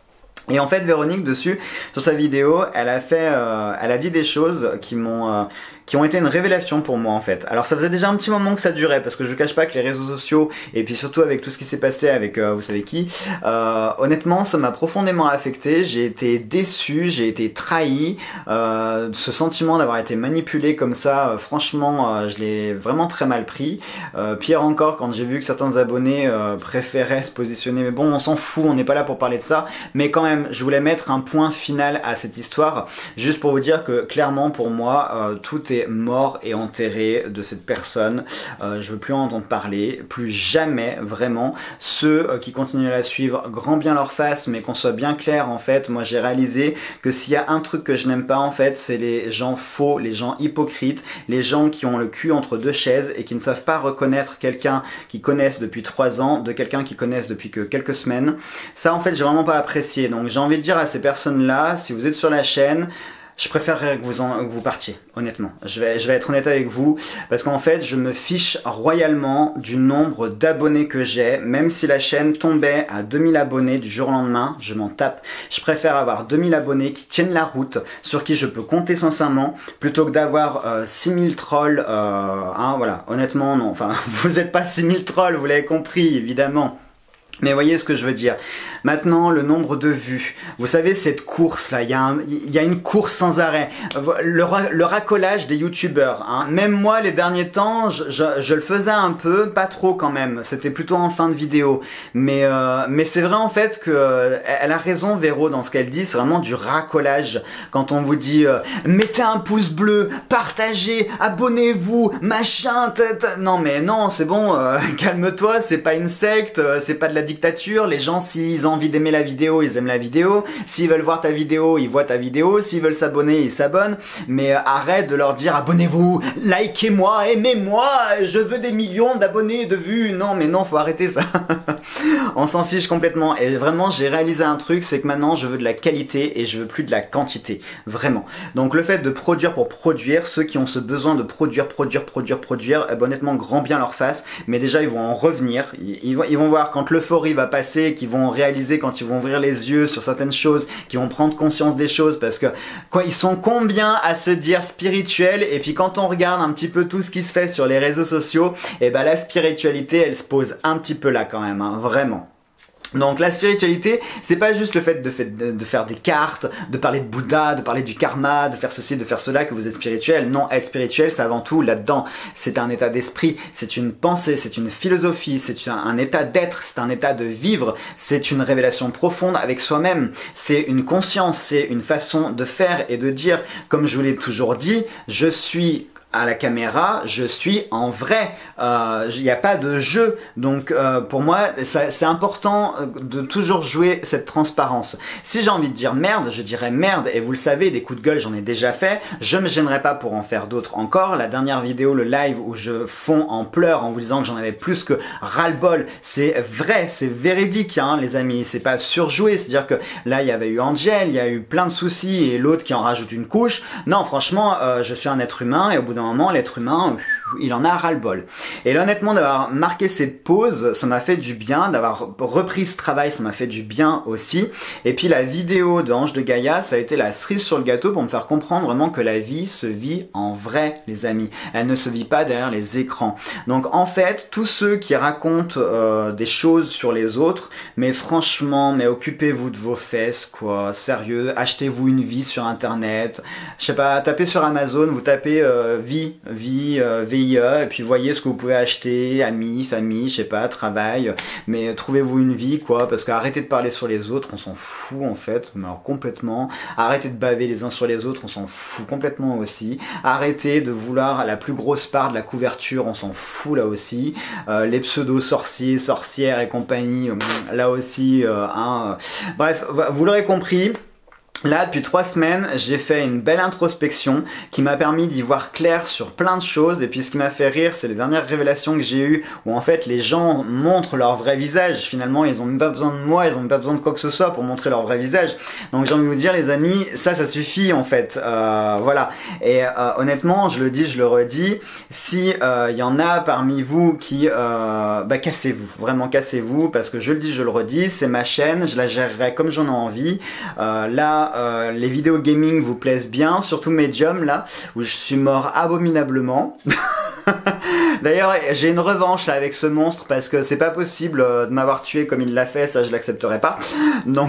Et en fait Véronique dessus, sur sa vidéo, elle a fait, euh, elle a dit des choses qui m'ont, euh, qui ont été une révélation pour moi en fait. Alors ça faisait déjà un petit moment que ça durait parce que je vous cache pas que les réseaux sociaux et puis surtout avec tout ce qui s'est passé avec euh, vous savez qui, euh, honnêtement ça m'a profondément affecté, j'ai été déçu, j'ai été trahi, euh, ce sentiment d'avoir été manipulé comme ça, euh, franchement euh, je l'ai vraiment très mal pris. Euh, pire encore quand j'ai vu que certains abonnés euh, préféraient se positionner, mais bon on s'en fout, on n'est pas là pour parler de ça, mais quand même je voulais mettre un point final à cette histoire, juste pour vous dire que clairement pour moi euh, tout est mort et enterré de cette personne. Euh, je veux plus en entendre parler, plus jamais vraiment. Ceux euh, qui continuent à la suivre, grand bien leur face, mais qu'on soit bien clair en fait, moi j'ai réalisé que s'il y a un truc que je n'aime pas en fait, c'est les gens faux, les gens hypocrites, les gens qui ont le cul entre deux chaises et qui ne savent pas reconnaître quelqu'un qu'ils connaissent depuis trois ans de quelqu'un qu'ils connaissent depuis que quelques semaines. Ça en fait j'ai vraiment pas apprécié, donc j'ai envie de dire à ces personnes là, si vous êtes sur la chaîne, je préférerais que vous, en, que vous partiez, honnêtement. Je vais, je vais être honnête avec vous, parce qu'en fait, je me fiche royalement du nombre d'abonnés que j'ai. Même si la chaîne tombait à deux mille abonnés du jour au lendemain, je m'en tape. Je préfère avoir deux mille abonnés qui tiennent la route, sur qui je peux compter sincèrement, plutôt que d'avoir euh, six mille trolls. Euh, hein, voilà, honnêtement, non. Enfin, vous n'êtes pas six mille trolls, vous l'avez compris, évidemment. Mais voyez ce que je veux dire. Maintenant, le nombre de vues. Vous savez, cette course-là, il y, y a une course sans arrêt. Le, le racolage des youtubeurs. Hein. Même moi, les derniers temps, je, je, je le faisais un peu, pas trop quand même. C'était plutôt en fin de vidéo. Mais, euh, mais c'est vrai en fait que euh, elle a raison, Véro, dans ce qu'elle dit. C'est vraiment du racolage. Quand on vous dit euh, mettez un pouce bleu, partagez, abonnez-vous, machin. Tata. Non mais non, c'est bon. Euh, calme-toi. C'est pas une secte. C'est pas de la dictature. Les gens, s'ils ont envie d'aimer la vidéo, ils aiment la vidéo. S'ils veulent voir ta vidéo, ils voient ta vidéo. S'ils veulent s'abonner, ils s'abonnent. Mais euh, arrête de leur dire abonnez-vous, likez-moi, aimez-moi, je veux des millions d'abonnés, de vues. Non mais non, faut arrêter ça. On s'en fiche complètement. Et vraiment, j'ai réalisé un truc, c'est que maintenant, je veux de la qualité et je veux plus de la quantité. Vraiment. Donc le fait de produire pour produire, ceux qui ont ce besoin de produire, produire, produire, produire, eh ben, honnêtement, grand bien leur face. Mais déjà, ils vont en revenir. Ils, ils, vont, ils vont voir quand le va passer, qui vont réaliser quand ils vont ouvrir les yeux sur certaines choses, qui vont prendre conscience des choses, parce que quoi, ils sont combien à se dire spirituels, et puis quand on regarde un petit peu tout ce qui se fait sur les réseaux sociaux, et ben la spiritualité elle se pose un petit peu là quand même, hein, vraiment. Donc la spiritualité, c'est pas juste le fait de, fait de faire des cartes, de parler de Bouddha, de parler du karma, de faire ceci, de faire cela, que vous êtes spirituel. Non, être spirituel, c'est avant tout là-dedans. C'est un état d'esprit, c'est une pensée, c'est une philosophie, c'est un, un état d'être, c'est un état de vivre, c'est une révélation profonde avec soi-même. C'est une conscience, c'est une façon de faire et de dire, comme je vous l'ai toujours dit, je suis à la caméra, je suis en vrai, il euh, n'y a pas de jeu, donc euh, pour moi c'est important de toujours jouer cette transparence. Si j'ai envie de dire merde, je dirais merde, et vous le savez, des coups de gueule j'en ai déjà fait, je me gênerai pas pour en faire d'autres encore. La dernière vidéo, le live où je fonds en pleurs en vous disant que j'en avais plus que ras-le-bol, c'est vrai, c'est véridique hein, les amis, c'est pas surjoué, c'est-à-dire que là il y avait eu Angel, il y a eu plein de soucis et l'autre qui en rajoute une couche. Non franchement, euh, je suis un être humain et au bout d'un moment, l'être humain, il en a ras-le-bol. Et là, honnêtement, d'avoir marqué cette pause, ça m'a fait du bien, d'avoir repris ce travail, ça m'a fait du bien aussi. Et puis la vidéo de Ange de Gaïa, ça a été la cerise sur le gâteau pour me faire comprendre vraiment que la vie se vit en vrai, les amis. Elle ne se vit pas derrière les écrans. Donc en fait, tous ceux qui racontent euh, des choses sur les autres, mais franchement, mais occupez-vous de vos fesses, quoi. Sérieux, achetez-vous une vie sur internet. Je sais pas, tapez sur Amazon, vous tapez euh, vie, vie, euh, V I E, et puis voyez ce que vous pouvez acheter, amis, famille, je sais pas, travail. Mais trouvez-vous une vie, quoi, parce qu'arrêtez de parler sur les autres, on s'en fout en fait, mais alors complètement. Arrêtez de baver les uns sur les autres, on s'en fout complètement aussi. Arrêtez de vouloir la plus grosse part de la couverture, on s'en fout là aussi. Euh, les pseudo-sorciers, sorcières et compagnie, là aussi, euh, hein. Bref, vous l'aurez compris. Là, depuis trois semaines, j'ai fait une belle introspection qui m'a permis d'y voir clair sur plein de choses. Et puis ce qui m'a fait rire, c'est les dernières révélations que j'ai eues où en fait les gens montrent leur vrai visage. Finalement, ils ont même pas besoin de moi, ils ont même pas besoin de quoi que ce soit pour montrer leur vrai visage. Donc j'ai envie de vous dire, les amis, ça, ça suffit en fait. Euh, voilà. Et euh, honnêtement, je le dis, je le redis, si euh, y en a parmi vous qui... Euh, bah cassez-vous, vraiment cassez-vous, parce que je le dis, je le redis, c'est ma chaîne, je la gérerai comme j'en ai envie. Euh, là, Euh, les vidéos gaming vous plaisent bien, surtout Medium là, où je suis mort abominablement. D'ailleurs, j'ai une revanche là avec ce monstre parce que c'est pas possible euh, de m'avoir tué comme il l'a fait, ça je l'accepterai pas. Donc,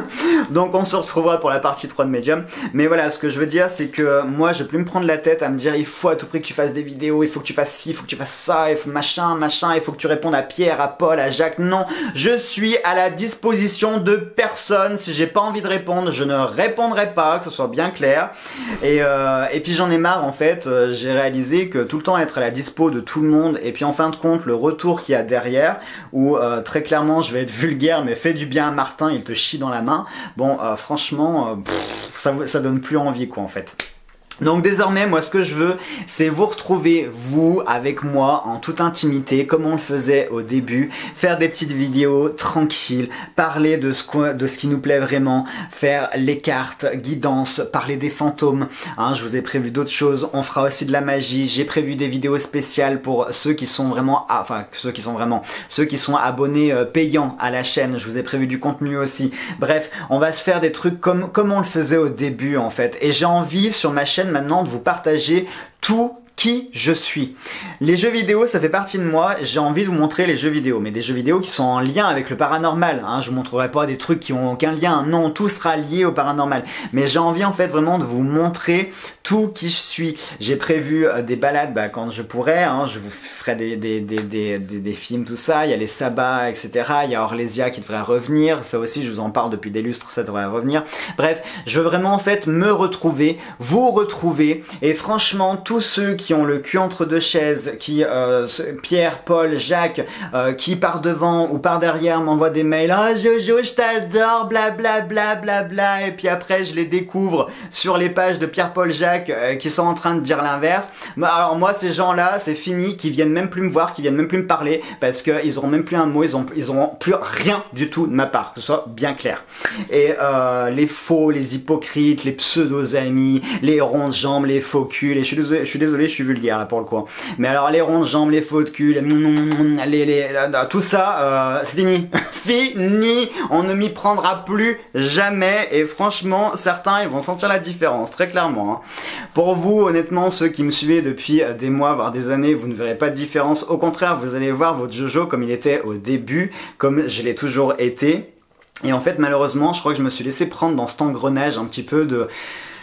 donc on se retrouvera pour la partie trois de Medium. Mais voilà, ce que je veux dire, c'est que moi je vais plus me prendre la tête à me dire il faut à tout prix que tu fasses des vidéos, il faut que tu fasses ci, il faut que tu fasses ça, il faut machin, machin, il faut que tu répondes à Pierre, à Paul, à Jacques. Non, je suis à la disposition de personne. Si j'ai pas envie de répondre, je ne répondrai pas, que ce soit bien clair. Et, euh, et puis j'en ai marre en fait, euh, j'ai réalisé que tout le temps être à la dispo de tout le monde, et puis en fin de compte le retour qu'il y a derrière, où euh, très clairement je vais être vulgaire, mais fais du bien à Martin, il te chie dans la main. Bon, euh, franchement, euh, pff, ça, ça donne plus envie quoi en fait. Donc désormais, moi ce que je veux, c'est vous retrouver, vous, avec moi, en toute intimité, comme on le faisait au début, faire des petites vidéos tranquilles, parler de ce, de ce qui nous plaît vraiment, faire les cartes, guidance, parler des fantômes, hein, je vous ai prévu d'autres choses, on fera aussi de la magie, j'ai prévu des vidéos spéciales pour ceux qui sont vraiment, ah, enfin ceux qui sont vraiment, ceux qui sont abonnés euh, payants à la chaîne, je vous ai prévu du contenu aussi, bref, on va se faire des trucs comme, comme on le faisait au début en fait, et j'ai envie sur ma chaîne maintenant de vous partager tout qui je suis. Les jeux vidéo, ça fait partie de moi, j'ai envie de vous montrer les jeux vidéo, mais des jeux vidéo qui sont en lien avec le paranormal, hein. Je vous montrerai pas des trucs qui ont aucun lien, non, tout sera lié au paranormal, mais j'ai envie en fait vraiment de vous montrer tout qui je suis. J'ai prévu euh, des balades bah, quand je pourrai, hein. Je vous ferai des, des, des, des, des, des films, tout ça, il y a les sabbats, et cetera. Il y a Orlésia qui devrait revenir, ça aussi je vous en parle depuis des lustres, ça devrait revenir. Bref, je veux vraiment en fait me retrouver, vous retrouver, et franchement tous ceux qui qui ont le cul entre deux chaises, qui euh, Pierre, Paul, Jacques, euh, qui par devant ou par derrière m'envoient des mails, oh Jojo je t'adore, bla bla bla bla bla, et puis après je les découvre sur les pages de Pierre, Paul, Jacques euh, qui sont en train de dire l'inverse. Alors moi ces gens là c'est fini, qui viennent même plus me voir, qui viennent même plus me parler, parce qu'ils auront même plus un mot, ils ont, ils auront plus rien du tout de ma part, que ce soit bien clair. Et euh, les faux, les hypocrites, les pseudo amis, les ronds de jambes, les faux culs, et je suis désolé, je suis désolé, je suis vulgaire là pour le coup. Mais alors les ronds de jambes, les faux de cul, les, les, les tout ça, euh, c'est fini. Fini. On ne m'y prendra plus jamais. Et franchement, certains ils vont sentir la différence, très clairement. Hein. Pour vous, honnêtement, ceux qui me suivez depuis des mois, voire des années, vous ne verrez pas de différence. Au contraire, vous allez voir votre Jojo comme il était au début, comme je l'ai toujours été. Et en fait, malheureusement, je crois que je me suis laissé prendre dans cet engrenage un petit peu de...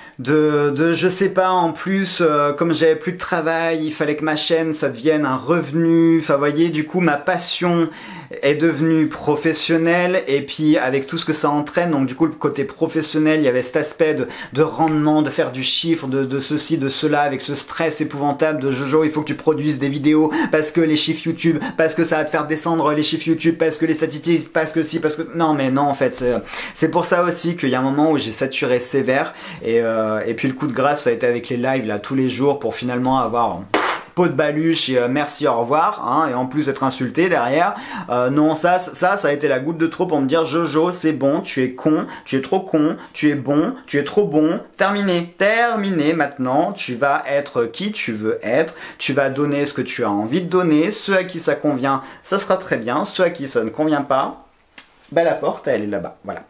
De, de je sais pas, en plus euh, comme j'avais plus de travail, il fallait que ma chaîne ça devienne un revenu, enfin vous voyez, du coup ma passion est devenue professionnelle, et puis avec tout ce que ça entraîne, donc du coup le côté professionnel, il y avait cet aspect de, de rendement, de faire du chiffre, de, de ceci, de cela, avec ce stress épouvantable de Jojo, il faut que tu produises des vidéos, parce que les chiffres YouTube, parce que ça va te faire descendre les chiffres YouTube, parce que les statistiques, parce que si, parce que... Non mais non en fait, c'est pour ça aussi qu'il y a un moment où j'ai saturé sévère, et euh, et puis le coup de grâce ça a été avec les lives là tous les jours pour finalement avoir peau de baluche et euh, merci au revoir, hein, et en plus être insulté derrière. Euh, non, ça, ça, ça a été la goutte de trop pour me dire Jojo, c'est bon, tu es con, tu es trop con, tu es bon, tu es trop bon, terminé, terminé maintenant, tu vas être qui tu veux être, tu vas donner ce que tu as envie de donner, ceux à qui ça convient, ça sera très bien, ceux à qui ça ne convient pas, bah la porte elle est là-bas, voilà.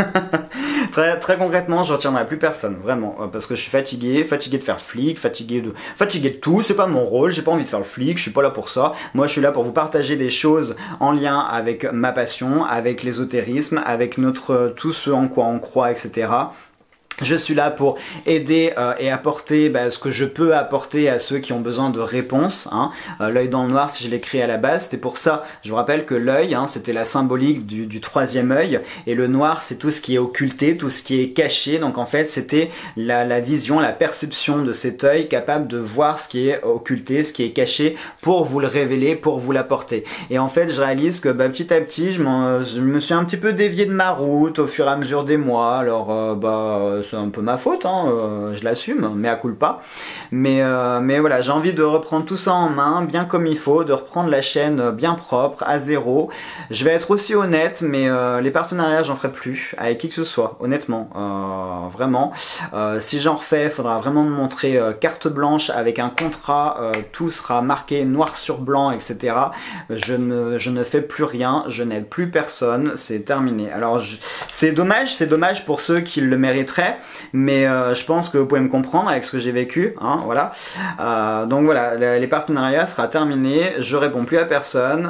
Très, très concrètement, je retiendrai plus personne, vraiment, parce que je suis fatigué, fatigué de faire flic, fatigué de, fatigué de tout, c'est pas mon rôle, j'ai pas envie de faire le flic, je suis pas là pour ça. Moi, je suis là pour vous partager des choses en lien avec ma passion, avec l'ésotérisme, avec notre, tout ce en quoi on croit, et cetera. Je suis là pour aider euh, et apporter bah, ce que je peux apporter à ceux qui ont besoin de réponses. Hein. Euh, l'œil dans le noir, si je l'ai créé à la base, c'était pour ça. Je vous rappelle que l'œil, hein, c'était la symbolique du, du troisième œil, et le noir, c'est tout ce qui est occulté, tout ce qui est caché. Donc en fait, c'était la, la vision, la perception de cet œil capable de voir ce qui est occulté, ce qui est caché, pour vous le révéler, pour vous l'apporter. Et en fait, je réalise que bah, petit à petit, je, je me suis un petit peu dévié de ma route au fur et à mesure des mois. Alors, euh, bah c'est un peu ma faute, hein, euh, je l'assume, mea culpa. Mais, euh, mais voilà, j'ai envie de reprendre tout ça en main, bien comme il faut, de reprendre la chaîne bien propre, à zéro. Je vais être aussi honnête, mais euh, les partenariats, j'en ferai plus avec qui que ce soit, honnêtement, euh, vraiment. Euh, si j'en refais, il faudra vraiment me montrer euh, carte blanche avec un contrat, euh, tout sera marqué noir sur blanc, et cetera. Je ne, je ne fais plus rien, je n'aide plus personne, c'est terminé. Alors, c'est dommage, c'est dommage pour ceux qui le mériteraient, mais euh, je pense que vous pouvez me comprendre avec ce que j'ai vécu, hein, voilà. Euh, donc voilà, les partenariats sera terminé, je réponds plus à personne,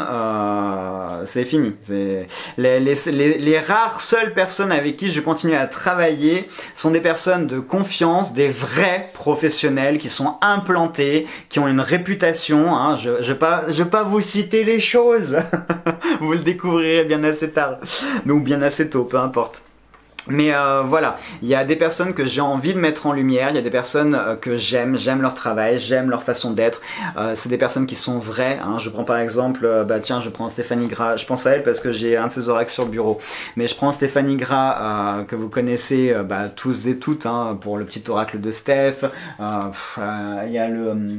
euh, c'est fini. Les, les, les, les rares seules personnes avec qui je continue à travailler sont des personnes de confiance, des vrais professionnels qui sont implantés, qui ont une réputation, hein, je ne je vais pas, je vais pas vous citer les choses, vous le découvrirez bien assez tard, ou bien assez tôt, peu importe. Mais euh, voilà, il y a des personnes que j'ai envie de mettre en lumière, il y a des personnes euh, que j'aime, j'aime leur travail, j'aime leur façon d'être, euh, c'est des personnes qui sont vraies, hein. Je prends par exemple, euh, bah tiens, je prends Stéphanie Gras, je pense à elle parce que j'ai un de ses oracles sur le bureau, mais je prends Stéphanie Gras, euh, que vous connaissez euh, bah, tous et toutes, hein, pour le petit oracle de Steph, il euh, euh, y a le... Hum,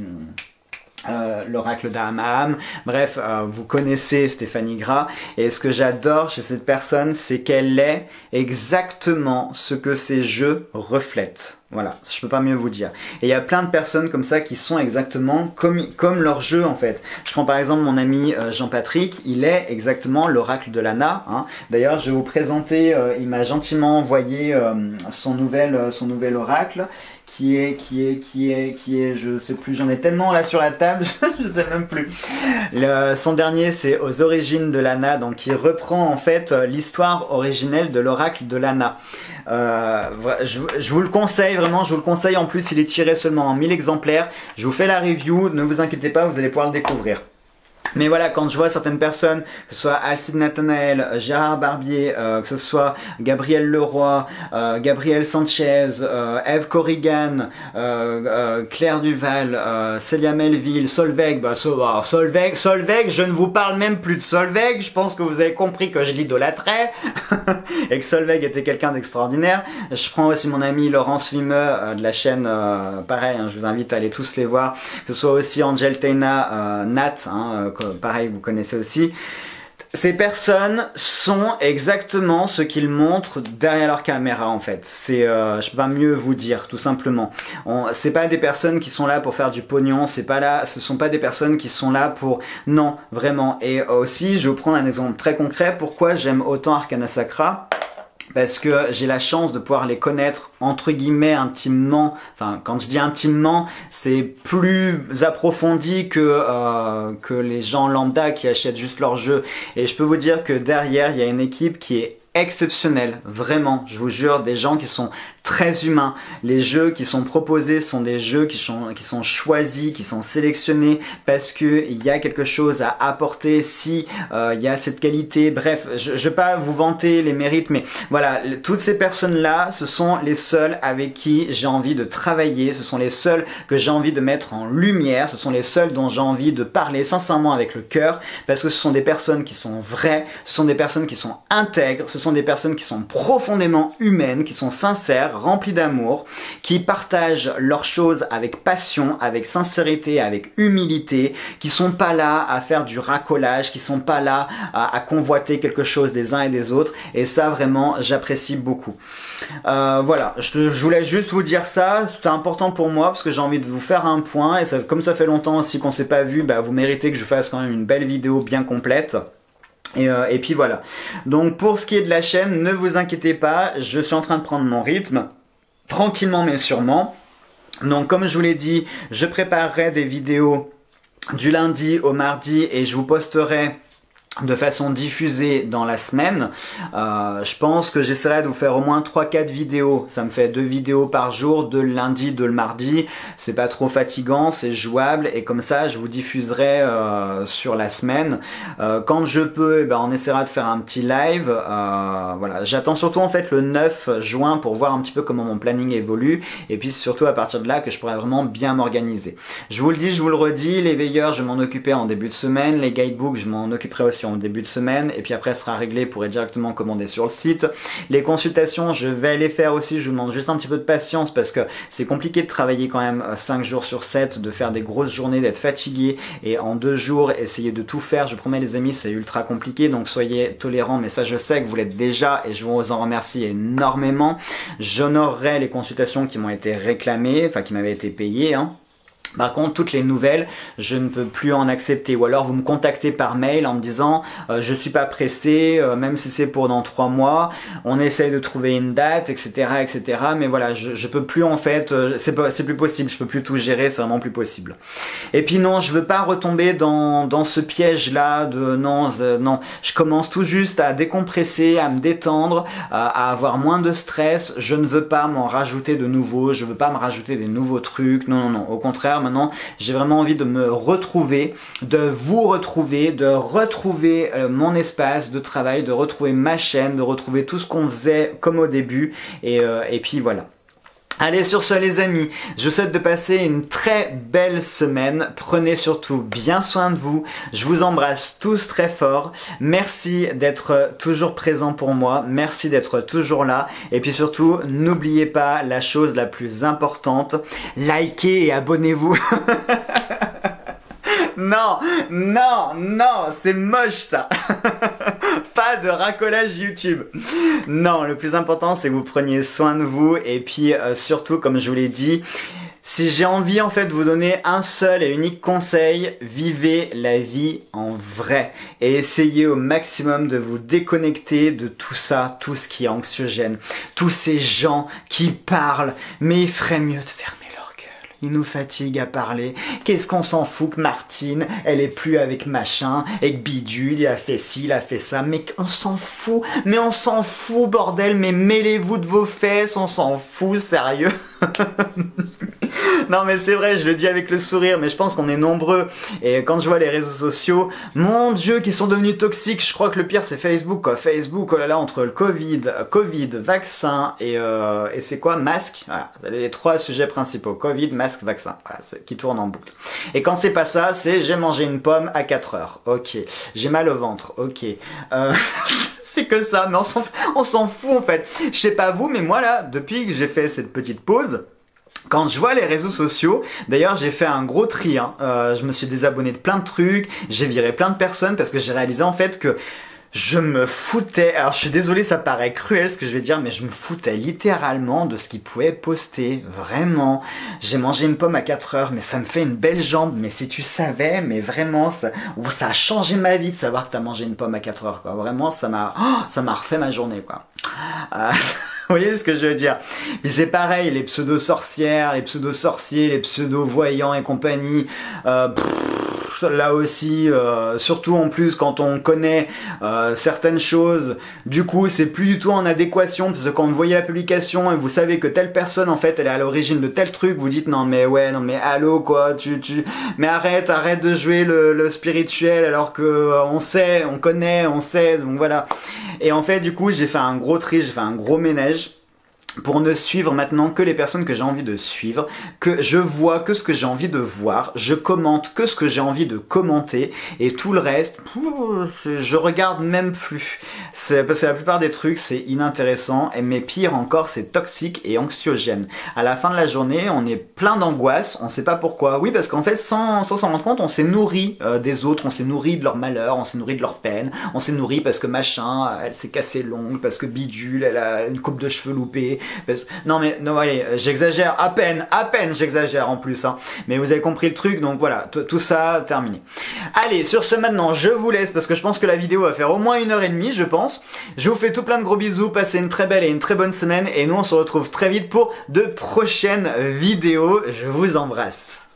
Euh, l'oracle d'Aham, bref, euh, vous connaissez Stéphanie Gras, et ce que j'adore chez cette personne, c'est qu'elle est exactement ce que ses jeux reflètent. Voilà, je peux pas mieux vous dire. Et il y a plein de personnes comme ça qui sont exactement comme, comme leur jeu en fait. Je prends par exemple mon ami euh, Jean-Patrick, il est exactement l'oracle de Lana. Hein. D'ailleurs, je vais vous présenter, euh, il m'a gentiment envoyé euh, son, nouvel, euh, son nouvel oracle. Qui est, qui est, qui est, qui est, je sais plus, j'en ai tellement là sur la table, je sais même plus. Le, son dernier, c'est aux origines de Lana, donc il reprend en fait l'histoire originelle de l'oracle de Lana. Euh, je, je vous le conseille, vraiment, je vous le conseille. En plus, il est tiré seulement en mille exemplaires. Je vous fais la review, ne vous inquiétez pas, vous allez pouvoir le découvrir. Mais voilà, quand je vois certaines personnes, que ce soit Alcide Nathanaël, Gérard Barbier, euh, que ce soit Gabriel Leroy, euh, Gabriel Sanchez, euh, Eve Corrigan, euh, euh, Claire Duval, euh, Célia Melville, Solveig, bah, so, bah, Solveig, Solveig, je ne vous parle même plus de Solveig, je pense que vous avez compris que je l'idolâtrais, et que Solveig était quelqu'un d'extraordinaire. Je prends aussi mon ami Laurence Vimeux, euh, de la chaîne, euh, pareil, hein, je vous invite à aller tous les voir, que ce soit aussi Angel Teina, euh, Nat, hein, euh, pareil, vous connaissez aussi. Ces personnes sont exactement ce qu'ils montrent derrière leur caméra en fait. C'est, euh, je peux pas mieux vous dire, tout simplement. C'est pas des personnes qui sont là pour faire du pognon. C'est pas là, ce sont pas des personnes qui sont là pour, non, vraiment. Et aussi, je vais vous prendre un exemple très concret. Pourquoi j'aime autant Arcana Sacra? Parce que j'ai la chance de pouvoir les connaître entre guillemets intimement. Enfin, quand je dis intimement, c'est plus approfondi que euh, que les gens lambda qui achètent juste leur jeu. Et je peux vous dire que derrière, il y a une équipe qui est exceptionnelle, vraiment, je vous jure, des gens qui sont très humains. Les jeux qui sont proposés sont des jeux qui sont, qui sont choisis, qui sont sélectionnés parce que il y a quelque chose à apporter, si euh, il y a cette qualité. Bref, je ne vais pas vous vanter les mérites, mais voilà, toutes ces personnes-là, ce sont les seules avec qui j'ai envie de travailler, ce sont les seuls que j'ai envie de mettre en lumière, ce sont les seuls dont j'ai envie de parler sincèrement avec le cœur, parce que ce sont des personnes qui sont vraies, ce sont des personnes qui sont intègres, ce sont des personnes qui sont profondément humaines, qui sont sincères. remplis d'amour, qui partagent leurs choses avec passion, avec sincérité, avec humilité, qui sont pas là à faire du racolage, qui sont pas là à, à convoiter quelque chose des uns et des autres. Et ça, vraiment, j'apprécie beaucoup. Euh, voilà, je, je voulais juste vous dire ça. C'était important pour moi parce que j'ai envie de vous faire un point. Et ça, comme ça fait longtemps aussi qu'on s'est pas vu, bah, vous méritez que je fasse quand même une belle vidéo bien complète. Et, euh, et puis voilà. Donc pour ce qui est de la chaîne, ne vous inquiétez pas, je suis en train de prendre mon rythme, tranquillement mais sûrement. Donc comme je vous l'ai dit, je préparerai des vidéos du lundi au mardi et je vous posterai de façon diffusée dans la semaine. Euh, je pense que j'essaierai de vous faire au moins trois quatre vidéos. Ça me fait deux vidéos par jour, deux le lundi, deux le mardi. C'est pas trop fatigant, c'est jouable et comme ça je vous diffuserai euh, sur la semaine. Euh, quand je peux, eh ben, on essaiera de faire un petit live. Euh, voilà. J'attends surtout en fait le neuf juin pour voir un petit peu comment mon planning évolue et puis surtout à partir de là que je pourrai vraiment bien m'organiser. Je vous le dis, je vous le redis, les veilleurs je m'en occuperai en début de semaine, les guidebooks je m'en occuperai aussi en début de semaine et puis après ce sera réglé, vous pourrez directement commander sur le site. Les consultations je vais les faire aussi, je vous demande juste un petit peu de patience parce que c'est compliqué de travailler quand même cinq jours sur sept, de faire des grosses journées, d'être fatigué et en deux jours essayer de tout faire. Je vous promets les amis, c'est ultra compliqué donc soyez tolérants, mais ça je sais que vous l'êtes déjà et je vous en remercie énormément. J'honorerai les consultations qui m'ont été réclamées, enfin qui m'avaient été payées hein. Par contre, toutes les nouvelles, je ne peux plus en accepter. Ou alors, vous me contactez par mail en me disant euh, je suis pas pressé, euh, même si c'est pour dans trois mois, on essaye de trouver une date, et cetera, et cetera. Mais voilà, je, je peux plus en fait, euh, c'est pas, c'est plus possible. Je peux plus tout gérer, c'est vraiment plus possible. Et puis non, je veux pas retomber dans dans ce piège-là de non, euh, non. Je commence tout juste à décompresser, à me détendre, à, à avoir moins de stress. Je ne veux pas m'en rajouter de nouveau. Je veux pas me rajouter des nouveaux trucs. Non, non, non. Au contraire. Maintenant, j'ai vraiment envie de me retrouver, de vous retrouver, de retrouver euh, mon espace de travail, de retrouver ma chaîne, de retrouver tout ce qu'on faisait comme au début. Et, euh, et puis voilà. Allez, sur ce les amis, je vous souhaite de passer une très belle semaine. Prenez surtout bien soin de vous. Je vous embrasse tous très fort. Merci d'être toujours présent pour moi. Merci d'être toujours là. Et puis surtout, n'oubliez pas la chose la plus importante. Likez et abonnez-vous. Non, non, non, c'est moche ça. Pas de racolage YouTube. Non, le plus important c'est que vous preniez soin de vous et puis euh, surtout comme je vous l'ai dit, si j'ai envie en fait de vous donner un seul et unique conseil, vivez la vie en vrai et essayez au maximum de vous déconnecter de tout ça, tout ce qui est anxiogène, tous ces gens qui parlent, mais il ferait mieux de fermer. Il nous fatigue à parler. Qu'est-ce qu'on s'en fout que Martine, elle est plus avec machin, et que Bidule, il a fait ci, il a fait ça. Mais on s'en fout. Mais on s'en fout, bordel. Mais mêlez-vous de vos fesses, on s'en fout, sérieux. Non mais c'est vrai, je le dis avec le sourire, mais je pense qu'on est nombreux. Et quand je vois les réseaux sociaux, mon Dieu, qui sont devenus toxiques. Je crois que le pire c'est Facebook, quoi. Facebook, oh là là, entre le Covid, Covid, vaccin et, euh, et c'est quoi, masque. Voilà, les trois sujets principaux. Covid, masque, vaccin. Voilà, qui tournent en boucle. Et quand c'est pas ça, c'est j'ai mangé une pomme à quatre heures. Ok. J'ai mal au ventre. Ok. Euh... C'est que ça, mais on s'en on s'en fout en fait. Je sais pas vous, mais moi là, depuis que j'ai fait cette petite pause, quand je vois les réseaux sociaux, d'ailleurs j'ai fait un gros tri, hein. euh, je me suis désabonné de plein de trucs, j'ai viré plein de personnes parce que j'ai réalisé en fait que je me foutais, alors je suis désolé ça paraît cruel ce que je vais dire, mais je me foutais littéralement de ce qu'ils pouvaient poster, vraiment. J'ai mangé une pomme à quatre heures, mais ça me fait une belle jambe, mais si tu savais, mais vraiment, ça, ou ça a changé ma vie de savoir que t'as mangé une pomme à quatre heures, quoi. Vraiment, ça m'a, oh, ça m'a refait ma journée, quoi. Euh... Vous voyez ce que je veux dire? Mais c'est pareil, les pseudo-sorcières, les pseudo-sorciers, les pseudo-voyants et compagnie, euh, pff, là aussi, euh, surtout en plus quand on connaît euh, certaines choses, du coup c'est plus du tout en adéquation, parce que quand vous voyez la publication et vous savez que telle personne en fait elle est à l'origine de tel truc, vous dites non mais ouais, non mais allô quoi, tu, tu, mais arrête, arrête de jouer le, le spirituel alors que euh, on sait, on connaît, on sait, donc voilà. Et en fait du coup j'ai fait un gros tri, j'ai fait un gros ménage. pour ne suivre maintenant que les personnes que j'ai envie de suivre, que je vois que ce que j'ai envie de voir, je commente que ce que j'ai envie de commenter, et tout le reste, je regarde même plus. C'est parce que la plupart des trucs, c'est inintéressant, mais pire encore, c'est toxique et anxiogène. À la fin de la journée, on est plein d'angoisse, on sait pas pourquoi. Oui, parce qu'en fait, sans sans s'en rendre compte, on s'est nourri euh, des autres, on s'est nourri de leur malheur, on s'est nourri de leur peine, on s'est nourri parce que machin, elle s'est cassée l'ongle, parce que bidule, elle a une coupe de cheveux loupée. Non mais, non, voyez, j'exagère à peine, à peine j'exagère en plus, hein. Mais vous avez compris le truc, donc voilà, tout ça, terminé. Allez, sur ce maintenant, je vous laisse, parce que je pense que la vidéo va faire au moins une heure et demie, je pense. Je vous fais tout plein de gros bisous, passez une très belle et une très bonne semaine, et nous on se retrouve très vite pour de prochaines vidéos. Je vous embrasse.